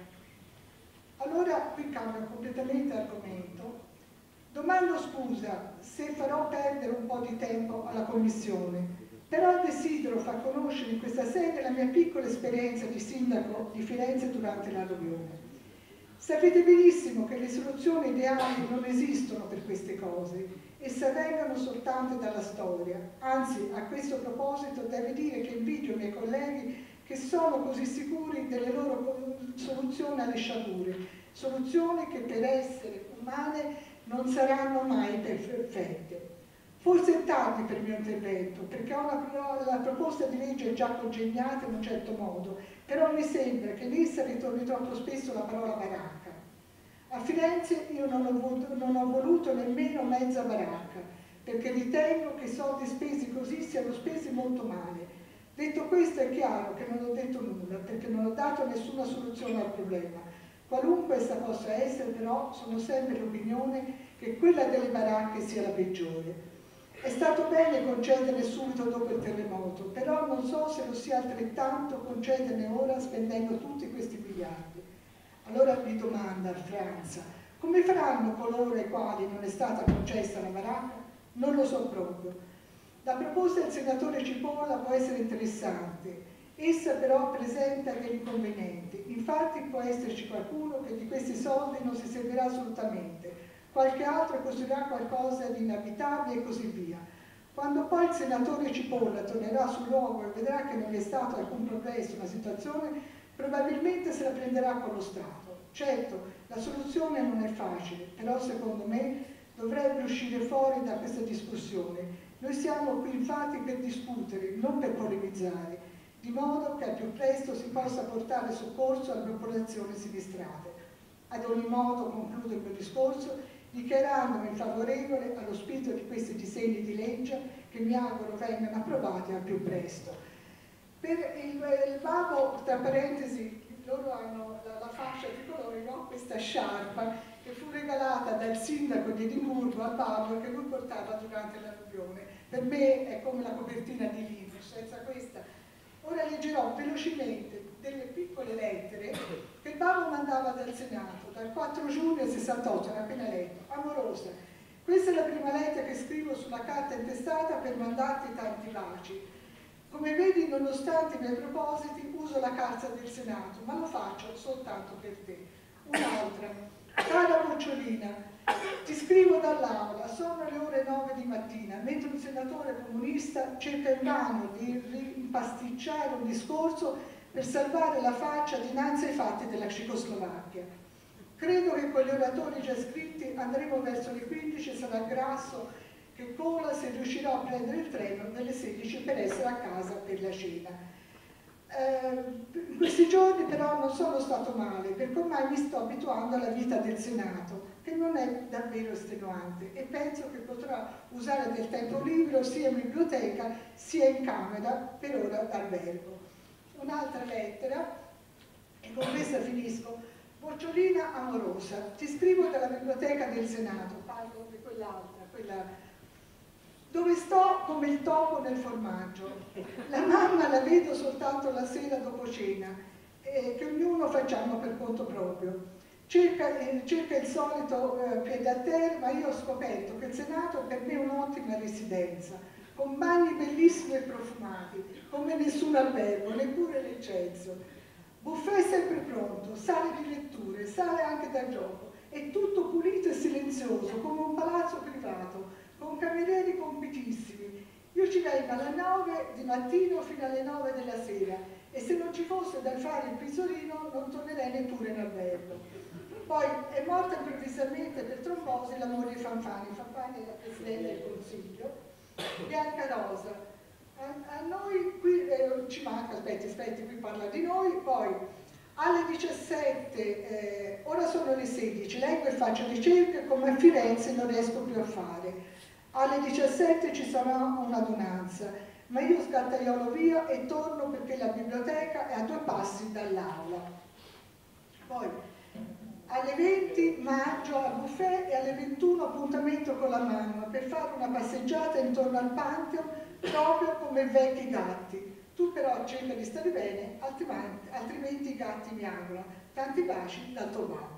Allora qui cambia completamente argomento. Domando scusa se farò perdere un po' di tempo alla Commissione, però desidero far conoscere in questa sede la mia piccola esperienza di sindaco di Firenze durante l'alluvione. Sapete benissimo che le soluzioni ideali non esistono per queste cose e si avvengono soltanto dalla storia. Anzi, a questo proposito devo dire che invidio i miei colleghi che sono così sicuri delle loro soluzioni alle sciagure, soluzioni che per essere umane non saranno mai perfette. Forse è tardi per il mio intervento, perché ho la proposta di legge già congegnata in un certo modo, però mi sembra che in essa ritorni troppo spesso la parola baracca. A Firenze io non ho voluto nemmeno mezza baracca, perché ritengo che i soldi spesi così siano spesi molto male. Detto questo è chiaro che non ho detto nulla, perché non ho dato nessuna soluzione al problema. Qualunque essa possa essere, però, sono sempre l'opinione che quella delle baracche sia la peggiore. È stato bene concedere subito dopo il terremoto, però non so se lo sia altrettanto concederne ora spendendo tutti questi miliardi. Allora mi domanda Franza, come faranno coloro ai quali non è stata concessa la baracca? Non lo so proprio. La proposta del senatore Cipolla può essere interessante, essa però presenta degli inconvenienti. Infatti può esserci qualcuno che di questi soldi non si servirà assolutamente, qualche altro costruirà qualcosa di inabitabile e così via. Quando poi il senatore Cipolla tornerà sul luogo e vedrà che non vi è stato alcun progresso nella situazione, probabilmente se la prenderà con lo Stato. Certo, la soluzione non è facile, però secondo me dovrebbe uscire fuori da questa discussione. Noi siamo qui infatti per discutere, non per polemizzare, di modo che al più presto si possa portare soccorso alle popolazioni sinistrate. Ad ogni modo concludo il mio discorso dichiarandomi favorevole allo spirito di questi disegni di legge che mi auguro vengano approvati al più presto. Per il Babbo, tra parentesi, loro hanno la fascia tricolore, no? Questa sciarpa che fu regalata dal sindaco di Edimburgo al Babbo che lui portava durante l'alluvione. Per me è come la copertina di libro, senza questa. Ora leggerò velocemente delle piccole lettere che il Babbo mandava dal Senato, dal 4 giugno del 68, l'ho appena letto. Amorosa, questa è la prima lettera che scrivo sulla carta intestata per mandarti tanti baci. Come vedi, nonostante i miei propositi, uso la carta del Senato, ma lo faccio soltanto per te. Un'altra. Cara Bocciolina, ti scrivo dall'aula, sono le ore 9 di mattina, mentre un senatore comunista cerca invano di impasticciare un discorso per salvare la faccia dinanzi ai fatti della Cecoslovacchia. Credo che con gli oratori già scritti andremo verso le 15 e sarà grasso che cola se riuscirò a prendere il treno delle 16 per essere a casa per la cena. In questi giorni però non sono stato male, perché ormai mi sto abituando alla vita del Senato, che non è davvero estenuante, e penso che potrò usare del tempo libero sia in biblioteca sia in camera, per ora d'albergo. Un'altra lettera, e con questa finisco. Bocciolina amorosa, ti scrivo dalla biblioteca del Senato, parlo di quell'altra, quella dove sto come il topo nel formaggio. La mamma la vedo soltanto la sera dopo cena, che ognuno facciamo per conto proprio. Cerca il solito piede a terra, ma io ho scoperto che il Senato è per me un'ottima residenza, con bagni bellissimi e profumati, come nessun albergo, neppure l'Eccelsior. Buffet sempre pronto, sale di letture, sale anche da gioco, è tutto pulito e silenzioso, come un palazzo privato, con camerieri compitissimi. Io ci vengo alle 9 di mattino fino alle 9 della sera e se non ci fosse da fare il pisolino non tornerei neppure in albergo. Poi è morta improvvisamente per trombosi la moglie Fanfani. Fanfani è la Presidente del Consiglio, Bianca Rosa. A noi qui ci manca, aspetti, qui parla di noi, poi alle 17, ora sono le 16, leggo e faccio ricerche come a Firenze non riesco più a fare. Alle 17 ci sarà un'adunanza, ma io sgattaiolo via e torno perché la biblioteca è a 2 passi dall'aula. Poi alle 20 mangio al buffet e alle 21 appuntamento con la mamma per fare una passeggiata intorno al Pantheon proprio come vecchi gatti. Tu però cerca di stare bene, altrimenti i gatti miagolano. Tanti baci dal tuo babbo.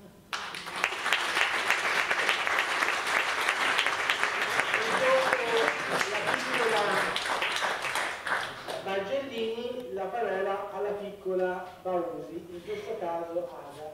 Bargellini, la parola alla piccola Bausi, in questo caso Ada.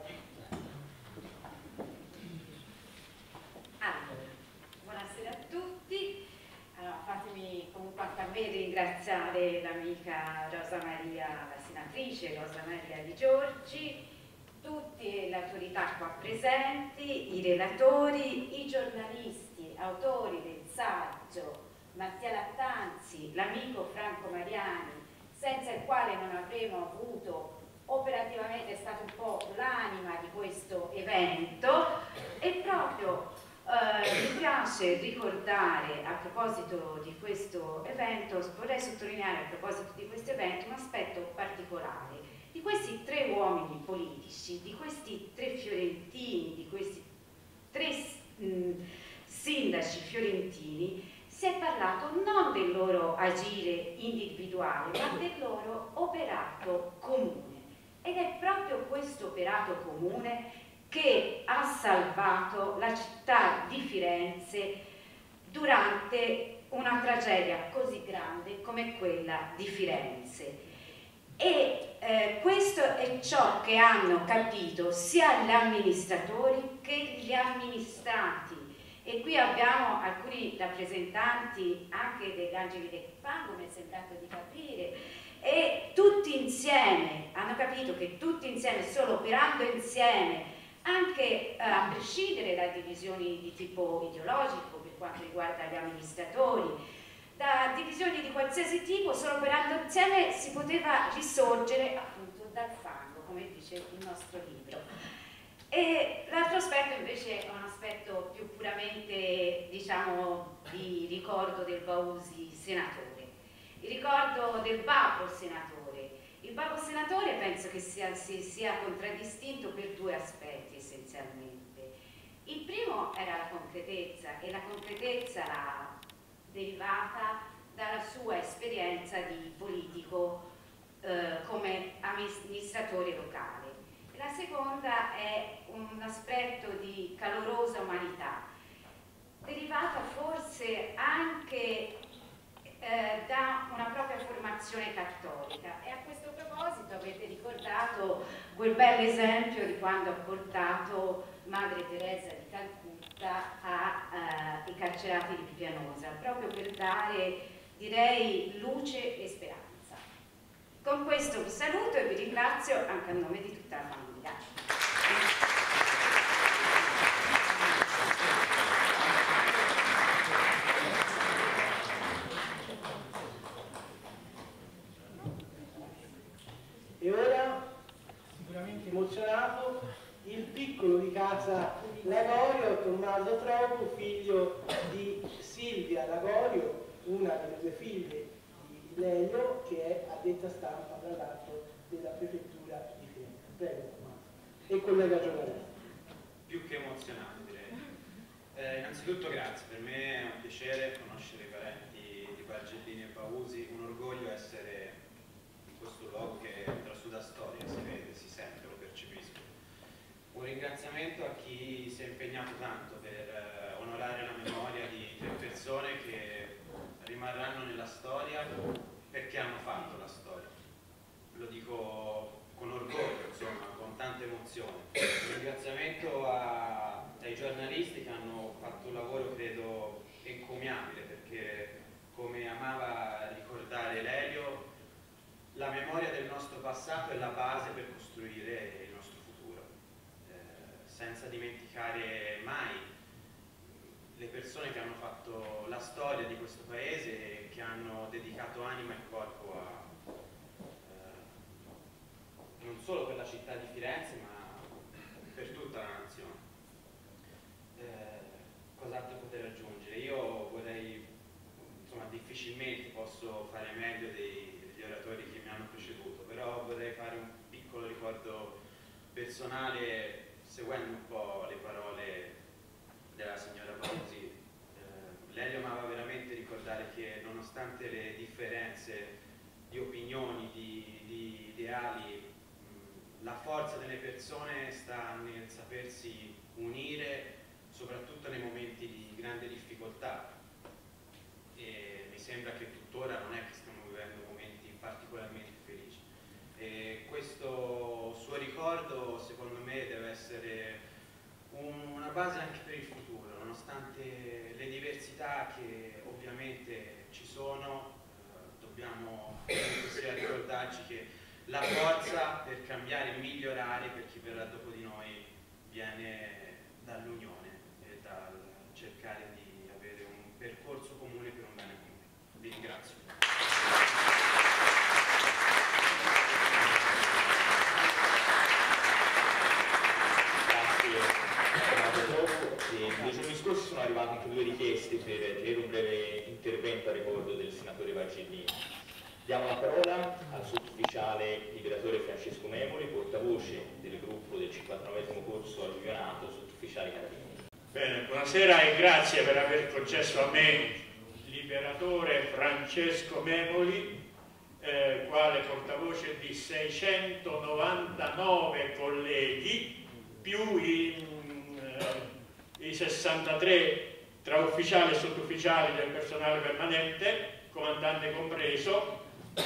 Allora, buonasera a tutti. Allora, fatemi comunque anche a me ringraziare l'amica Rosa Maria, la senatrice Rosa Maria Di Giorgi, tutte le autorità qua presenti, i relatori, i giornalisti, autori del saggio, Mattia Lattanzi, l'amico Franco Mariani, senza il quale non avremmo avuto, operativamente è stato un po' l'anima di questo evento, e proprio mi piace ricordare a proposito di questo evento, vorrei sottolineare a proposito di questo evento un aspetto particolare, di questi 3 uomini politici, di questi 3 fiorentini, di questi 3 sindaci fiorentini. Si è parlato non del loro agire individuale, ma del loro operato comune. Ed è proprio questo operato comune che ha salvato la città di Firenze durante una tragedia così grande come quella di Firenze. E questo è ciò che hanno capito sia gli amministratori che gli amministrati. E qui abbiamo alcuni rappresentanti anche degli Angeli del Fango, mi è sembrato di capire, e tutti insieme hanno capito che tutti insieme, solo operando insieme, anche a prescindere da divisioni di tipo ideologico per quanto riguarda gli amministratori, da divisioni di qualsiasi tipo, solo operando insieme si poteva risorgere appunto dal fango, come dice il nostro libro. E l'altro aspetto invece è un aspetto più puramente, diciamo, di ricordo del Bausi senatore, il ricordo del babbo senatore. Il babbo senatore penso che si sia contraddistinto per 2 aspetti essenzialmente. Il primo era la concretezza, e la concretezza era derivata dalla sua esperienza di politico come amministratore locale. La seconda è un aspetto di calorosa umanità, derivata forse anche da una propria formazione cattolica. E a questo proposito avete ricordato quel bel esempio di quando ha portato Madre Teresa di Calcutta ai carcerati di Pianosa, proprio per dare, direi, luce e speranza. Con questo vi saluto e vi ringrazio anche a nome di tutta la famiglia. E ora, sicuramente emozionato, il piccolo di casa Lagorio, Tommaso Trovo, figlio di Silvia Lagorio, una delle 2 figlie di Lelio, che è addetta stampa tra l'altro della prefettura di Firenze. Prego Tommaso. E collega giornalista. Più che emozionato, direi. Innanzitutto grazie, per me è un piacere conoscere i parenti di Bargellini e Bausi, un orgoglio essere in questo luogo che trasuda storia, si vede, si sente, lo percepisco. Un ringraziamento a chi si è impegnato tanto per onorare la memoria di 3 persone che rimarranno nella storia perché hanno fatto la storia. Lo dico con orgoglio, insomma, con tanta emozione. Un ringraziamento ai giornalisti che hanno fatto un lavoro, credo, encomiabile, perché, come amava ricordare Lelio, la memoria del nostro passato è la base per costruire il nostro futuro, senza dimenticare mai le persone che hanno fatto la storia di questo paese e che hanno dedicato anima e corpo non solo per la città di Firenze, ma per tutta la nazione. Cos'altro poter aggiungere? Io vorrei, insomma, difficilmente posso fare meglio degli oratori che mi hanno preceduto, però vorrei fare un piccolo ricordo personale seguendo un po' le parole della signora Bausi. Lelio amava veramente ricordare che nonostante le differenze opinioni, di ideali. La forza delle persone sta nel sapersi unire, soprattutto nei momenti di grande difficoltà, e mi sembra che tuttora non è che stiamo vivendo momenti particolarmente felici, e questo suo ricordo secondo me deve essere una base anche per il futuro, nonostante le diversità che ovviamente ci sono. Dobbiamo sia ricordarci che la forza per cambiare e migliorare per chi verrà dopo di noi viene dall'unione e dal cercare di avere un percorso comune per un bene comune. Vi ringrazio. Nei giorni scorsi sono arrivate anche 2 richieste per tenere un breve intervento a ricordo del senatore Bargellini. Diamo la parola al sottufficiale liberatore Francesco Memoli, portavoce del gruppo del 59esimo corso alluvionato, sottufficiale Carabinieri. Bene, buonasera e grazie per aver concesso a me, liberatore Francesco Memoli, quale portavoce di 699 colleghi, più i 63 tra ufficiali e sottufficiali del personale permanente, comandante compreso,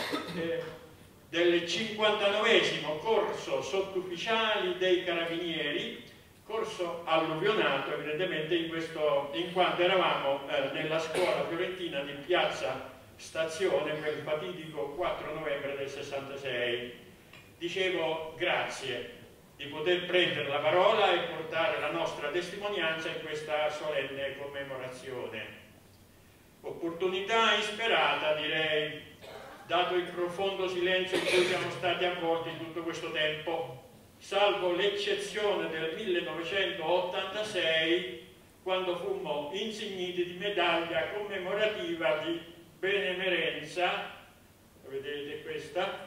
del 59esimo corso sottufficiali dei Carabinieri, corso alluvionato evidentemente in quanto eravamo nella scuola fiorentina di Piazza Stazione quel fatidico 4 novembre del 66. Dicevo grazie di poter prendere la parola e portare la nostra testimonianza in questa solenne commemorazione. Opportunità insperata, direi, dato il profondo silenzio in cui siamo stati avvolti tutto questo tempo, salvo l'eccezione del 1986, quando fummo insigniti di medaglia commemorativa di benemerenza, vedete questa,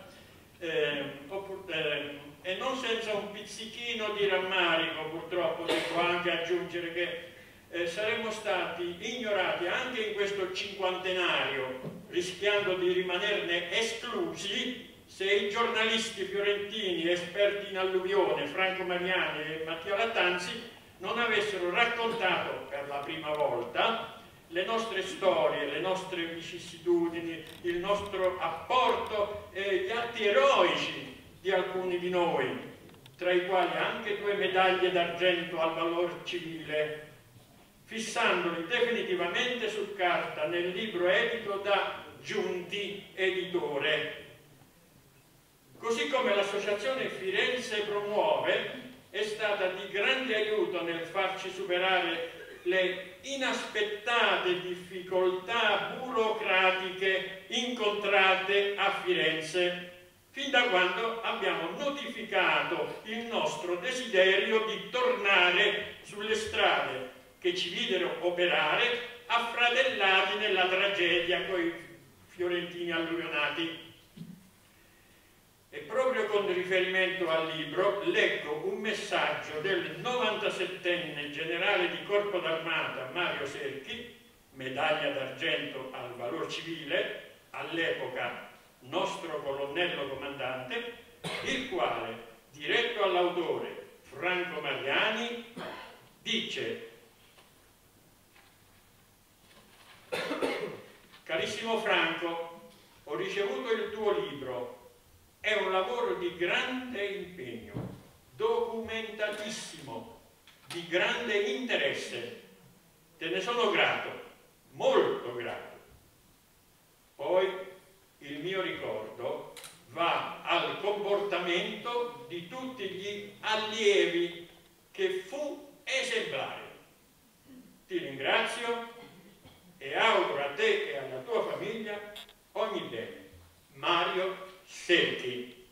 e non senza un pizzichino di rammarico, purtroppo devo anche aggiungere che saremmo stati ignorati anche in questo cinquantenario, rischiando di rimanerne esclusi, se i giornalisti fiorentini esperti in alluvione, Franco Mariani e Mattia Lattanzi, non avessero raccontato per la prima volta le nostre storie, le nostre vicissitudini, il nostro apporto e gli atti eroici di alcuni di noi, tra i quali anche 2 medaglie d'argento al valor civile, fissandoli definitivamente su carta nel libro edito da Giunti Editore. Così come l'associazione Firenze Promuove è stata di grande aiuto nel farci superare le inaspettate difficoltà burocratiche incontrate a Firenze, fin da quando abbiamo notificato il nostro desiderio di tornare sulle strade che ci videro operare affratellati nella tragedia coi fiorentini alluvionati. E proprio con riferimento al libro leggo un messaggio del 97enne generale di Corpo d'Armata Mario Serchi, medaglia d'argento al valor civile, all'epoca nostro colonnello comandante, il quale, diretto all'autore Franco Mariani, dice: carissimo Franco, ho ricevuto il tuo libro. È un lavoro di grande impegno, documentatissimo, di grande interesse. Te ne sono grato, molto grato. Poi il mio ricordo va al comportamento di tutti gli allievi, che fu esemplare. Ti ringrazio e auguro a te e alla tua famiglia ogni bene. Mario Serchi.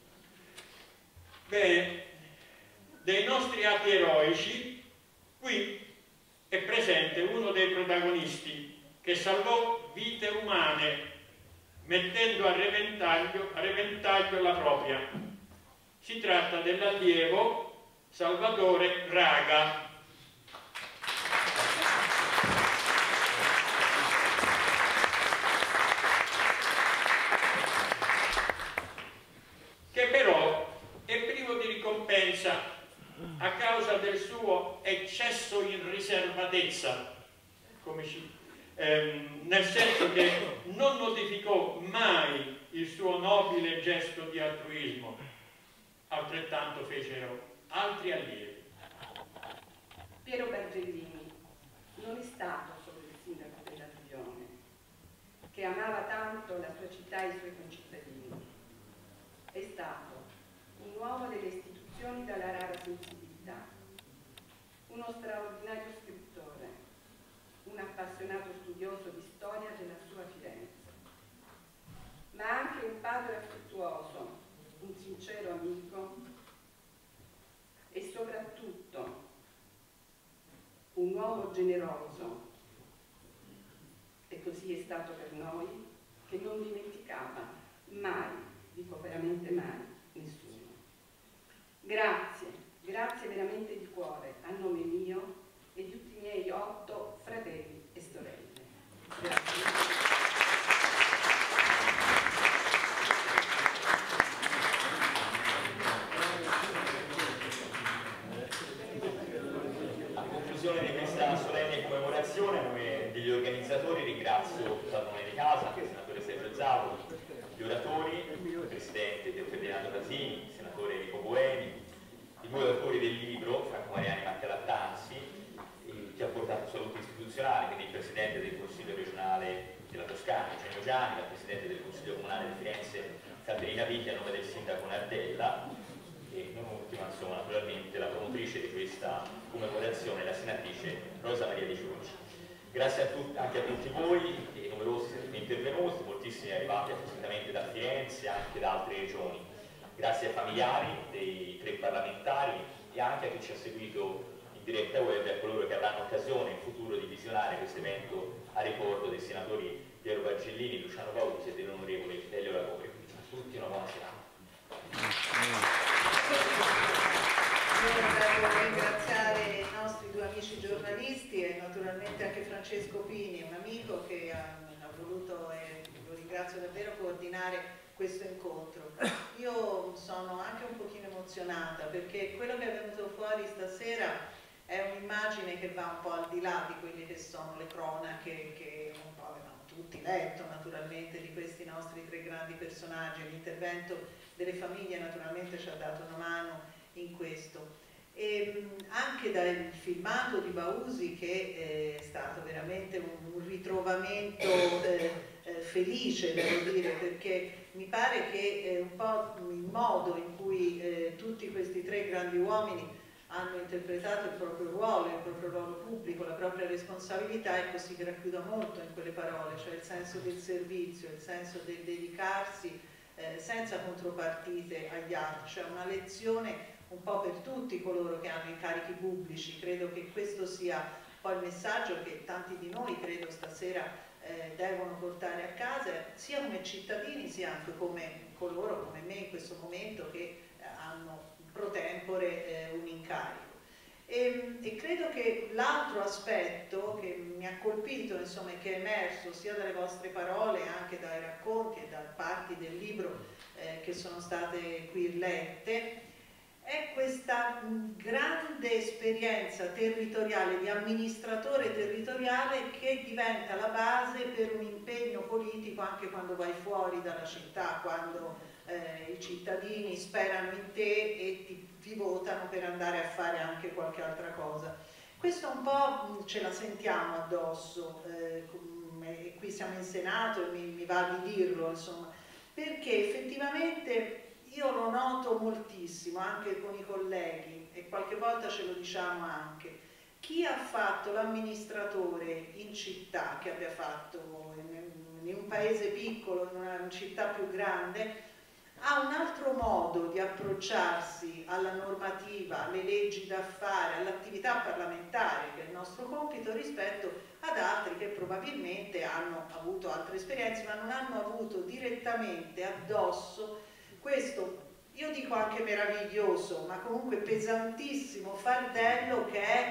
Bene, dei nostri atti eroici, qui è presente uno dei protagonisti che salvò vite umane mettendo a repentaglio la propria. Si tratta dell'allievo Salvatore Raga. del suo eccesso in riservatezza, nel senso che non notificò mai il suo nobile gesto di altruismo. Altrettanto fecero altri allievi. Piero Bargellini non è stato solo il sindaco della Regione, che amava tanto la sua città e i suoi concittadini. È stato un uomo delle istituzioni dalla rara sensibilità, uno straordinario scrittore, un appassionato studioso di storia della sua Firenze, ma anche un padre affettuoso, un sincero amico e soprattutto un uomo generoso, e così è stato per noi, che non dimenticava mai, dico veramente mai, nessuno. Grazie, grazie veramente di cuore a nome mio e di tutti i miei 8 fratelli e sorelle. Grazie. Di questa solenne commemorazione, a nome degli organizzatori ringrazio il padrone di casa, il senatore Sergio Zavoli, gli oratori, il presidente del Ferdinando Casini, il senatore Enrico Bueni, i due autori del libro, Franco Mariani e Mattia Lattanzi, che ha portato salute istituzionale, quindi il presidente del Consiglio regionale della Toscana, Eugenio Gianni, la presidente del Consiglio comunale di Firenze, Caterina Viglia, a nome del sindaco Nardella, e non ultima, insomma, naturalmente la promotrice di questa commemorazione, la senatrice Rosa Maria Di Giorgi. Grazie anche a tutti voi, e numerosi siete intervenuti, moltissimi arrivati appositamente da Firenze e anche da altre regioni. Grazie ai familiari dei 3 parlamentari e anche a chi ci ha seguito in diretta web e a coloro che avranno occasione in futuro di visionare questo evento a ricordo dei senatori Piero Bargellini, Luciano Bausi e dell'onorevole Lelio Lagorio. A tutti una buona serata. Io vorrei ringraziare i nostri 2 amici giornalisti e naturalmente anche Francesco Pini, un amico che ha voluto, e lo ringrazio davvero, coordinare questo incontro. Io sono anche un pochino emozionata perché quello che è venuto fuori stasera è un'immagine che va un po' al di là di quelle che sono le cronache che un po' avevamo tutti letto naturalmente di questi nostri 3 grandi personaggi. L'intervento delle famiglie naturalmente ci ha dato una mano in questo, e anche dal filmato di Bausi che è stato veramente un ritrovamento felice, devo dire, perché mi pare che un po' il modo in cui tutti questi 3 grandi uomini hanno interpretato il proprio ruolo pubblico, la propria responsabilità, ecco, si racchiude molto in quelle parole, cioè il senso del servizio, il senso del dedicarsi senza contropartite agli altri, cioè una lezione un po' per tutti coloro che hanno incarichi pubblici. Credo che questo sia poi il messaggio che tanti di noi, credo, stasera devono portare a casa, sia come cittadini, sia anche come coloro, come me in questo momento, che hanno pro tempore un incarico. E credo che l'altro aspetto che mi ha colpito, insomma, che è emerso sia dalle vostre parole, anche dai racconti e da parti del libro che sono state qui lette, è questa grande esperienza territoriale, di amministratore territoriale, che diventa la base per un impegno politico anche quando vai fuori dalla città, quando i cittadini sperano in te e ti votano per andare a fare anche qualche altra cosa. Questo un po' ce la sentiamo addosso, e qui siamo in Senato e mi va di dirlo, insomma, perché effettivamente io lo noto moltissimo anche con i colleghi, e qualche volta ce lo diciamo anche. Chi ha fatto l'amministratore in città, che abbia fatto in un paese piccolo, in una città più grande, ha un altro modo di approcciarsi alla normativa, alle leggi da fare, all'attività parlamentare, che è il nostro compito, rispetto ad altri che probabilmente hanno avuto altre esperienze, ma non hanno avuto direttamente addosso questo, io dico anche meraviglioso, ma comunque pesantissimo fardello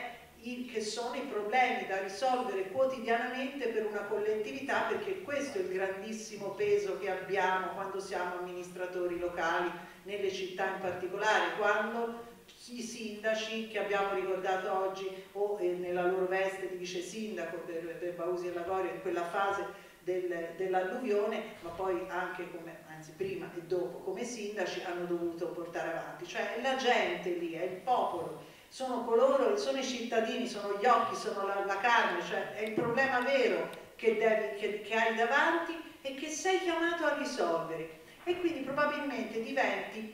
che sono i problemi da risolvere quotidianamente per una collettività, perché questo è il grandissimo peso che abbiamo quando siamo amministratori locali, nelle città in particolare, quando i sindaci che abbiamo ricordato oggi o nella loro veste di vice sindaco per Bausi e Lagorio in quella fase dell'alluvione, ma poi anche come, anzi prima e dopo come sindaci hanno dovuto portare avanti. Cioè la gente lì, è il popolo, sono coloro, sono i cittadini, sono gli occhi, sono la carne, cioè è il problema vero che hai davanti e che sei chiamato a risolvere, e quindi probabilmente diventi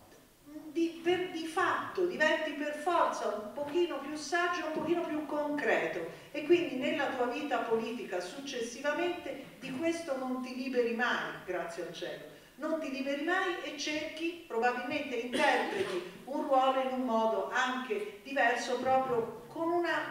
per forza un pochino più saggio, un pochino più concreto, e quindi nella tua vita politica successivamente di questo non ti liberi mai, grazie al cielo, non ti liberi mai, e cerchi, probabilmente interpreti un ruolo in un modo anche diverso, proprio con una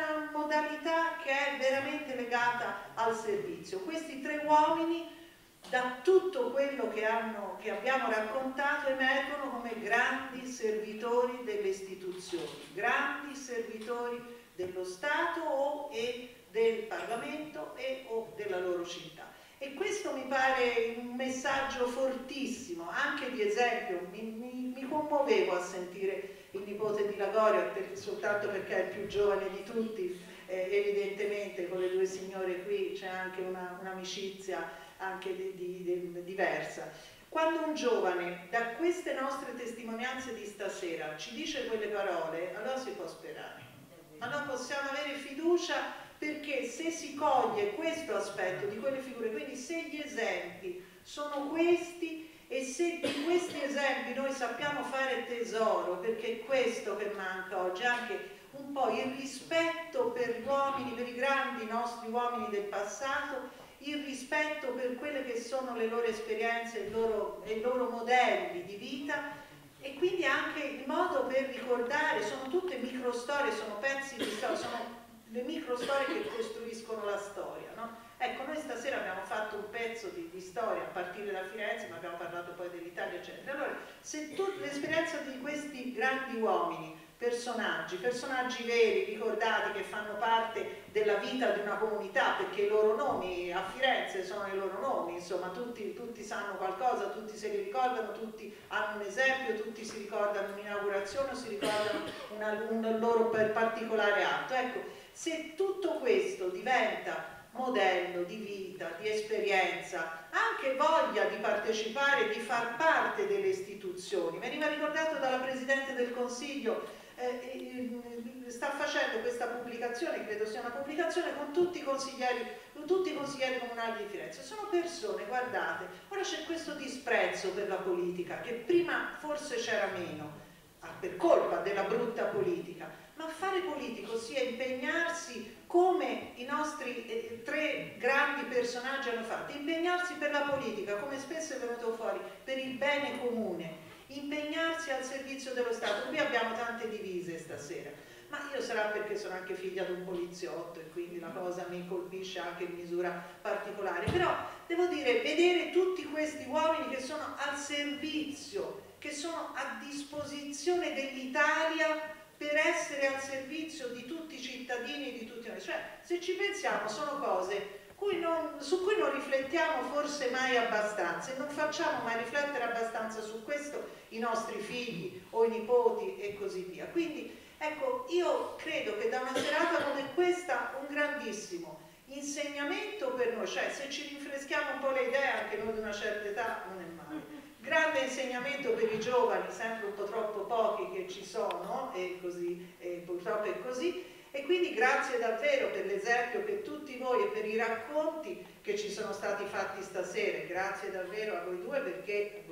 modalità che è veramente legata al servizio. Questi tre uomini, da tutto quello che abbiamo raccontato, emergono come grandi servitori delle istituzioni, grandi servitori dello Stato e del Parlamento o della loro città. E questo mi pare un messaggio fortissimo, anche di esempio. Mi commuovevo a sentire il nipote di Lagorio, soltanto perché è il più giovane di tutti, evidentemente con le due signore qui c'è anche un'amicizia anche diversa. Quando un giovane da queste nostre testimonianze di stasera ci dice quelle parole, allora si può sperare, allora possiamo avere fiducia, perché se si coglie questo aspetto di quelle figure, quindi se gli esempi sono questi e se di questi esempi noi sappiamo fare tesoro, perché è questo che manca oggi, anche un po' il rispetto per gli uomini, per i grandi nostri uomini del passato, il rispetto per quelle che sono le loro esperienze e i loro modelli di vita, e quindi anche il modo per ricordare. Sono tutte microstorie, sono pezzi di storia, sono le microstorie che costruiscono la storia, no? Ecco, noi stasera abbiamo fatto un pezzo di storia a partire da Firenze, ma abbiamo parlato poi dell'Italia, eccetera. Allora, se l'esperienza di questi grandi uomini, personaggi veri, ricordati, che fanno parte della vita di una comunità, perché i loro nomi a Firenze sono i loro nomi, insomma tutti sanno qualcosa, tutti se li ricordano, tutti hanno un esempio, tutti si ricordano un'inaugurazione o si ricordano un loro particolare atto. Ecco, se tutto questo diventa modello di vita, di esperienza, anche voglia di partecipare, di far parte delle istituzioni. Veniva ricordato dalla Presidente del Consiglio, sta facendo questa pubblicazione, credo sia una pubblicazione con tutti i consiglieri comunali di Firenze. Sono persone, guardate, ora c'è questo disprezzo per la politica, che prima forse c'era meno, per colpa della brutta politica, ma fare politico sia impegnarsi come i nostri tre grandi personaggi hanno fatto, impegnarsi per la politica, come spesso è venuto fuori, per il bene comune, impegnarsi al servizio dello Stato. Qui abbiamo tante divise stasera, ma io sarà perché sono anche figlia di un poliziotto e quindi la cosa mi colpisce anche in misura particolare, però devo dire, vedere tutti questi uomini che sono al servizio, che sono a disposizione dell'Italia per essere al servizio di tutti i cittadini e di tutti noi. Cioè, se ci pensiamo, sono cose su cui non riflettiamo forse mai abbastanza, e non facciamo mai riflettere abbastanza su questo i nostri figli o i nipoti e così via. Quindi, ecco, io credo che da una serata come questa un grandissimo insegnamento per noi, cioè se ci rinfreschiamo un po' le idee, anche noi di una certa età, non è male. Grande insegnamento per i giovani, sempre un po' troppo pochi che ci sono, e così, purtroppo è così. E quindi grazie davvero per l'esempio che tutti voi e per i racconti che ci sono stati fatti stasera. Grazie davvero a voi due, perché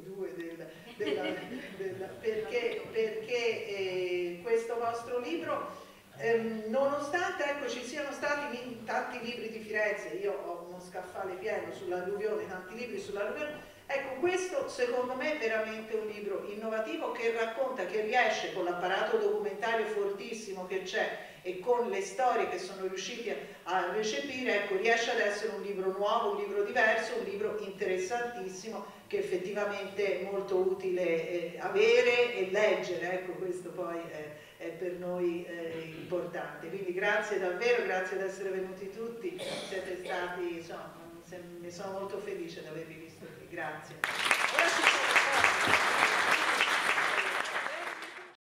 perché questo vostro libro, nonostante ecco, ci siano stati tanti libri di Firenze, io ho uno scaffale pieno sull'alluvione, tanti libri sull'alluvione. Ecco, questo secondo me è veramente un libro innovativo che racconta, che riesce con l'apparato documentario fortissimo che c'è e con le storie che sono riusciti a recepire, ecco, riesce ad essere un libro nuovo, un libro diverso, un libro interessantissimo che effettivamente è molto utile avere e leggere, ecco, questo poi è per noi importante. Quindi grazie davvero, grazie di essere venuti tutti, siete stati, insomma, ne sono molto felice di avervi visto qui, grazie.